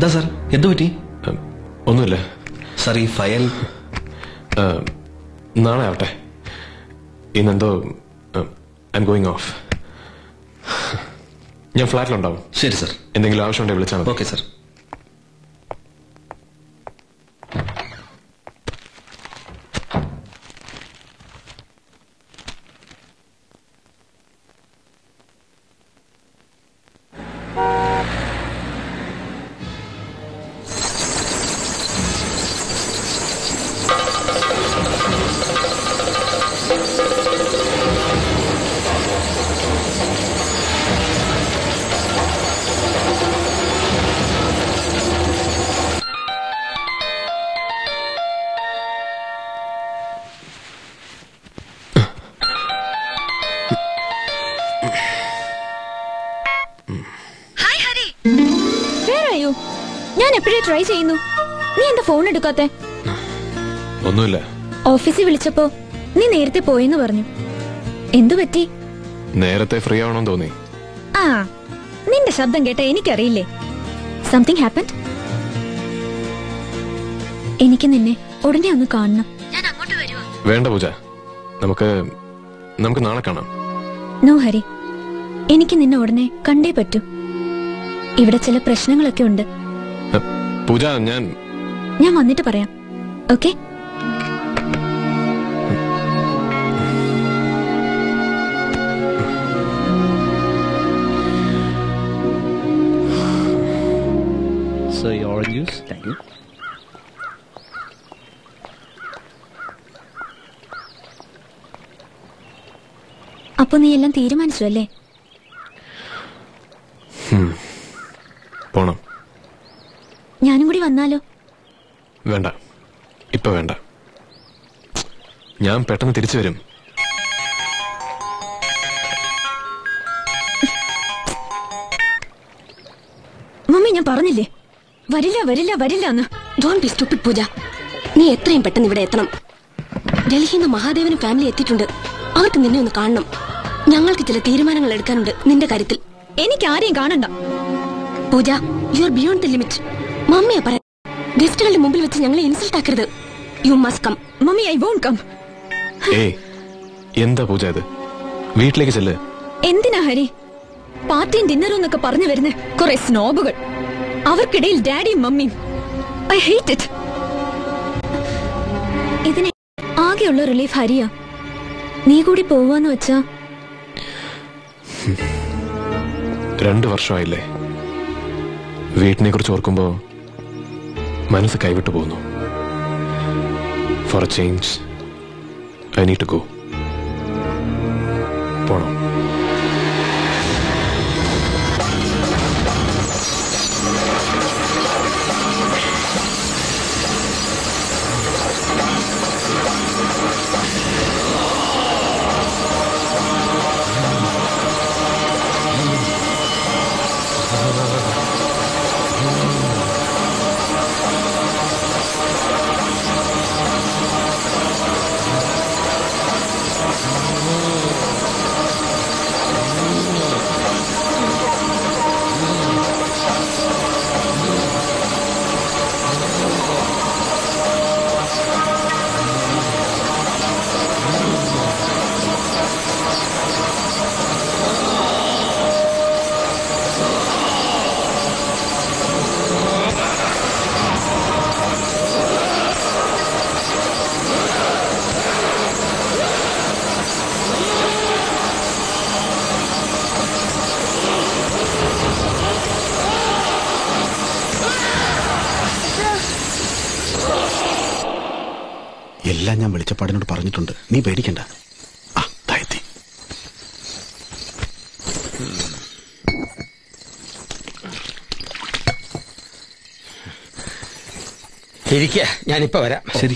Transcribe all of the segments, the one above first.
എന്താ സാർ, എന്തു പറ്റി? ഒന്നുമില്ല സാർ. ഈ ഫയൽ നാളെ ആവട്ടെ. ഇന്നെന്തോ ഐ എം ഗോയിങ് ഓഫ്. ഞാൻ ഫ്ലാറ്റിലുണ്ടാവും. ശരി സാർ. എന്തെങ്കിലും ആവശ്യമുണ്ടെങ്കിൽ വിളിച്ചാൽ മതി. Okay sir. ഞാൻ എപ്പോഴേ ട്രൈ ചെയ്യുന്നു. നീ എന്താ ഫോൺ എടുക്കാത്തെ? ഒന്നുമില്ല. ഓഫീസിൽ വിളിച്ചപ്പോ നീ നേരത്തെ പോയെന്ന് പറഞ്ഞു. എന്തു പറ്റി? നേരത്തെ ഫ്രീ ആവണമെന്ന് തോന്നി. ആ, നിന്റെ ശബ്ദം കേട്ട എനിക്കറിയില്ലേ. Something happened. എനിക്ക് നിന്നെ ഉടനെ ഒന്ന് കാണണം. ഞാൻ അങ്ങോട്ട് വരുവാ. വേണ്ട പൂജ, നമുക്ക് നാളെ കാണാം. നോ ഹരി, എനിക്ക് നിന്നെ ഉടനെ കണ്ടേ പറ്റൂ. ഇവിടെ ചില പ്രശ്നങ്ങളൊക്കെ ഉണ്ട്. പൂജ, ഞാൻ വന്നിട്ട് പറയാം. Okay? Sir, your orange juice. Thank you. അപ്പൊ നീ എല്ലാം തീരുമാനിച്ചു അല്ലേ? പോണം. ഞാനും കൂടി വന്നാലോ? വേണ്ട, ഇപ്പൊ വേണ്ട. ഞാൻ പെട്ടെന്ന് തിരിച്ചു വരും. മമ്മി, ഞാൻ പറഞ്ഞില്ലേ വരില്ല എന്ന്. Don't be stupid Pooja. നീ എത്രയും പെട്ടെന്ന് ഇവിടെ എത്തണം. ഡൽഹിയിൽ നിന്ന് മഹാദേവനും ഫാമിലി എത്തിയിട്ടുണ്ട്. അവർക്ക് നിന്നെ ഒന്ന് കാണണം. ഞങ്ങൾക്ക് ചില തീരുമാനങ്ങൾ എടുക്കാനുണ്ട് നിന്റെ കാര്യത്തിൽ. എനിക്ക് ആരെയും കാണണ്ട Pooja. You are beyond the limit. മമ്മിയെ പറയാം. ഗസ്റ്റുകളുടെ മുമ്പിൽ വെച്ച് ഞങ്ങളെ ഇൻസൾട്ട് ആക്കരുത്. You must come. Mummy, I won't come. എന്താ പൂജ ഇത്? വീട്ടിലേക്ക് ചെല്ല്. എന്തിനാ ഹരി? പാർട്ടിയും ഡിന്നറും എന്നൊക്കെ പറഞ്ഞു വരുന്ന കുറെ സ്നോബുകൾ. അവർക്കിടയിൽ ഡാഡിയും മമ്മിയും. I hate it. ഇതിന് ആകെയുള്ള റിലീഫ് ഹരിയാ. നീ കൂടി പോവാന്ന് വെച്ചാ 2 വർഷമായില്ലേ. വീട്ടിനെ കുറിച്ച് ഓർക്കുമ്പോ മനസ്സ് കൈവിട്ടു പോകുന്നു. For a change I need to go. പോണം. എല്ലാം ഞാൻ വെളിച്ചപ്പാടിനോട് പറഞ്ഞിട്ടുണ്ട്. നീ പേടിക്കണ്ട. താഴ്ത്തി. ഇരിക്കുക, ഞാനിപ്പോ വരാം. ശരി.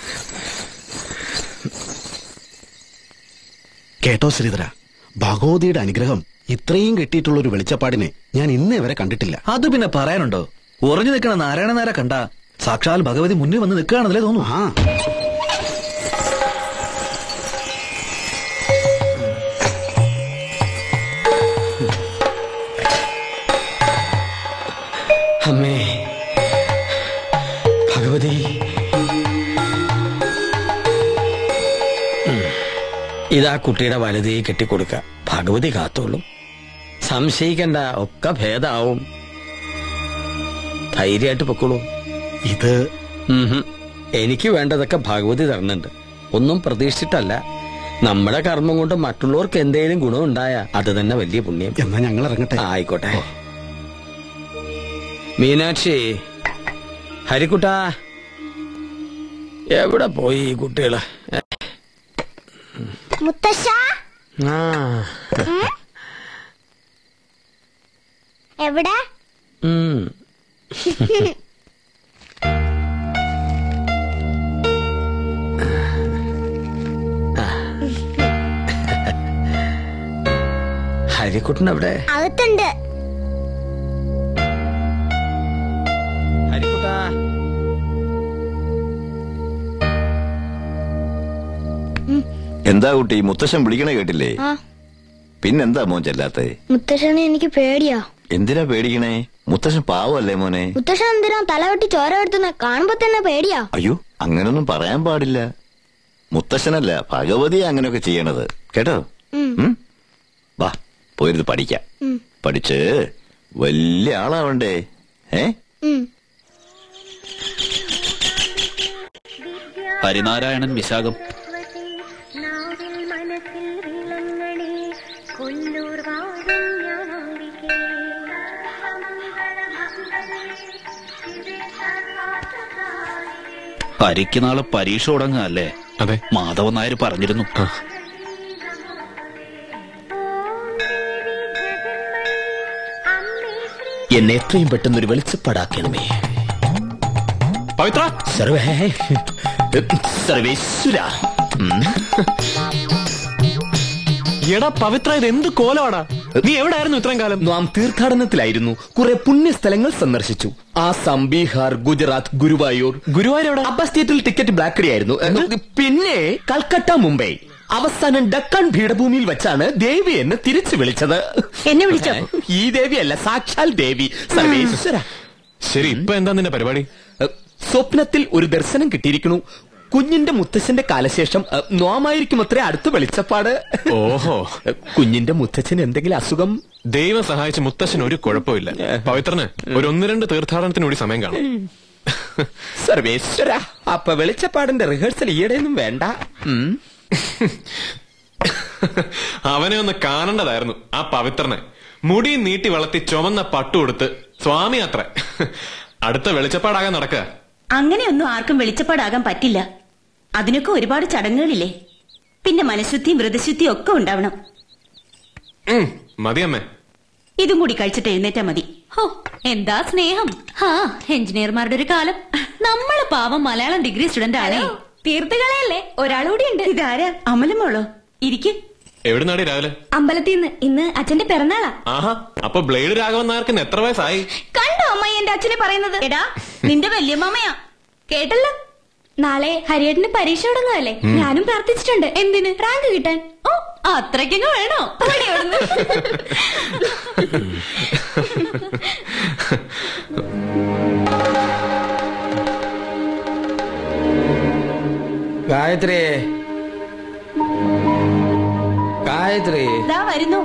കേട്ടോ ശ്രീധര, ഭഗവതിയുടെ അനുഗ്രഹം ഇത്രയും കിട്ടിയിട്ടുള്ള ഒരു വെളിച്ചപ്പാടിനെ ഞാൻ ഇന്നേ വരെ കണ്ടിട്ടില്ല. അത് പിന്നെ പറയാനുണ്ടോ? ഉറഞ്ഞു നിൽക്കണ നാരായണനാരെ കണ്ട സാക്ഷാൽ ഭഗവതി മുന്നിൽ വന്ന് നിൽക്കുകയാണെന്നല്ലേ തോന്നുന്നു. അമ്മേ, ഇതാ കുട്ടിയുടെ വലുതേ കെട്ടിക്കൊടുക്ക. ഭഗവതി കാത്തോളും. സംശയിക്കണ്ട, ഒക്കെ ഭേദാവും. ധൈര്യമായിട്ട് പൊക്കോളൂ. ഇത് എനിക്ക് വേണ്ടതൊക്കെ ഭഗവതി തരുന്നുണ്ട്. ഒന്നും പ്രതീക്ഷിച്ചിട്ടല്ല. നമ്മുടെ കർമ്മം കൊണ്ട് മറ്റുള്ളവർക്ക് എന്തെങ്കിലും ഗുണമുണ്ടായ അത് തന്നെ വലിയ പുണ്യം. എന്നാ ഞങ്ങൾ ഇറങ്ങട്ടെ. ആയിക്കോട്ടെ. മീനാക്ഷി, ഹരിക്കുട്ടാ, എവിടെ പോയി ഈ കുട്ടികള്? മുത്തശ്ശ ആ എവിടെ? ഹരിക്കുട്ടൻ എവിടെ? അകത്തുണ്ട്. ഹരിക്കുട്ടാ, എന്താ കുട്ടി, മുത്തശ്ശൻ വിളിക്കണ കേട്ടില്ലേ? പിന്നെന്താ മോൻ ചെല്ലാത്തേ? മുത്തശ്ശനെ എനിക്ക് പേടിയാ. എന്തിനാ പേടിക്കണേ? മുത്തശ്ശൻ പാവല്ലേ മോനെ? മുത്തശ്ശൻ എന്തിനാ തലവെട്ടി ചോര എടുത്തുന്ന കാണുമ്പോ തന്നെ പേടിയാ. അയ്യോ, അങ്ങനൊന്നും പറയാൻ പാടില്ല. മുത്തശ്ശനല്ല, ഭഗവതിയാ അങ്ങനെയൊക്കെ ചെയ്യണത് കേട്ടോ. വാ, പോയിരുന്ന് പഠിക്കാം. പഠിച്ച് വലിയ ആളാവണ്ടേ? ഹരിനാരായണൻ വിശാഖം. ഹരിക്ക് നാളെ പരീക്ഷ തുടങ്ങുകയല്ലേ? അതെ, മാധവൻ നായർ പറഞ്ഞിരുന്നു. എന്നെ എത്രയും പെട്ടെന്ന് ഒരു വെളിച്ചപ്പാടാക്കണമേ. പവിത്ര, സർവേശ്വര. എടാ പവിത്ര, ഇത് എന്ത് കോലമാടാ? നീ എവിടെയായിരുന്നു ഇത്രയും കാലം? നാം തീർത്ഥാടനത്തിലായിരുന്നു. കുറെ പുണ്യസ്ഥലങ്ങൾ സന്ദർശിച്ചു. ആസാം, ബീഹാർ, ഗുജറാത്ത്, ഗുരുവായൂർ. ഗുരുവായൂർ എവിടെ? അബ്ബ സ്റ്റേറ്റിൽ ടിക്കറ്റ് ബ്ലാക്ക് ആയിരുന്നു. പിന്നെ കൽക്കട്ട, മുംബൈ. അവസാനം ഡക്കൺ പീഠഭൂമിയിൽ വെച്ചാണ് ദേവി എന്നെ തിരിച്ചു വിളിച്ചത്. എന്നെ വിളിച്ചോ? ഈ ദേവിയല്ല, സാക്ഷാൽ ദേവി. സർവേശ്വര. ശരി, ഇപ്പൊ എന്താ നിന്റെ പരിപാടി? സ്വപ്നത്തിൽ ഒരു ദർശനം കിട്ടിയിരിക്കണു. കുഞ്ഞിന്റെ മുത്തച്ഛന്റെ കാലശേഷം നോമായിരിക്കും അത്രേ അടുത്ത വെളിച്ചപ്പാട്. ഓഹോ, കുഞ്ഞിന്റെ മുത്തച്ഛന് എന്തെങ്കിലും അസുഖം? ദൈവം സഹായിച്ച് മുത്തശ്ശൻ ഒരു കുഴപ്പമില്ല. പവിത്രന് ഒരു 1-2 തീർത്ഥാടനത്തിനൂടി സമയം കാണും. സർവേശ്വര, അപ്പൊ വെളിച്ചപ്പാടിന്റെ റിഹേഴ്സൽ ഈയിടെയൊന്നും വേണ്ട. അവനെ ഒന്ന് കാണേണ്ടതായിരുന്നു, ആ പവിത്രനെ. മുടി നീട്ടി വളർത്തി ചുമന്ന പട്ടു കൊടുത്ത് സ്വാമി അത്ര. അടുത്ത വെളിച്ചപ്പാടാകാൻ നടക്കുക. അങ്ങനെയൊന്നും ആർക്കും വെളിച്ചപ്പാടാകാൻ പറ്റില്ല. അതിനൊക്കെ ഒരുപാട് ചടങ്ങുകളില്ലേ. പിന്നെ മനഃശുദ്ധിയും വ്രതശുദ്ധിയും ഒക്കെ ഉണ്ടാവണം. മതിയമ്മേ, ഇതും കൂടി കഴിച്ചിട്ട് എഴുന്നേറ്റാ മതി. ഹോ, എന്താ സ്നേഹം. ഹാ, എഞ്ചിനീയർമാരുടെ ഒരു കാലം. നമ്മള് പാവം മലയാളം ഡിഗ്രി സ്റ്റുഡന്റ് ആണേ. തീർത്തുകളയല്ലേ, ഒരാളുകൂടി ഉണ്ട്. ഇതാരാ? അമലമോളോ? ഇരിക്ക്. എവിടുന്നാടി രാവിലെ? അമ്പലത്തിൽ നിന്ന്. ഇന്ന് അച്ഛന്റെ പിറന്നാളാ. ആഹാ, അപ്പൊ ബ്ലേഡ് രാഘവൻ നായർക്ക് എത്ര വയസ്സായി? കണ്ടോ അമ്മ എന്റെ അച്ഛനെ പറയുന്നത്? എടാ, നിന്റെ വല്യമ്മയാ. കേട്ടല്ലോ. നാളെ ഹരിയേട്ടന് പരീക്ഷ തുടങ്ങുകയല്ലേ? ഞാനും പ്രാർത്ഥിച്ചിട്ടുണ്ട്. എന്തിന്? റാങ്ക് കിട്ടാൻ. ഓ, അത്രയ്ക്കങ്ങ് വേണോ? ഗായത്രി, ഗായത്രി. ദാ വരുന്നു.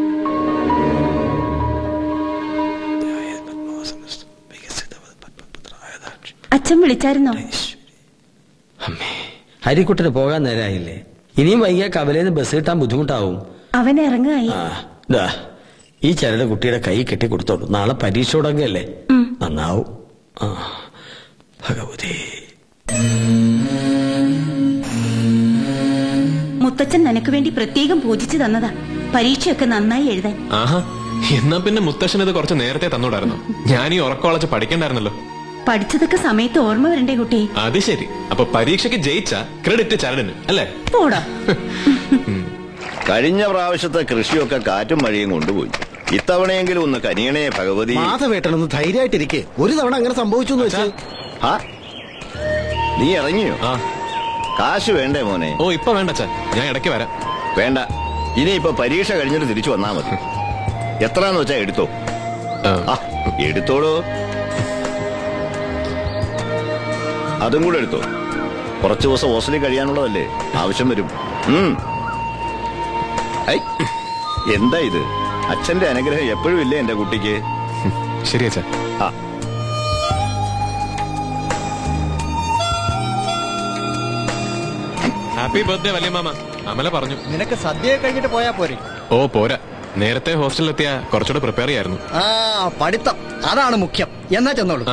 അച്ഛൻ വിളിച്ചായിരുന്നോ? ഹരിക്കുട്ടന് പോകാൻ നേരായില്ലേ? ഇനിയും വൈകിയ കവലേന്ന് ബസ് കിട്ടാൻ ബുദ്ധിമുട്ടാവും. അവൻ ഇറങ്ങായി. ഈ ചരട് കുട്ടിയുടെ കൈ കെട്ടി കൊടുത്തോളൂ. നാളെ പരീക്ഷ തുടങ്ങല്ലേ, നന്നാവും. ഭഗവതി. മുത്തച്ഛൻ നിനക്ക് വേണ്ടി പ്രത്യേകം പൂജിച്ചു തന്നതാ പരീക്ഷയൊക്കെ നന്നായി എഴുതാൻ. ആഹാ, എന്നാ പിന്നെ മുത്തശ്ശൻ ഇത് കുറച്ച് നേരത്തെ തന്നോടായിരുന്നു. ഞാൻ ഈ ഉറക്കവളച്ച് പഠിക്കണ്ടായിരുന്നല്ലോ. പഠിച്ചതൊക്കെ സമയത്ത് ഓർമ്മ വരണ്ടേ കുട്ടി? അത് ശരി. അപ്പൊ പരീക്ഷയ്ക്ക് ജയിച്ച ക്രെഡിറ്റ് ചരടിന് അല്ലേ? പോടാ. കഴിഞ്ഞ പ്രാവശ്യത്തെ കൃഷിയൊക്കെ കാറ്റും മഴയും കൊണ്ടുപോയി. ഇത്തവണയെങ്കിലും ഒന്ന് കനിയണേ ഭഗവതി. മാധവേട്ടനൊന്ന് ധൈര്യമായിട്ടിരിക്കെ. ഒരു തവണ അങ്ങനെ സംഭവിച്ചു എന്ന് വെച്ചാൽ. നീ ഇറങ്ങിയോ? കാശ് വേണ്ടേ മോനെ? ഓ, ഇപ്പൊ വേണ്ട അച്ഛാ, ഞാൻ ഇടയ്ക്ക് വരാം. വേണ്ട, ഇനിയിപ്പൊ പരീക്ഷ കഴിഞ്ഞിട്ട് തിരിച്ചു വന്നാ മതി. എത്രാന്ന് വെച്ചാ എടുത്തോ. എടുത്തോളൂ. അതും കൂടെ എടുത്തോ. കുറച്ചു ദിവസം ഹോസ്റ്റലിൽ കഴിയാനുള്ളതല്ലേ, ആവശ്യം വരും. എന്താ ഇത്? അച്ഛന്റെ അനുഗ്രഹം എപ്പോഴും ഇല്ലേ എന്റെ കുട്ടിക്ക്? ശരി അച്ഛാ. Happy birthday വല്യമാമ. അമല പറഞ്ഞു. നിനക്ക് സദ്യ കഴിഞ്ഞിട്ട് പോയാ പോരെ? ഓ പോരാ, നേരത്തെ ഹോസ്റ്റലിലെത്തിയ കുറച്ചുകൂടെ പ്രിപ്പയർ ചെയ്യായിരുന്നു. ആ പഠിത്തം അതാണ് മുഖ്യം. എന്നാ ചെന്നോളൂ.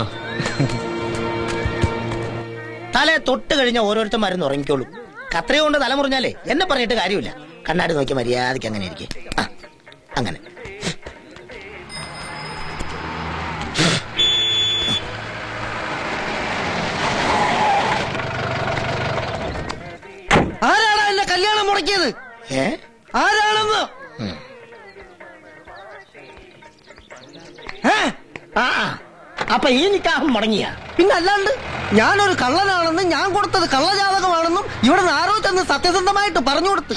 തലേ തൊട്ട് കഴിഞ്ഞ ഓരോരുത്തർ മരുന്ന് ഉറങ്ങിക്കോളൂ. കത്രയോ കൊണ്ട് തല മുറിഞ്ഞാലേ എന്നെ പറഞ്ഞിട്ട് കാര്യമില്ല. കണ്ണാടി നോക്കി മര്യാദയ്ക്ക് അങ്ങനെ ഇരിക്കും. അങ്ങനെ ആരാണ് എന്നെ കല്യാണം മുടക്കിയത്? ആരാണെന്ന്? അപ്പൊ ഈ നിക്കാഹം മുടങ്ങിയ? പിന്നെ അല്ലാണ്ട് ഞാനൊരു കള്ളനാണെന്നും ഞാൻ കൊടുത്തത് കള്ളജാതകമാണെന്നും ഇവിടെ ആരോ ചെന്ന് സത്യസന്ധമായിട്ട് പറഞ്ഞു കൊടുത്ത്.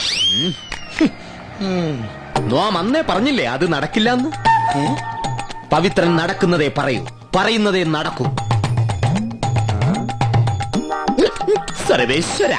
നോം അന്നേ പറഞ്ഞില്ലേ അത് നടക്കില്ലെന്ന്? പവിത്രൻ നടക്കുന്നതേ പറയൂ, പറയുന്നതേ നടക്കൂ. സർവേശ്വര,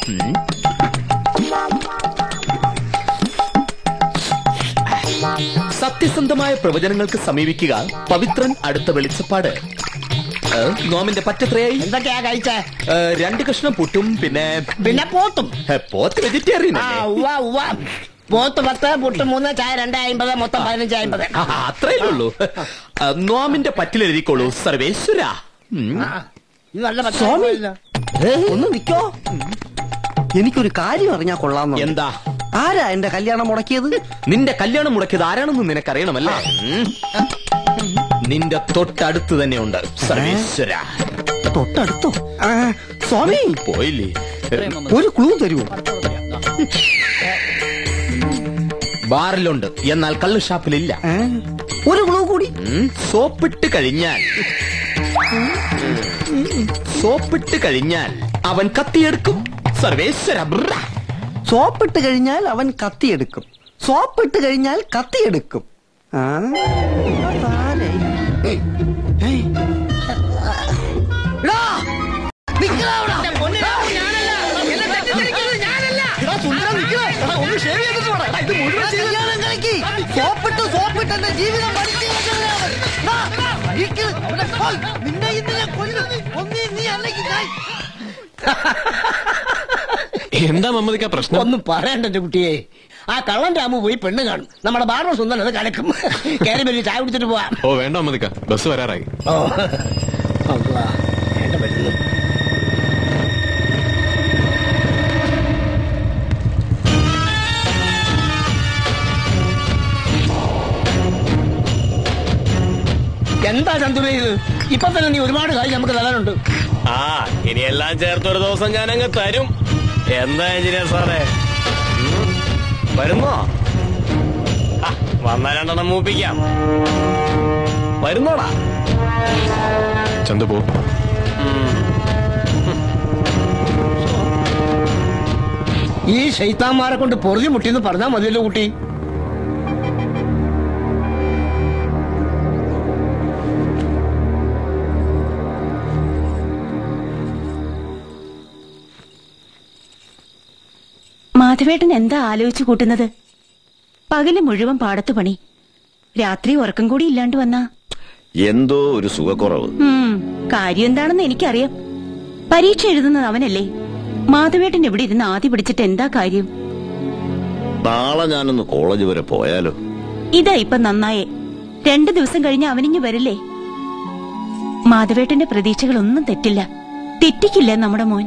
സത്യസന്ധമായ പ്രവചനങ്ങൾക്ക് സമീപിക്കുക. പവിത്രൻ അടുത്ത വെളിച്ചപ്പാട്. നോമിന്റെ പറ്റത്രയായി? എന്തൊക്കെയാ കഴിച്ചേ? 2 കഷ്ണം പുട്ടും പിന്നെ പോത്തും. പോത്ത് വെജിറ്റേറിയൻ. പോത്ത് 10, പുട്ട് 3, ചായ 2.50, മൊത്തം 15.50. അത്രയേ ഉള്ളൂ. നോമിന്റെ പറ്റിലെഴുതിക്കോളൂ സർവേശ്വര. സ്വാമി ഒന്ന് നിക്കോ. എനിക്കൊരു കാര്യം അറിഞ്ഞാ കൊള്ളാം. എന്താ? ആരാ എന്റെ കല്യാണം മുടക്കിയത്? നിന്റെ കല്യാണം മുടക്കിയത് ആരാണെന്ന് നിനക്കറിയണമല്ലേ? നിന്റെ തൊട്ടടുത്ത് തന്നെ ഉണ്ട് സർവേശ്വര. തൊട്ടടുത്തോ? സ്വാമി പോയില്ലേ? ഒരു ക്ലൂ തരുമോ? ബാറിലുണ്ട്, എന്നാൽ കള്ള് ഷാപ്പിലില്ല. ഒരു ക്ലൂ കൂടി. സോപ്പിട്ട് കഴിഞ്ഞാൽ അവൻ കത്തിയെടുക്കും സർവേശ്വര. സോപ്പിട്ട് കഴിഞ്ഞാൽ അവൻ കത്തിയെടുക്കും. സോപ്പിട്ട് കഴിഞ്ഞാൽ കത്തിയെടുക്കും. സോപ്പിട്ട് എന്റെ ജീവിതം എന്താ മമ്മദിക്ക പ്രശ്നം? ഒന്നും പറയണ്ട എന്റെ കുട്ടിയെ. ആ കള്ളൻ രാമു പോയി പെണ്ണ് കാണും. നമ്മുടെ ബാർബർ സുന്ദരൻ അത് കലക്കും. കയറി വലിയ ചായ കുടിച്ചിട്ട് പോവാം. ഓ വേണ്ട മമ്മദിക്ക, ബസ് വരാറായി. എന്താ ചന്തുരേ ഇത്? ഇപ്പൊ തന്നെ നീ ഒരുപാട് കാര്യം നമുക്ക് തരാനുണ്ട്. ഇനിയെല്ലാം ചേർത്തൊരു ദിവസം ഞാൻ അങ്ങ് തരും. എന്താ എഞ്ചിനീയർ സാറേ, വരുന്നോ? വന്നാ 2 മൂപ്പിക്കാം. വരുന്നോടാ ചന്തു പോ. ഈ ശൈത്താന്മാരെ കൊണ്ട് പൊറുതി മുട്ടിന്ന് പറഞ്ഞാ മതിയല്ലോ കുട്ടി. മാധവേട്ടൻ എന്താ ആലോചിച്ചു കൂട്ടുന്നത്? പകല് മുഴുവൻ പാടത്തു പണി, രാത്രി ഉറക്കം കൂടി ഇല്ലാണ്ട് വന്നാ എന്തോ ഒരു സുഖക്കുറവ്. കാര്യം എന്താണെന്ന് എനിക്കറിയാം. പരീക്ഷ എഴുതുന്നത് അവനല്ലേ. മാധവേട്ടൻ എവിടെ ഇരുന്ന് ആദ്യ പിടിച്ചിട്ട് എന്താ കാര്യം? നാളെ ഞാനൊന്ന് കോളേജ് വരെ പോയാലോ? ഇതാ ഇപ്പൊ നന്നായേ. 2 ദിവസം കഴിഞ്ഞ് അവനിഞ്ഞു വരില്ലേ. മാധവേട്ടന്റെ പ്രതീക്ഷകളൊന്നും തെറ്റില്ല. തെറ്റിക്കില്ല നമ്മുടെ മോൻ.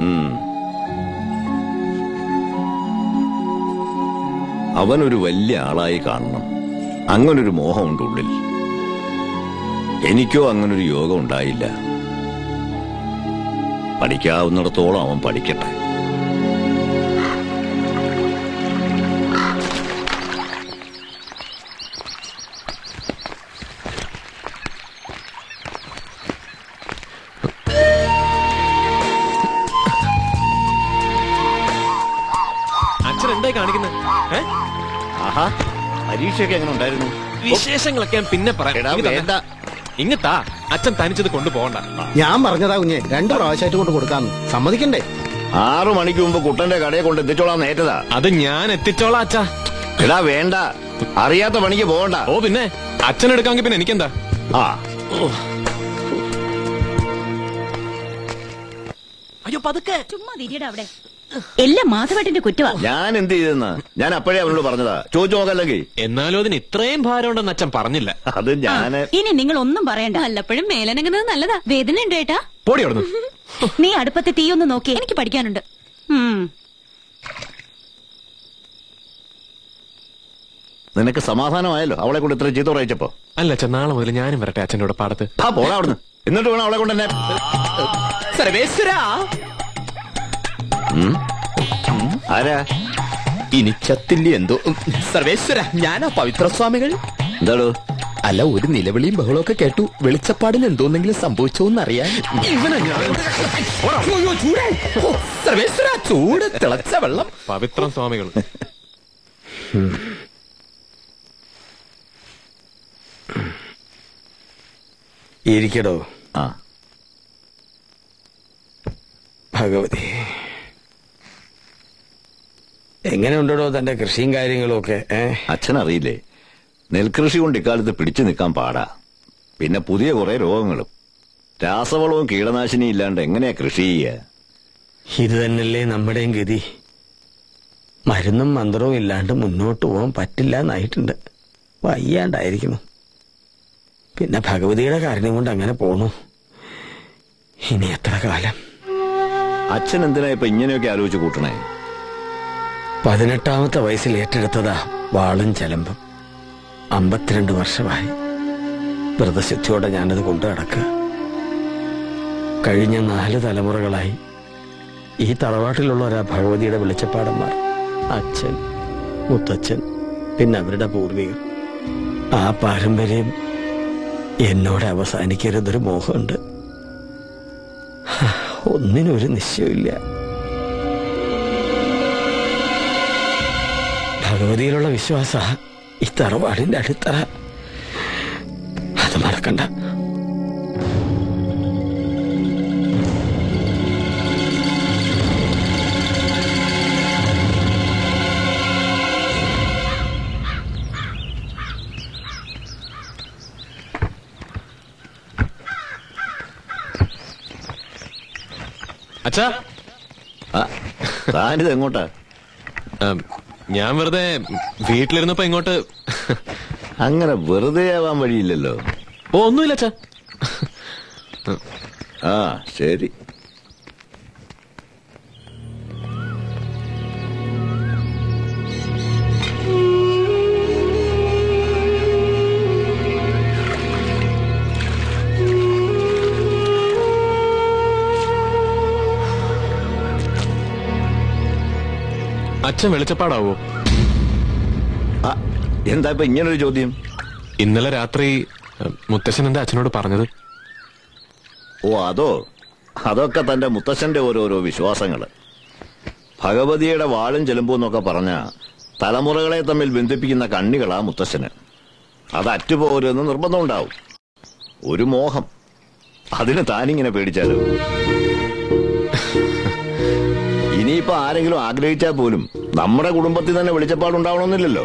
അവനൊരു വലിയ ആളായി കാണണം, അങ്ങനൊരു മോഹമുണ്ട് ഉള്ളിൽ. എനിക്കോ അങ്ങനൊരു യോഗം ഉണ്ടായില്ല. പഠിക്കാവുന്നിടത്തോളം അവൻ പഠിക്കട്ടെ. അച്ഛൻ എന്തായി കാണിക്കുന്നത്? ആഹാ, പരീക്ഷയൊക്കെ എങ്ങനെ ഉണ്ടായിരുന്നു? വിശേഷങ്ങളൊക്കെ ഞാൻ പിന്നെ പറയാം. ഇങ്ങത്താ, അച്ഛൻ തനിച്ചത് കൊണ്ടുപോകണ്ട. ഞാൻ പറഞ്ഞതാ കുഞ്ഞെ, 2 പ്രാവശ്യമായിട്ട് കൊണ്ട് കൊടുക്കാന്ന്. സമ്മതിക്കണ്ടേ? 6 മണിക്ക് മുമ്പ് കുട്ടന്റെ കടയെ കൊണ്ട് എത്തിച്ചോളാം നേറ്റതാ. അത് ഞാൻ എത്തിച്ചോളാം അച്ഛാ. എടാ വേണ്ട, അറിയാത്ത പണിക്ക് പോകണ്ട. ഓ പിന്നെ അച്ഛനെടുക്കാമെങ്കിൽ പിന്നെ എനിക്കെന്താ? ആ അയ്യോ പതുക്കെ. ചുമ്മാ തിരിയടാ അവിടെ. എല്ലാം മാധവേട്ടന്റെ കുറ്റവാ. ഞാൻ എന്ത് ചെയ്തെന്ന് ഞാൻ അപ്പോഴേ അവനോട് പറഞ്ഞതാ. ചോദിച്ചു നോക്കല്ലെങ്കിൽ. എന്നാലും അതിന് ഇത്രയും ഭാരം ഉണ്ടെന്ന് അച്ഛൻ പറഞ്ഞില്ല. അത് ഞാന് ഇനി നിങ്ങൾ ഒന്നും പറയണ്ട. വല്ലപ്പോഴും മേലനങ്ങുന്നത് നല്ലതാ. വേദന ഉണ്ട് ഏട്ടാ. പൊടി അവിടുന്ന്. നീ അടുപ്പത്തെ തീയൊന്ന് നോക്കി. എനിക്ക് പഠിക്കാനുണ്ട്. നിനക്ക് സമാധാനമായല്ലോ അവളെ കൊണ്ട് ഇത്ര ചീത്ത പറയിച്ചപ്പോ? അല്ല അച്ഛൻ, നാളെ മുതൽ ഞാനും വരട്ടെ അച്ഛൻ്റെ കൂടെ പാടത്ത്. ആ പോടാ അവിടുന്ന്. എന്നിട്ട് വേണം അവളെ കൊണ്ട് തന്നെ. ആരാ ഇനി ചത്തില്ല എന്തോ. സർവേശ്വര, ഞാനാ പവിത്ര സ്വാമികൾ. എന്താടോ? അല്ല, ഒരു നിലവിളിയും ബഹളമൊക്കെ കേട്ടു. വെളിച്ചപ്പാടിന് എന്തോന്നെങ്കിലും സംഭവിച്ചോന്നറിയാൻ. സർവേശ്വര, ചൂട് തിളച്ച വെള്ളം. പവിത്ര സ്വാമികൾ. ഇരിക്കടോ. ആ ഭഗവതി, എങ്ങനെയുണ്ടോ തന്റെ കൃഷിയും കാര്യങ്ങളും ഒക്കെ? അച്ഛനറിയില്ലേ, നെൽകൃഷി കൊണ്ട് ഇക്കാലത്ത് പിടിച്ചു നിൽക്കാൻ പാടാ. പിന്നെ പുതിയ കുറെ രോഗങ്ങളും. രാസവളവും കീടനാശിനി ഇല്ലാണ്ട് എങ്ങനെയാ കൃഷി ചെയ്യുക? ഇത് തന്നെയല്ലേ നമ്മുടെയും ഗതി. മരുന്നും മന്ത്രവും ഇല്ലാണ്ട് മുന്നോട്ട് പോകാൻ പറ്റില്ല എന്നായിട്ടുണ്ട്. വയ്യാണ്ടായിരിക്കുന്നു. പിന്നെ ഭഗവതിയുടെ കാര്യം കൊണ്ട് അങ്ങനെ പോണു. ഇനി എത്ര കാലം? അച്ഛൻ എന്തിനാ ഇപ്പൊ ഇങ്ങനെയൊക്കെ ആലോചിച്ച് കൂട്ടണേ? 18ാമത്തെ വയസ്സിൽ ഏറ്റെടുത്തതാ വാളും ചലമ്പും. 52 വർഷമായി വ്രതശുദ്ധിയോടെ ഞാനത് കൊണ്ടു നടക്കുക. കഴിഞ്ഞ 4 തലമുറകളായി ഈ തറവാട്ടിലുള്ള ഒരാ ഭഗവതിയുടെ വെളിച്ചപ്പാടന്മാർ, അച്ഛൻ, മുത്തച്ഛൻ, പിന്നെ അവരുടെ പൂർവികർ. ആ പാരമ്പര്യം എന്നോട് അവസാനിക്കരുതൊരു മോഹമുണ്ട്. ഒന്നിനൊരു നിശ്ചയമില്ല. ഭഗവതിയിലുള്ള വിശ്വാസ ഈ തറവാടിന്റെ അടിത്തറ. അത് മറക്കണ്ട. അച്ഛാ, താനിത് എങ്ങോട്ടാ? ഞാൻ വെറുതെ വീട്ടിലിരുന്നപ്പോ ഇങ്ങോട്ട്. അങ്ങനെ വെറുതെ ആവാൻ വഴിയില്ലല്ലോ. ഓ ഒന്നുമില്ല അച്ഛാ. ആ ശരി. അച്ഛൻ വെളിച്ചപ്പാടാവോ? എന്താ ഇപ്പൊ ഇങ്ങനൊരു ചോദ്യം? ഇന്നലെ രാത്രി മുത്തശ്ശൻ എന്താ അച്ഛനോട് പറഞ്ഞത്? ഓ അതൊക്കെ തന്റെ മുത്തശ്ശന്റെ ഓരോരോ വിശ്വാസങ്ങള്. ഭഗവതിയുടെ വാളും ചെലുമ്പൂന്നൊക്കെ പറഞ്ഞ തലമുറകളെ തമ്മിൽ ബന്ധിപ്പിക്കുന്ന കണ്ണികളാ മുത്തശ്ശന്. അത് അറ്റുപോരുമെന്ന് നിർബന്ധമുണ്ടാവും. ഒരു മോഹം. അതിന് താനിങ്ങനെ പേടിച്ചാലോ? ഇനിയിപ്പോ ആരെങ്കിലും ആഗ്രഹിച്ചാൽ പോലും നമ്മുടെ കുടുംബത്തിൽ തന്നെ വെളിച്ചപ്പാടുണ്ടാവണമെന്നില്ലല്ലോ.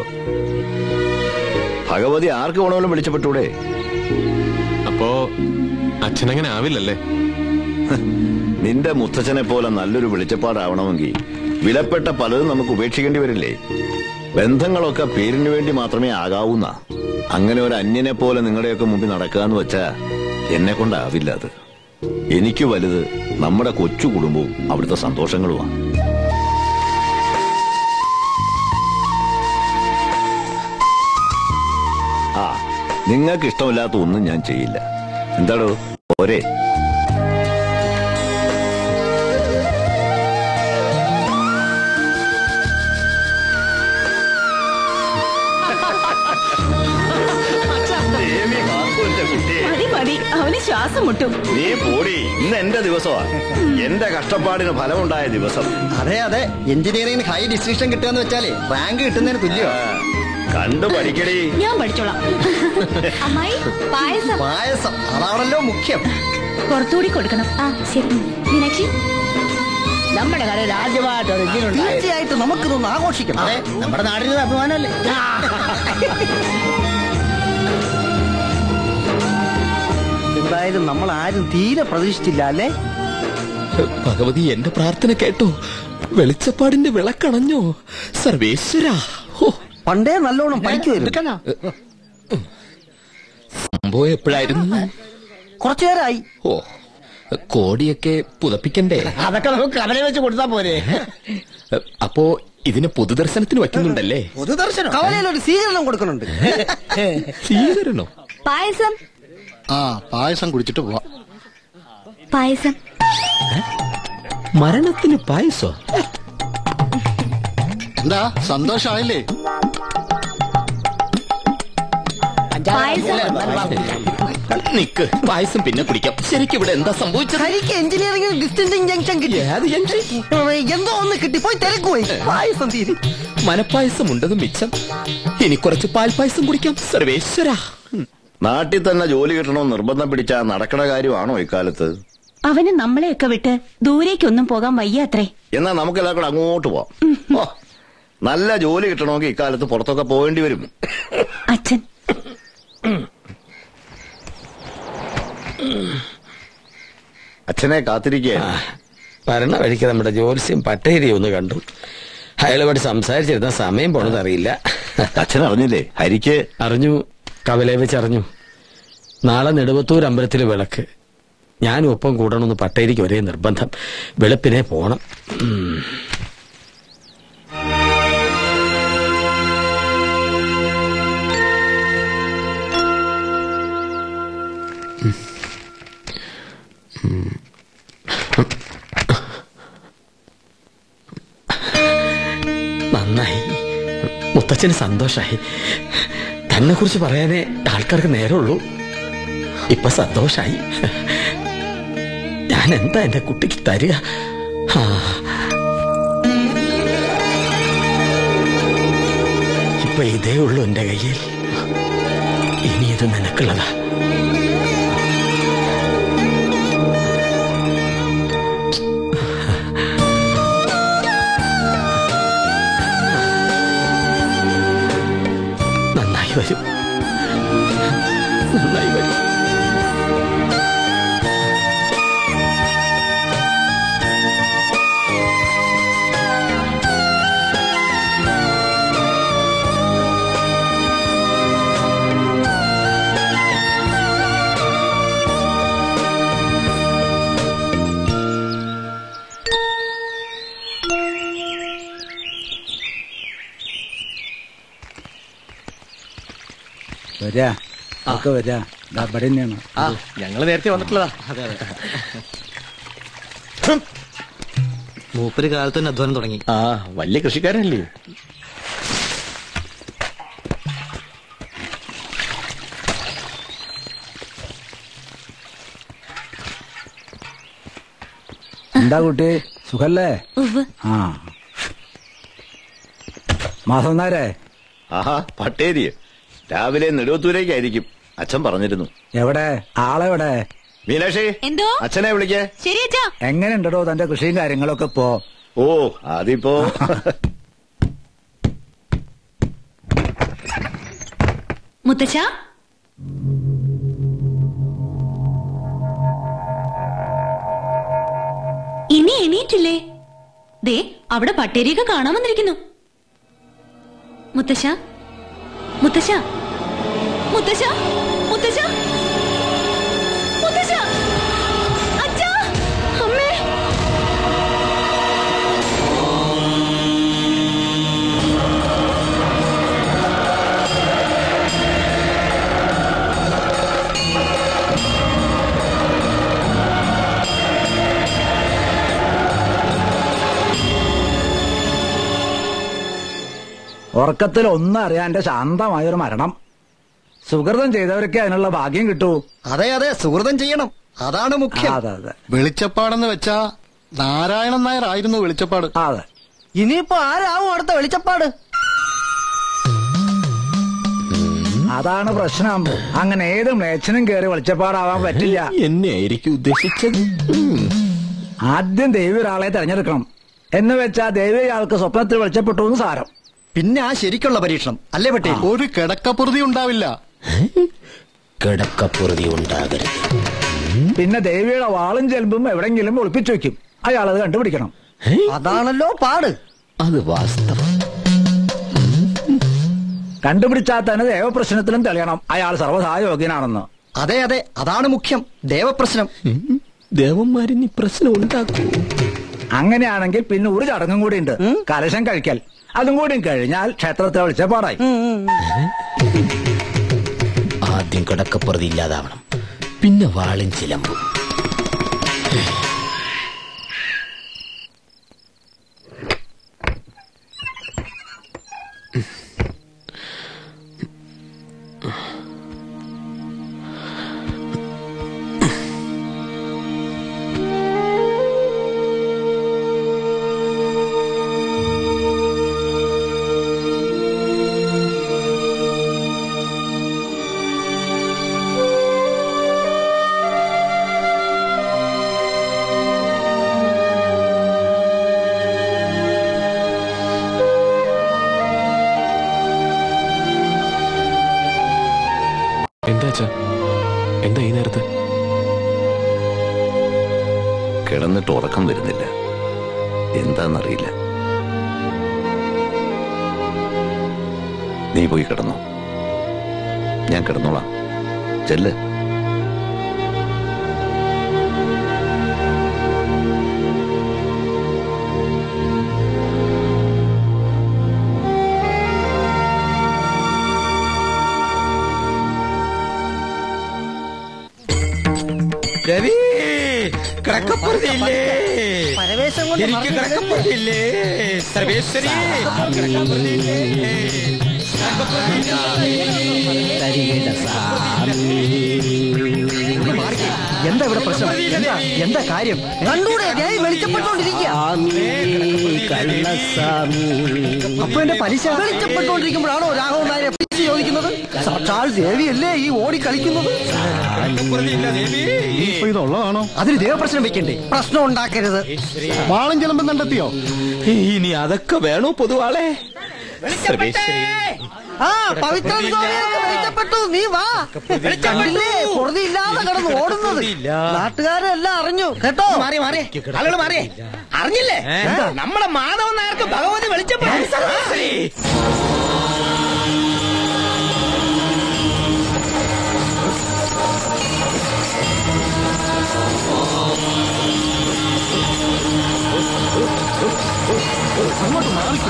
ഭഗവതി ആർക്ക് വേണമെങ്കിലും വെളിച്ചപ്പെട്ടൂടെ? അപ്പോ അച്ഛനങ്ങനെ ആവില്ലല്ലേ? നിന്റെ മുത്തച്ഛനെ പോലെ നല്ലൊരു വെളിച്ചപ്പാടാവണമെങ്കിൽ വിലപ്പെട്ട പലതും നമുക്ക് ഉപേക്ഷിക്കേണ്ടി വരില്ലേ? ബന്ധങ്ങളൊക്കെ പേരിന് വേണ്ടി മാത്രമേ ആകാവൂന്ന. അങ്ങനെ ഒരു അന്യനെ പോലെ നിങ്ങളുടെയൊക്കെ മുമ്പിൽ നടക്കാന്ന് വെച്ചാ എന്നെ കൊണ്ടാവില്ല. അത് എനിക്ക് വലുത് നമ്മുടെ കൊച്ചു കുടുംബവും അവിടുത്തെ സന്തോഷങ്ങളുമാണ്. ആ നിങ്ങൾക്ക് ഇഷ്ടമില്ലാത്ത ഒന്നും ഞാൻ ചെയ്യില്ല. എന്താടോ ഒരേ? മതി, അവന് ശ്വാസം മുട്ടും. നീ പോടി. ഇന്ന് എന്റെ ദിവസമാ. എന്റെ കഷ്ടപ്പാടിന് ഫലമുണ്ടായ ദിവസം. അതെ എഞ്ചിനീയറിംഗിന് ഹൈ ഡിസ്റ്റിങ്ഷൻ കിട്ടുകയെന്ന് വെച്ചാലേ റാങ്ക് കിട്ടുന്നതിന് തുല്യോ. കണ്ടു പഠിക്കടി. ഞാൻ പഠിച്ചോളാം. അമ്മായി പായസം അതാണല്ലോ മുഖ്യം. പുറത്തുകൂടി കൊടുക്കണം. ആ ശരി. മീനാക്ഷി നമ്മുടെ കടയിൽ ആദ്യമായിട്ടൊരു ഇങ്ങനെയുണ്ടായത്. തീർച്ചയായിട്ടും നമുക്കിതൊന്ന് ആഘോഷിക്കണം. അതെ, നമ്മുടെ നാടിനൊരു അഭിമാനമല്ലേ. എന്തായാലും നമ്മൾ ആരും തീരെ പ്രതീക്ഷിച്ചില്ല അല്ലേ? ഭഗവതി എന്റെ പ്രാർത്ഥന കേട്ടോ. വെളിച്ചപ്പാടിന്റെ വിളക്കണഞ്ഞോ സർവേശ്വര. പണ്ടേ നല്ലോണം പഠിക്കുമായിരുന്നു. സംഭവം എപ്പോഴായിരുന്നു? കുറച്ചു നേരമായി. ഓ, കോടിയൊക്കെ പുതപ്പിക്കണ്ടേ? അതൊക്കെ നമുക്ക് കവല വെച്ച് കൊടുത്താ പോരെ. അപ്പോ ഇതിന് പൊതുദർശനത്തിന് വയ്ക്കുന്നുണ്ടല്ലേ? പൊതുദർശനം കവലയിൽ ഒരു സ്വീകരണം കൊടുക്കുന്നുണ്ട്. സ്വീകരണോ? പായസം. പായസം കുടിച്ചിട്ട് പോവാം. പായസം. മരണത്തിന് പായസോ? എന്താ സന്തോഷമായില്ലേ? നിക്ക്, പായസം പിന്നെ കുടിക്കാം. ശരിക്കും ഇവിടെ എന്താ സംഭവിച്ചത്? ഹരിക്ക് എഞ്ചിനീയറിംഗ് ഡിസ്റ്റൻസിംഗ് ജംഗ്ഷൻ കിട്ടി. എന്തോ ഒന്ന് കിട്ടി, പോയി തിരക്കുപോയി. പായസം തീരി. മനപ്പായസം ഉണ്ടത് മിച്ചം. ഇനി കുറച്ച് പാൽപ്പായസം കുടിക്കാം. സർവേശ്വര. നാട്ടിൽ തന്നെ ജോലി കിട്ടണമെന്ന് നിർബന്ധം പിടിച്ചാൽ നടക്കണ കാര്യമാണോ ഇക്കാലത്ത്? അവന് നമ്മളെയൊക്കെ വിട്ട് ദൂരേക്കൊന്നും പോകാൻ വയ്യാത്രേ. എന്നാ നമുക്കെല്ലാം കൂടെ അങ്ങോട്ട് പോവാം. ഓ, നല്ല ജോലി കിട്ടണമെങ്കിൽ ഇക്കാലത്ത് പുറത്തൊക്കെ പോകേണ്ടി വരും. അച്ഛൻ അച്ഛനെ കാത്തിരിക്കുകയാണ്. ഭരണ വഴിക്ക് നമ്മുടെ ജോത്സ്യം പട്ടേരി ഒന്ന് കണ്ടു. അയാളുമായിട്ട് സംസാരിച്ചിരുന്ന സമയം പോണത് അറിയില്ല. അച്ഛൻ അറിഞ്ഞില്ലേ? ഹരിക്ക് അറിഞ്ഞു, കവലയെ വെച്ച് അറിഞ്ഞു. നാളെ നെടുവത്തൂർ അമ്പലത്തിലെ വിളക്ക്. ഞാനും ഒപ്പം കൂടണമെന്ന് പട്ടേരിക്ക് ഒരേ നിർബന്ധം. വെളുപ്പിനെ പോണം. നന്നായി, മുത്തച്ഛന് സന്തോഷായി. തന്നെ കുറിച്ച് പറയാനേ ആൾക്കാർക്ക് നേരമുള്ളൂ. ഇപ്പൊ സന്തോഷായി. ഞാൻ എന്താ എന്റെ കുട്ടിക്ക് തരിക? ഇപ്പൊ ഇതേ ഉള്ളൂ എന്റെ കയ്യിൽ. ഇനി ഇത് നിനക്കുള്ളതാ. നന്നായി വരും, നന്നായി വരും. വരാ ഒക്കെ വരാ. ഇവിടെ തന്നെയാണ്. ഞങ്ങള് നേരത്തെ വന്നിട്ടുള്ളതാ. മൂപ്പര് കാലത്ത് തന്നെ അധ്വാനം തുടങ്ങി. വലിയ കൃഷിക്കാരനല്ലേ? എന്താ കുട്ടി, സുഖല്ലേ? ആ, മാസം നേരെ. ആഹാ, പട്ടേരി രാവിലെ നെടുവത്തൂരേക്കായിരിക്കും. അച്ഛൻ പറഞ്ഞിരുന്നു. എവിടെ ആളെവിടെ? മീനാക്ഷി, എന്തോ അച്ഛനെ വിളിക്കേ. ശരി അച്ഛാ. എങ്ങനെയുണ്ടോ തന്റെ കൃഷിയും കാര്യങ്ങളൊക്കെ ഇപ്പോ? ഓ, അതിപ്പോ മുത്തച്ഛ, ഇനി എണീറ്റില്ലേ? ദേ അവിടെ പട്ടേരിയൊക്കെ കാണാൻ വന്നിരിക്കുന്നു. മുത്തശ്ശ, മുത്തശ്ശ, മുത്തശ്ശ, മുത്തശ്ശ, മുത്തശ്ശ, അച്ഛാ, അമ്മേ. ഉറക്കത്തിൽ ഒന്നും അറിയാന്റെ ശാന്തമായൊരു മരണം. സുഹൃതം ചെയ്തവരൊക്കെ അതിനുള്ള ഭാഗ്യം കിട്ടൂ. അതെ അതെ, സുഹൃതം ചെയ്യണം, അതാണ് മുഖ്യം. അതെ അതെ. വെളിച്ചപ്പാടെന്ന് വെച്ചാ നാരായണൻ നായർ ആയിരുന്നു വെളിച്ചപ്പാട്. അതെ. ഇനിയിപ്പോ ആരാവും അടുത്ത വെളിച്ചപ്പാട്? അതാണ് പ്രശ്നം. അങ്ങനെ ഏത് മ്ലേച്ഛനും കയറി വെളിച്ചപ്പാടാവാൻ പറ്റില്ല. എന്നെ ആയിരിക്കും ഉദ്ദേശിച്ചത്. ആദ്യം ദേവി ഒരാളെ തെരഞ്ഞെടുക്കണം. എന്ന് വെച്ചാ ദേവി അയാൾക്ക് സ്വപ്നത്തിൽ വെളിച്ചപ്പെട്ടു എന്ന് സാരം. പിന്നെ ആ ശരിക്കുള്ള പരീക്ഷണം അല്ലേ പറ്റേ? ഒരു കിടക്കപ്പുറതി ഉണ്ടാവില്ല. കിടക്കപ്പുറതി ഉണ്ടാകരുത്. പിന്നെ ദേവിയുടെ വാളും ചെലമ്പും എവിടെങ്കിലും ഒളിപ്പിച്ചു വെക്കും. അയാളത് കണ്ടുപിടിക്കണം. അതാണല്ലോ പാട്. അത് വാസ്തവം. കണ്ടുപിടിച്ചാൽ തന്നെ ദേവപ്രശ്നത്തിലും തെളിയണം അയാൾ സർവ്വസായോഗ്യനാണെന്ന്. അതെ അതെ, അതാണ് മുഖ്യം. ദേവപ്രശ്നം. ദേവന്മാരിനി പ്രശ്നം ഉണ്ടാക്കൂ. അങ്ങനെയാണെങ്കിൽ പിന്നെ ഒരു ചടങ്ങും കൂടി ഉണ്ട്, കലശം കഴിക്കൽ. അതും കൂടി കഴിഞ്ഞാൽ ക്ഷേത്രത്തെ വെളിച്ചപ്പാടായി. ആദ്യം കിടക്കപ്പുറതി ഇല്ലാതാവണം, പിന്നെ വാളും ചിലമ്പും. എന്താ ഈ നേരത്ത്? കിടന്നിട്ട് ഉറക്കം വരുന്നില്ല, എന്താന്നറിയില്ല. നീ പോയി കിടന്നോ, ഞാൻ കിടന്നോളാം. ചെല്ല്. രവി, കിടക്കപ്പുറതില്ലേ? പരവേശം കൊണ്ട് എനിക്ക് കിടക്കപ്പുറതില്ലേ? സർവേശ്വരി, എന്താ ഇവിടെ പ്രശ്നം? എന്താ കാര്യം? കണ്ടൂടെ വെളിച്ചപ്പെട്ടോണ്ടിരിക്കുക. അപ്പൊ എന്റെ പലിശ വെളിച്ചപ്പെട്ടോണ്ടിരിക്കുമ്പോഴാണോ രാഘവൻ നായരെ പലിശ ചോദിക്കുന്നത്? സാക്ഷാൽ ദേവിയല്ലേ ഈ ഓടി കളിക്കുന്നത്? ഇതുള്ളതാണോ? അതിന് ദേവപ്രശ്നം വെക്കണ്ടേ? പ്രശ്നം ഉണ്ടാക്കരുത്. വാളും ചിലമ്പും കണ്ടെത്തിയോ? ഇനി അതൊക്കെ വേണോ പൊതുവാളെ? ആ പവിത്രൻ സ്വാമിയൊക്കെ വെളിച്ചപ്പെട്ടു. നീ വാ. കണ്ടില്ലേ പൊറുതിയില്ലാതെ കിടന്ന് ഓടുന്നത്? നാട്ടുകാരെല്ലാം അറിഞ്ഞു കേട്ടോ. മാറി മാറി ആളുകൾ മാറിയേ. അറിഞ്ഞില്ലേ നമ്മളെ മാധവൻ നായർക്ക് ഭഗവതി വെളിച്ചപ്പെട്ടു. അങ്ങോട്ട് മാറി.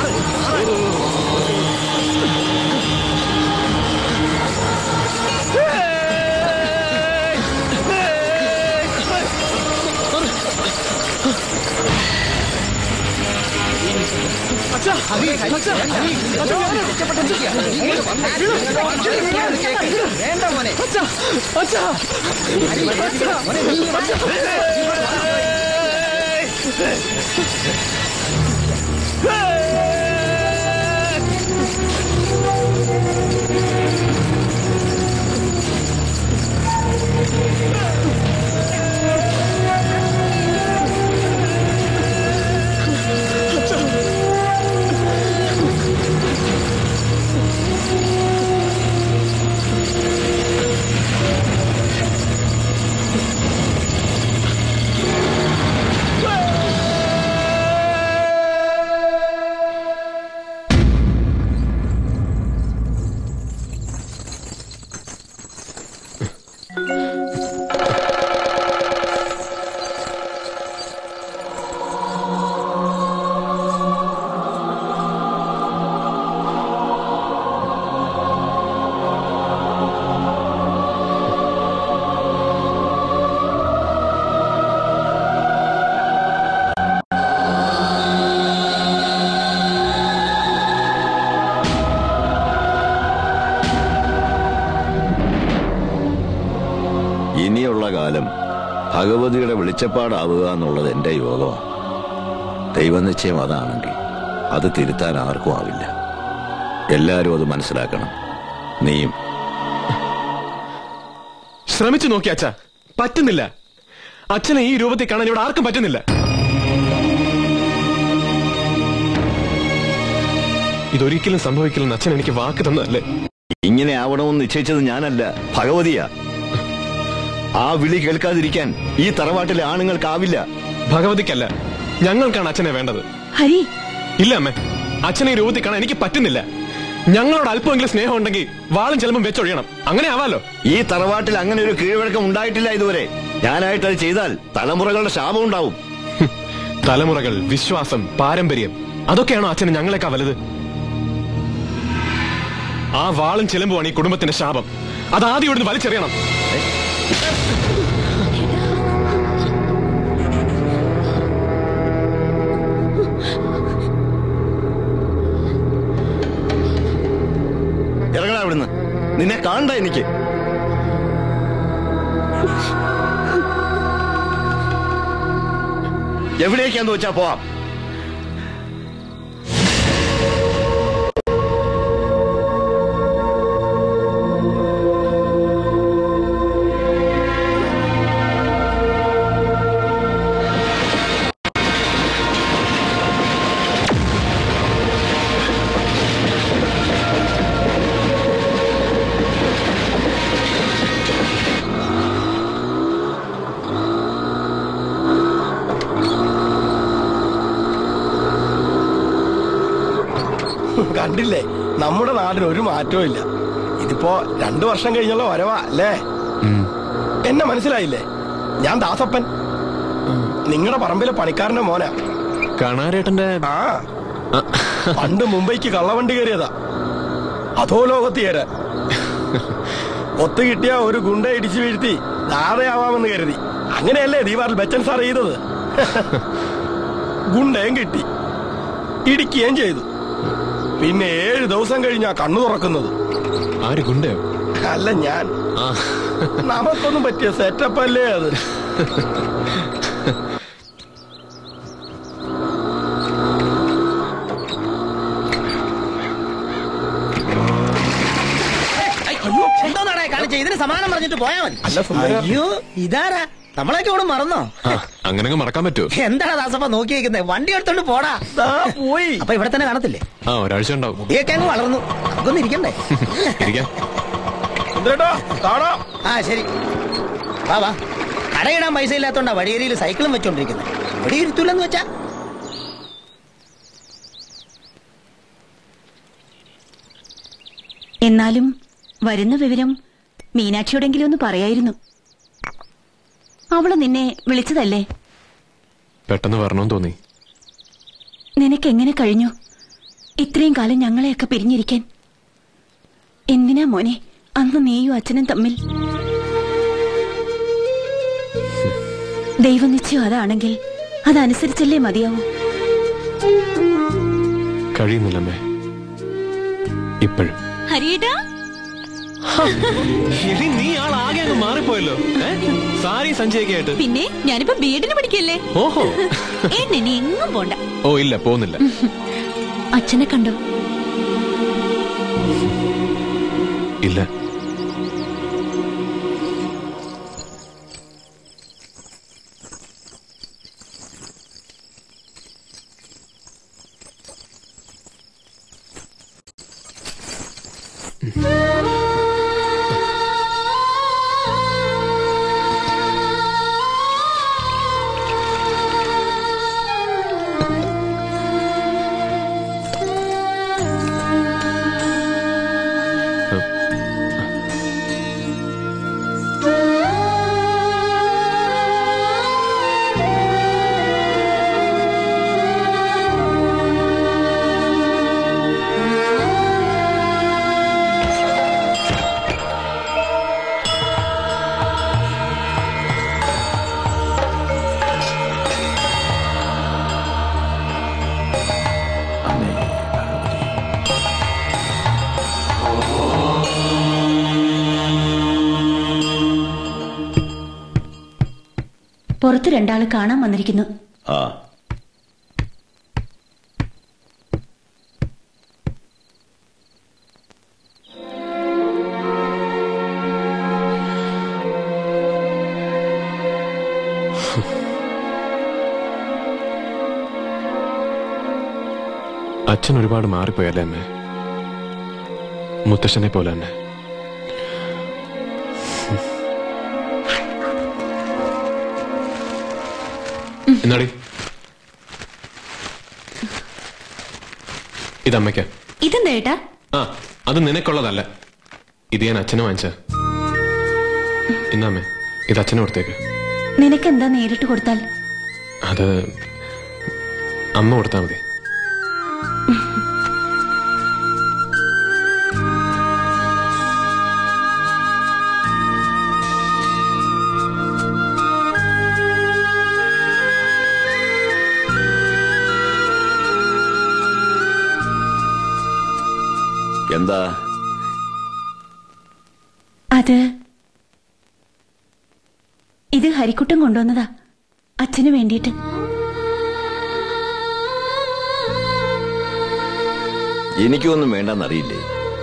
വേണ്ട മോനെ. ഇനിയുള്ള കാലം ഭഗവതിയുടെ വെളിച്ചപ്പാടാവുക എന്നുള്ളത് എന്റെ യോഗമാണ്. ദൈവനിശ്ചയം അതാണെങ്കിൽ അത് തിരുത്താൻ ആർക്കും ആവില്ല. എല്ലാരും അത് മനസ്സിലാക്കണം. നീയും ശ്രമിച്ചു നോക്കി അച്ഛാ, പറ്റുന്നില്ല. അച്ഛനെ ഈ രൂപത്തിൽ കാണാൻ ഇവിടെ ആർക്കും പറ്റുന്നില്ല. ഇതൊരിക്കലും സംഭവിക്കില്ലെന്ന് അച്ഛൻ എനിക്ക് വാക്ക് തന്നതല്ലേ? ഇങ്ങനെ ആവണമെന്ന് നിശ്ചയിച്ചത് ഞാനല്ല, ഭഗവതിയാ. ആ വിളി കേൾക്കാതിരിക്കാൻ ഈ തറവാട്ടിലെ ആണുങ്ങൾക്കാവില്ല. ഭഗവതിക്കല്ല, ഞങ്ങൾക്കാണ് അച്ഛനെ വേണ്ടത്. ഹരി, ഇല്ല അമ്മേ, അച്ഛനെ ഈ രൂപത്തിൽ കാണാൻ എനിക്ക് പറ്റുന്നില്ല. ഞങ്ങളോട് അല്പമെങ്കിലും സ്നേഹം ഉണ്ടെങ്കിൽ വാളും ചിലപ്പം വെച്ചൊഴിയണം. അങ്ങനെ ആവാലോ. ഈ തറവാട്ടിൽ അങ്ങനെ ഒരു കീഴ്വഴക്കം ഉണ്ടായിട്ടില്ല ഇതുവരെ. ഞാനായിട്ട് അത് ചെയ്താൽ തലമുറകളുടെ ശാപം ഉണ്ടാവും. തലമുറകൾ, വിശ്വാസം, പാരമ്പര്യം, അതൊക്കെയാണോ അച്ഛന് ഞങ്ങളെക്കാ വലുത്? ആ വാളും ചിലമ്പുമാണ് ഈ കുടുംബത്തിന്റെ ശാപം. അത് ആദ്യം ഇവിടുന്ന് വലിച്ചെറിയണം. ഇറങ്ങടാ ഇവിടുന്ന്. നിന്നെ കാണണ്ട എനിക്ക്. എവിടേക്കാന്ന് വെച്ചാ പോവാം. കണ്ടില്ലേ, നമ്മുടെ നാടിന് ഒരു മാറ്റവും ഇല്ല. ഇതിപ്പോ 2 വർഷം കഴിഞ്ഞുള്ള വരവാ അല്ലേ? എന്നെ മനസ്സിലായില്ലേ? ഞാൻ ദാസപ്പൻ, നിങ്ങളുടെ പറമ്പിലെ പണിക്കാരന്റെ മോനാ. കാണാരേട്ടന്റെ പണ്ട് മുംബൈക്ക് കള്ളവണ്ടി കയറിയതാ, അതോ ലോകത്ത് കയറാൻ. ഒത്തു കിട്ടിയ ഒരു ഗുണ്ട ഇടിച്ചു വീഴ്ത്തി ദാതയാവാമെന്ന് കരുതി. അങ്ങനെയല്ലേ ദീപാറിൽ ബച്ചൻ സാർ ചെയ്തത്? ഗുണ്ടയും കിട്ടി, ഇടിക്കുകയും ചെയ്തു. പിന്നെ 7 ദിവസം കഴിഞ്ഞാ കണ്ണു തുറക്കുന്നത്. ആര്, ഗുണ്ടയോ? അല്ല, ഞാൻ. നമുക്കൊന്നും പറ്റിയ സെറ്റപ്പ് അല്ലേ അത്? എന്തോന്നാടാ കാണിച്ച? ഇതിന് സമാധാനം പറഞ്ഞിട്ട് പോയാ മതി. അയ്യോ, ഇതാരാ? നമ്മളൊക്കെ ഇവിടെ മറന്നോ? അങ്ങനെ മറക്കാൻ പറ്റുമോ? എന്താടാ ദാസപ്പ നോക്കി വെക്കുന്നത്? വണ്ടി എടുത്തോണ്ട് പോടാ. പോയി. അപ്പൊ ഇവിടെ തന്നെ കാണത്തില്ലേ? ഒരാഴ്ച ഉണ്ടാവും. മുടിയൊക്കെ അങ്ങ് വളർന്നു, നമുക്കൊന്നും ഇരിക്കണ്ടേ? ആ ശരി, വാ വാ. കടയിടാൻ പൈസ ഇല്ലാത്തോണ്ടാ വഴിയേരിയിൽ സൈക്കിളും വെച്ചോണ്ടിരിക്കുന്നത്. ഇവിടെ ഇരുത്തൂലെന്ന് വെച്ചാ. എന്നാലും വരുന്ന വിവരം മീനാക്ഷിയോടെങ്കിലും ഒന്ന് പറയായിരുന്നു. അവള് നിന്നെ വിളിച്ചതല്ലേ? പെട്ടെന്ന് വരണമെന്ന് തോന്നി. നിനക്കെങ്ങനെ കഴിഞ്ഞു ഇത്രയും കാലം ഞങ്ങളെയൊക്കെ പിരിഞ്ഞിരിക്കാൻ? എന്തിനാ മോനെ അന്ന് നീയും അച്ഛനും തമ്മിൽ? ദൈവനിശ്ചയം അതാണെങ്കിൽ അതനുസരിച്ചല്ലേ മതിയാവൂ. കഴിയുന്നില്ലമ്മേ ഇപ്പോഴും. ഹരിയേട്ടാ, നീ ആളാകെ അങ്ങ് മാറിപ്പോയല്ലോ. സാരി സഞ്ചയൊക്കെ ആയിട്ട്. പിന്നെ ഞാനിപ്പോ ബിഎഡിന് പഠിക്കല്ലേ. ഓഹോ, എന്നെ നീ എങ്ങും പോണ്ട. ഓ ഇല്ല, പോകുന്നില്ല. അച്ഛനെ കണ്ടോ? ഇല്ല. പുറത്ത് 2 ആള് കാണാൻ വന്നിരിക്കുന്നു. അച്ഛൻ ഒരുപാട് മാറിപ്പോയല്ലേ അമ്മേ? മുത്തശ്ശനെ പോലെ തന്നെ. എന്നാടി ഇതമ്മയ്ക്ക. ഇതെന്താ ഏട്ടാ? ആ, അത് നിനക്കുള്ളതല്ല. ഇത് ഞാൻ അച്ഛനെ വാങ്ങിച്ച. ഇന്നമ്മേ, ഇത് അച്ഛനെ കൊടുത്തേക്ക്. നിനക്കെന്താ നേരിട്ട് കൊടുത്താൽ? അത് അമ്മ കൊടുത്താൽ മതി. എന്താ അത്? ഇത് ഹരിക്കുട്ടൻ കൊണ്ടുവന്നതാ അച്ഛന് വേണ്ടിയിട്ട്. എനിക്കൊന്നും വേണ്ടെന്നറിയില്ലേ?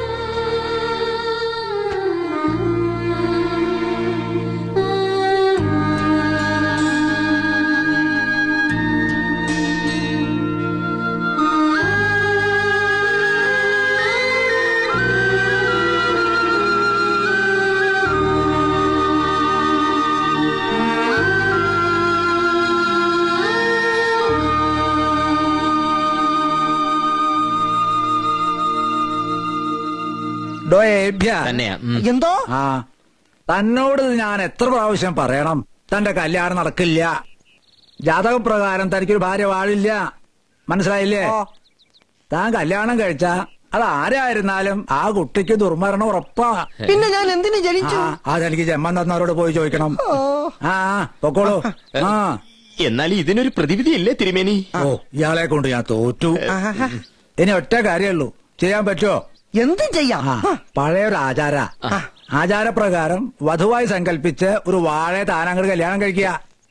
എന്തോ ആ, തന്നോട് ഞാൻ എത്ര പ്രാവശ്യം പറയണം തന്റെ കല്യാണം നടക്കില്ല, ജാതകപ്രകാരം തനിക്കൊരു ഭാര്യ വാഴില്ല, മനസ്സിലായില്ലേ? താൻ കല്യാണം കഴിച്ച അത് ആരായിരുന്നാലും ആ കുട്ടിക്ക് ദുർമരണം ഉറപ്പാ. പിന്നെ ഞാൻ എന്തിനു ജനിച്ചു? അതെനിക്ക് ജന്മം തന്നവരോട് പോയി ചോദിക്കണം. ആ പൊക്കോളൂ. ആ, എന്നാൽ ഇതിനൊരു പ്രതിവിധി ഇല്ലേ തിരുമേനി? ഓ, ഇയാളെ കൊണ്ട് ഞാൻ തോറ്റു. ഇനി ഒറ്റ കാര്യമുള്ളൂ, ചെയ്യാൻ പറ്റുമോ? എന്തും ചെയ്യാം. പഴയൊരു ആചാരപ്രകാരം വധുവായി സങ്കല്പിച്ച് ഒരു വാഴയെ താനങ്ങോട്ട് കല്യാണം കഴിക്കുക.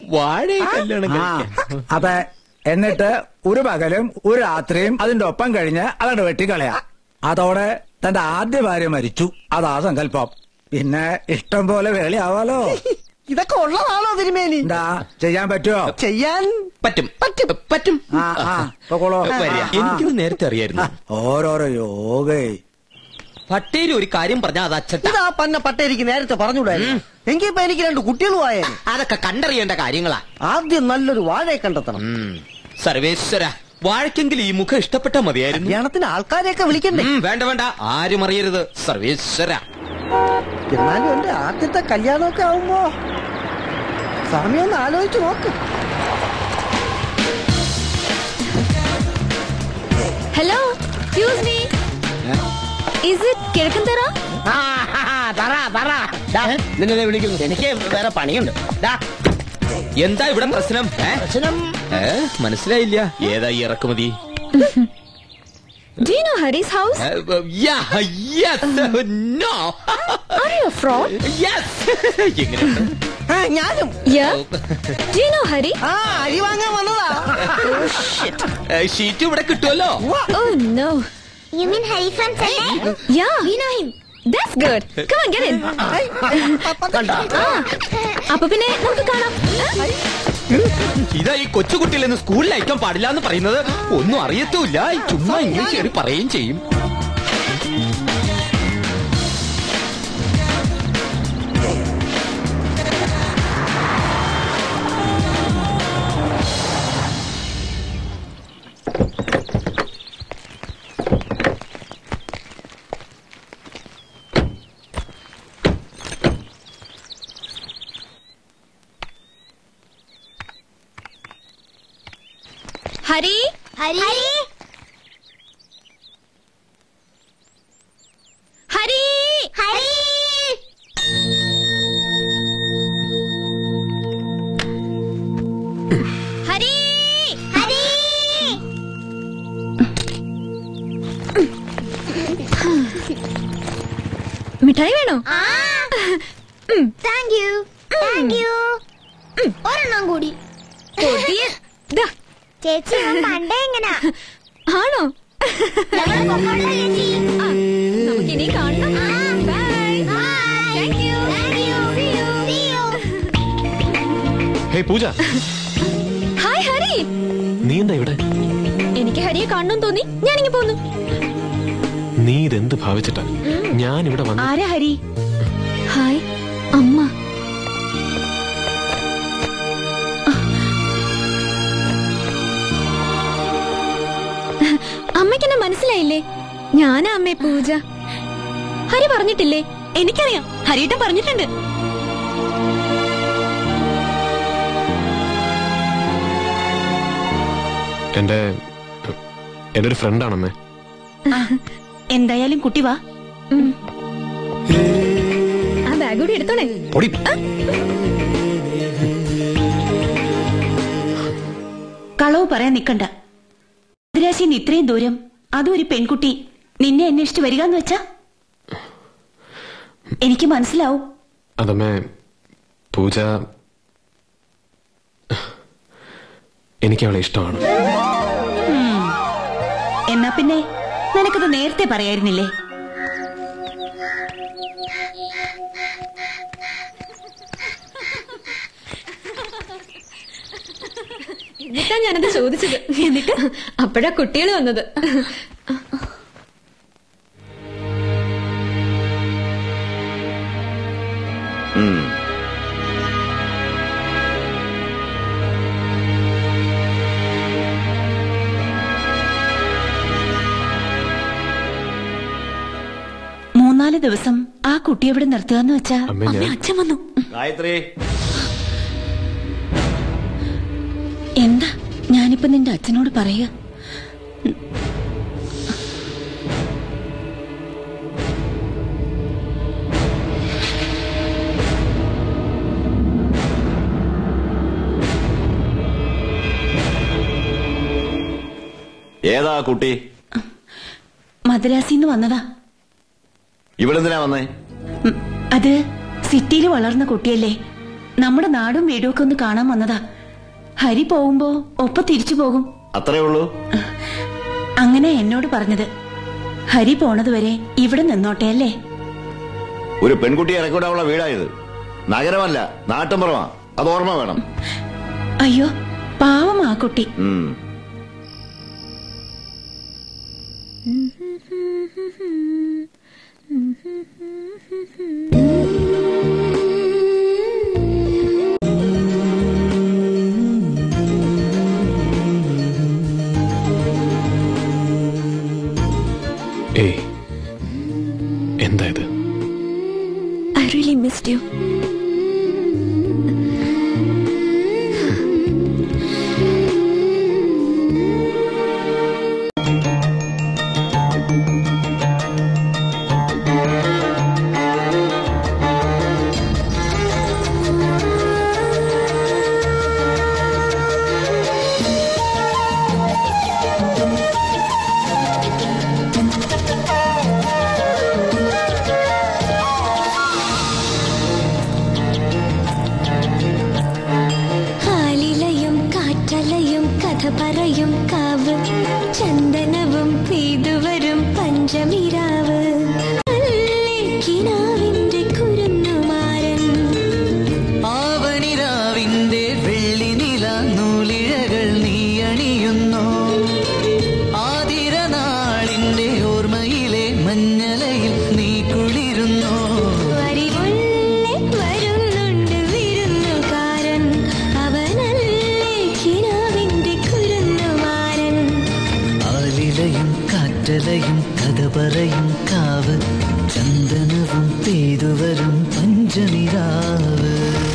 അതെ, എന്നിട്ട് ഒരു പകലും ഒരു രാത്രിയും അതിന്റെ ഒപ്പം കഴിഞ്ഞ് അതങ്ങോട്ട് വെട്ടിക്കളയാ. അതോടെ തന്റെ ആദ്യ ഭാര്യ മരിച്ചു. അതാ സങ്കല്പം. പിന്നെ ഇഷ്ടം പോലെ വേളയാവാലോ. ഇതൊക്കെ ഉള്ളതാണോ തിരുമേനി? എന്താ, ചെയ്യാൻ പറ്റുമോ? ചെയ്യാൻ പറ്റും പറ്റും പറ്റും. പൊക്കോളൂ. എനിക്കിത് നേരത്തെ അറിയായിരുന്നു. ഓരോരോ യോഗേ. പട്ടേരി ഒരു കാര്യം പറഞ്ഞാ അത് അച്ചട്ട. ഇതാ പന്ന പട്ടേരിക്ക് നേരത്തെ പറഞ്ഞുകൂടായിരുന്നു. എങ്കിൽ ഇപ്പൊ എനിക്ക് 2 കുട്ടികളുമായ. അതൊക്കെ കണ്ടറിയേണ്ട കാര്യങ്ങളാ. ആദ്യം നല്ലൊരു വാഴയെ കണ്ടെത്തണം. സർവേശ്വര, വാഴക്കെങ്കിൽ ഈ മുഖം ഇഷ്ടപ്പെട്ടാ മതിയായിരുന്നു. കല്യാണത്തിന് ആൾക്കാരെയൊക്കെ വിളിക്കണ്ടേ? വേണ്ട വേണ്ട, ആരും അറിയരുത്. സർവേശ്വര, എന്നാലും എന്റെ ആദ്യത്തെ കല്യാണമൊക്കെ ആവുമ്പോ സമയം ഒന്ന് ആലോചിച്ച് നോക്ക്. Hello, excuse me, is it Kizhakkanthara? നിന്നെ വിളിക്കുന്നു. എനിക്ക് വേറെ പണിയുണ്ട്. എന്താ ഇവിടെ പ്രശ്നം? പ്രശ്നം മനസ്സിലായില്ല. ഏതാ ഈ ഇറക്കുമതി? Do you know Hari's house? Yeah, yes, no. Are you a fraud? Yes. ഞാനും. Yeah. Do you know Hari? അരി വാങ്ങാൻ വന്നതാ. ഷീറ്റ് ഇവിടെ കിട്ടുമല്ലോ. Oh no. You mean Hari from Chennai? Yeah. We know him. That's good. Come on, get in. അപ്പൊ പിന്നെ നമുക്ക് കാണാം. ഇതാ ഈ കൊച്ചുകുട്ടികളെന്ന് സ്കൂളിൽ അയക്കാൻ പാടില്ല എന്ന് പറയുന്നത്. ഒന്നും അറിയത്തുമില്ല, ചുമ്മാ ഇംഗ്ലീഷ് കയറി പറയുകയും ചെയ്യും. Hari, Hari? Hari, Hari? Hari, Hari? മിഠായി വേണോ? Thank you. Thank you. ഒരെണ്ണം കൂടി. ചേച്ചി പണ്ടേ എങ്ങനാ? ആണോ? നമുക്കിനി കാണണം. ഹേ പൂജ. ഹായ് ഹരി. നീ എന്താ ഇവിടെ? എനിക്ക് ഹരിയെ കാണണം തോന്നി. തോന്നി ഞാനിങ്ങി പോന്നു. നീ ഇതെന്ത് ഭാവിച്ചിട്ടാ ഞാൻ ഇവിടെ വന്നു? ആരാ ഹരി? ഹായ് അമ്മ. അമ്മയ്ക്കെന്നെ മനസ്സിലായില്ലേ? ഞാനാ അമ്മേ പൂജ. ഹരി പറഞ്ഞിട്ടില്ലേ? എനിക്കറിയാം, ഹരിയേട്ടൻ പറഞ്ഞിട്ടുണ്ട്. എന്റെ ഒരു ഫ്രണ്ടാണമ്മേ. എന്തായാലും കുട്ടി വാ. ആ ബാഗ് കൂടി എടുത്തോളേ. കളവ് പറയാൻ നിക്കണ്ട. മദ്രാശിന്ന് ഇത്രയും ദൂരം, അതും ഒരു പെൺകുട്ടി നിന്നെ അന്വേഷിച്ച് വരികയെന്ന് വെച്ചാ എനിക്ക് മനസ്സിലാവും. അതമ്മേ, പൂജ എനിക്ക് അവളെ ഇഷ്ടമാണ്. എന്നാ പിന്നെ നിനക്കത് നേരത്തെ പറയായിരുന്നില്ലേ? എന്നിട്ടാ ഞാനത് ചോദിച്ചത്. എന്നിട്ട് അപ്പോഴാ കുട്ടികൾ വന്നത്. മൂന്നാല് ദിവസം ആ കുട്ടി എവിടെ നിർത്തുകയെന്ന് വെച്ചാ അച്ഛൻ വന്നു. ഗായത്രി, എന്താ ഞാനിപ്പോ നിന്റെ അച്ഛനോട് പറയുക? ഏതാ കുട്ടി? മദ്രാസിന്ന് വന്നതാ. ഇവിടെ എന്തിനാ വന്നേ? അത് സിറ്റിയിൽ വളർന്ന കുട്ടിയല്ലേ, നമ്മുടെ നാടും വീടും ഒക്കെ ഒന്ന് കാണാൻ വന്നതാ. ഹരി പോകുമ്പോ ഒപ്പം തിരിച്ചു പോകും. അത്രേ ഉള്ളൂ? അങ്ങനെ എന്നോട് പറഞ്ഞത്. ഹരി പോണതുവരെ ഇവിടെ നിന്നോട്ടെ അല്ലേ? ഒരു പെൺകുട്ടിയെ ഇറക്കിവിടാനുള്ള വീടായത്. നഗരമല്ല, നാട്ടുമ്പുറമാ. അത് ഓർമ്മ വേണം. അയ്യോ പാവം ആ കുട്ടി. ഏയ്, എന്താ ഇത്? I really missed you. പറയും കാവ് ചന്ദനവും പെയ്തുവരും പഞ്ചമിരാവ് കിനാവിന്റെ കുരുന്നുമാരൻ ആവണിരാവിന്റെ വെള്ളി നില നൂലിഴകൾ നീ അണിയുന്നു ആതിരനാളിന്റെ ഓർമ്മയിലെ മഞ്ഞലയിൽ നീ കുളിരുന്നു വരുന്നുണ്ട് വിരുന്നുകാരൻ അവനല്ലേ കിനാവിന്റെ കുരുന്നുമാരൻ ആലിലയും കാറ്റലയും കഥ പറയും കാവ് ചന്ദനവും പെയ്തുവരും പഞ്ചമിരാവ്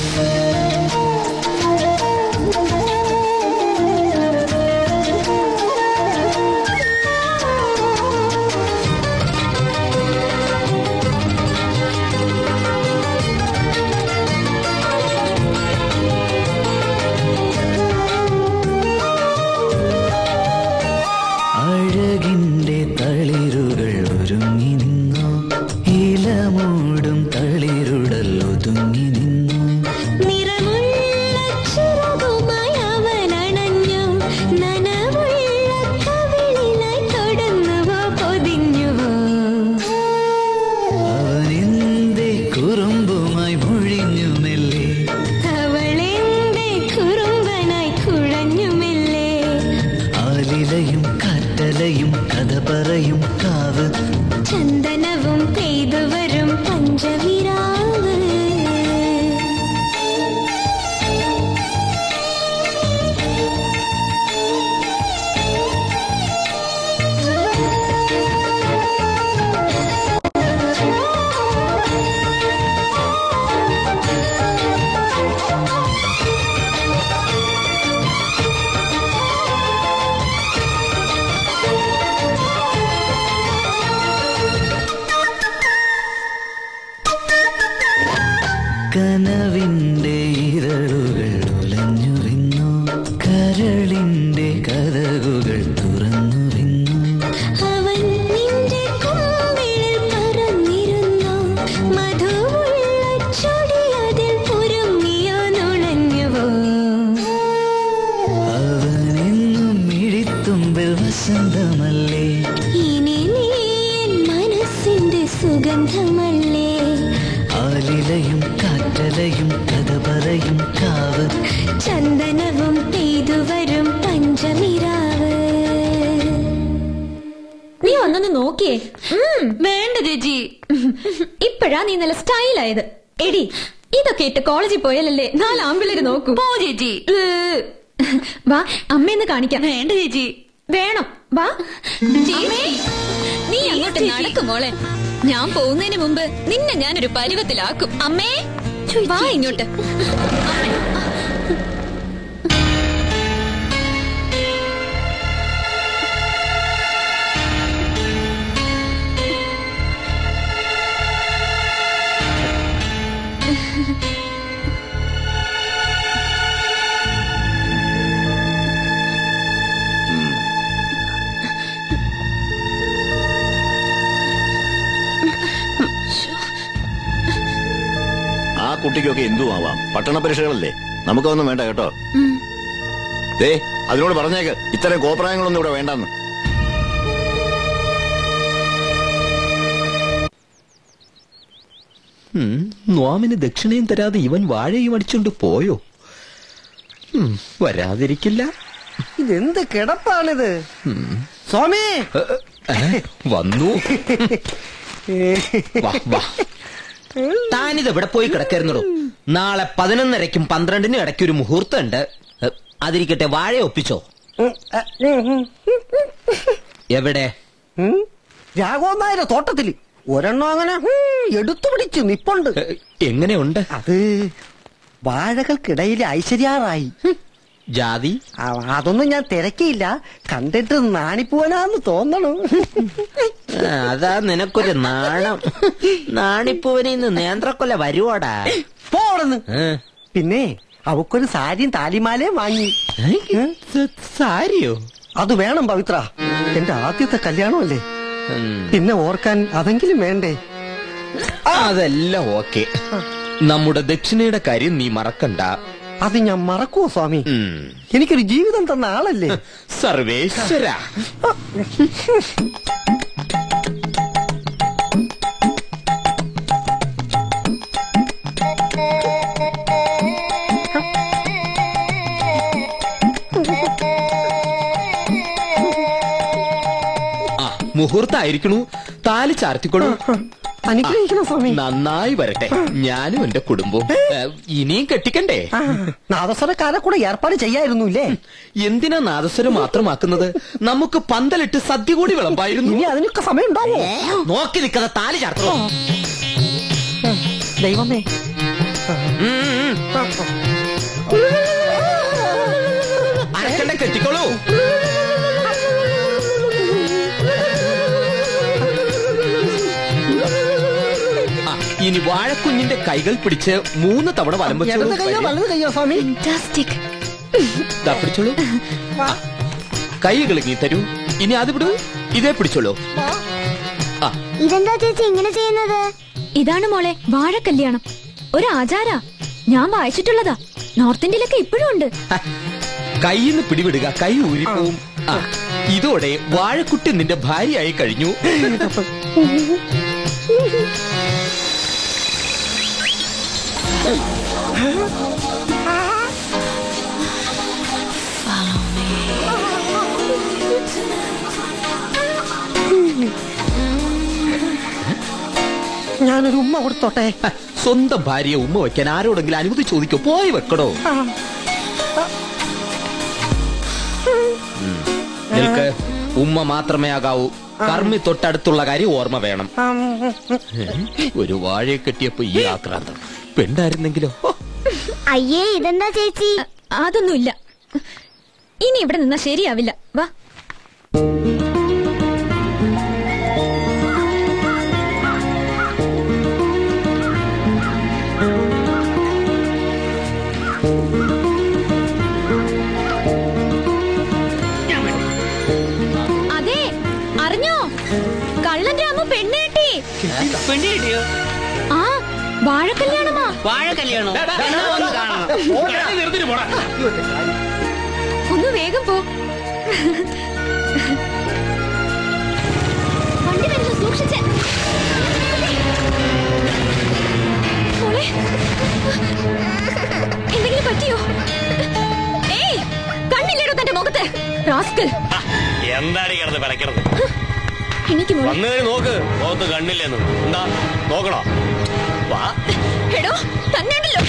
അഴകിന്റെ തളിരുകൾ ഒരുങ്ങി നിന്നു ഇലമൂടും തളിരുടൽ ഒതുങ്ങി നിന്നു നീ കഥ പറയും കാവ് ചന്ദനവും പെയ്തു വരും പഞ്ചവിരാവ് കനവിന്റെ ഇരളുകൾ ഉലഞ്ഞുറിഞ്ഞു കരളിന്റെ കഥകുകൾ തുറന്നുറിഞ്ഞു അവൻ നിന്റെ കുമ്പിളിൽ പറന്നിരുന്നു മധുവുള്ള ചൊടി അതിൽ പുരുങ്ങിയോ നുണഞ്ഞുവോ അവനെന്നും മിഴിത്തുമ്പിൽ വസന്തമല്ലേ ഇനി നീ എൻ മനസ്സിന്റെ സുഗന്ധമല്ലേ ആലിലയും കാറ്റലയും കഥ പറയും കാവ് ചന്ദനവും പെയ്തു വരും പഞ്ചമിരാവ് നീ ഒന്നൊന്ന് നോക്കിയേ വേണ്ട ചേച്ചി ഇപ്പഴാ നീ നല്ല സ്റ്റൈലായത് എടി ഇതൊക്കെ ഇട്ട് കോളേജിൽ പോയാലല്ലേ 4 ആമ്പിള്ളേര് നോക്കൂ പോ ചേച്ചി വാ അമ്മയെന്ന് കാണിക്കാം വേണ്ട ചേച്ചി വേണം വാ നീ അങ്ങോട്ട് നടക്കും മോളെ ഞാൻ പോകുന്നതിന് മുമ്പ് നിന്നെ ഞാനൊരു പരുവത്തിലാക്കും അമ്മേ വാ ഇങ്ങോട്ട് ആ കുട്ടിക്കൊക്കെ എന്തും ആവാം. പട്ടണ പരീക്ഷകളല്ലേ, നമുക്കൊന്നും വേണ്ട കേട്ടോ. ദേ അതിനോട് പറഞ്ഞേക്ക് ഇത്തരം കോപ്രായങ്ങളൊന്നും ഇവിടെ വേണ്ടെന്ന്. നോമിന് ദക്ഷിണയും തരാതെ ഇവൻ വാഴയും അടിച്ചോണ്ട് പോയോ? വരാതിരിക്കില്ല. ഇതെന്ത് കിടപ്പാണിത് സ്വാമി? വന്നു. താനിത് എവിടെ പോയി കിടക്കായിരുന്നോ? നാളെ 11:30ക്കും 12നും ഇടയ്ക്ക് ഒരു മുഹൂർത്തം ഉണ്ട്. അതിരിക്കട്ടെ, വാഴ ഒപ്പിച്ചോ? എവിടെ? രാഘവൻ നായരുടെ തോട്ടത്തില് ഒരെണ്ണം അങ്ങനെ എടുത്തു പിടിച്ച് നിപ്പുണ്ട്. എങ്ങനെയുണ്ട്? അത് വാഴകൾക്കിടയിൽ ഐശ്വര്യാറായി. ജാതി അതൊന്നും ഞാൻ തിരക്കിയില്ല. കണ്ടിട്ട് നാണിപ്പൂവനാന്ന് തോന്നണു. അതാ നിനക്കൊരു നാണം. നാണിപ്പൂവനിന്ന് നേന്ത്രക്കൊല വരുവാടാ. പോണെന്ന്. പിന്നെ അവക്കൊരു സാരിയും താലിമാലയും വാങ്ങി. സാരിയോ? അത് വേണം പവിത്ര, എന്റെ ആദ്യത്തെ കല്യാണമല്ലേ. പിന്നെ ഓർക്കാൻ അതെങ്കിലും വേണ്ടേ? അതെല്ലാം ഓക്കെ. നമ്മുടെ ദക്ഷിണയുടെ കാര്യം നീ മറക്കണ്ട. അത് ഞാൻ മറക്കുവോ സ്വാമി? എനിക്കൊരു ജീവിതം തന്ന ആളല്ലേ. സർവേശ്വര. മുഹൂർത്തായിരിക്കണു. താലി ചാർത്തിക്കൊള്ളു. നന്നായി വരട്ടെ. ഞാനും എന്റെ കുടുംബവും. ഇനിയും കെട്ടിക്കണ്ടേ? നാദസ്വരക്കാരെ കൂടെ ഏർപ്പാട് ചെയ്യായിരുന്നുല്ലേ? എന്തിനാ നാദസ്വരം മാത്രമാക്കുന്നത്? നമുക്ക് പന്തലിട്ട് സദ്യ കൂടി വിളമ്പായിരുന്നു. ഇനി അതിനൊക്കെ സമയം ഉണ്ടാവോ? നോക്കി നിൽക്കാതെ താലി ചാർത്തോ. ദൈവമേ, അരക്കണ്ട, കെട്ടിക്കോളൂ. ഇനി വാഴക്കുഞ്ഞിന്റെ കൈകൾ പിടിച്ച് 3 തവണ വലം വെച്ചോളൂ. പിടിച്ചോളൂ. കൈകൾ നീ തരൂ. ഇനി അത് വിടൂ. ഇതേ പിടിച്ചോളൂ. ഇതെന്താ ചേച്ചി ഇങ്ങനെ ചെയ്യുന്നത്? ഇതാണ് മോളെ വാഴ കല്യാണം. ഒരു ആചാര. ഞാൻ വായിച്ചിട്ടുള്ളതാ. നോർത്ത് ഇന്ത്യയിലൊക്കെ ഇപ്പോഴും ഉണ്ട്. കൈന്ന് പിടിവിടുക, കൈ ഊരിപ്പോവും. ഇതോടെ വാഴക്കുട്ടി നിന്റെ ഭാര്യയായി കഴിഞ്ഞു. ഞാനൊരു ഉമ്മ കൊടുത്തോട്ടെ. സ്വന്തം ഭാര്യയെ ഉമ്മ വെക്കാൻ ആരോടെങ്കിലും അനുമതി ചോദിക്കോ? പോയി വെക്കടോ. നിൽക്ക്. ഉമ്മ മാത്രമേ ആകാവൂ. കർമ്മി തൊട്ടടുത്തുള്ള കാര്യം ഓർമ്മ വേണം. ഒരു വാഴയെ കെട്ടിയപ്പോ ഈ ആക്രാന്തം. പെണ്ണായിരുന്നെങ്കിലോ? അയ്യേ, ഇതെന്താ ചേച്ചി? അതൊന്നുമില്ല. ഇനി ഇവിടെ നിന്നാ ശരിയാവില്ല. വാ. അതെ, അറിഞ്ഞോ? കള്ളന്റെ അമ്മ പെണ്ണേട്ടി. പെണ്ണിയോ? ആ, വാഴക്കല്യാണമാ. വാഴക്കല്യാണോ? ഒന്ന് വേഗം പോ. വണ്ടി വരുന്നു, സൂക്ഷിച്ച്. മോളെ, എന്തെങ്കിലും പറ്റിയോ? ഏയ്, കണ്ണില്ലേടോ തന്റെ മുഖത്ത്? റാസ്കൽ. എന്താണ് കിടന്ന് പിടയ്ക്കണത്? എനിക്ക് വന്നതിന് നോക്ക്. മുഖത്ത് കണ്ണില്ലെന്ന്. എന്താ നോക്കണോ? വാ. എടോ, തന്നെയുണ്ടല്ലോ.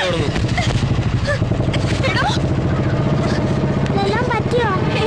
എടോ, എല്ലാം പറ്റിയോ?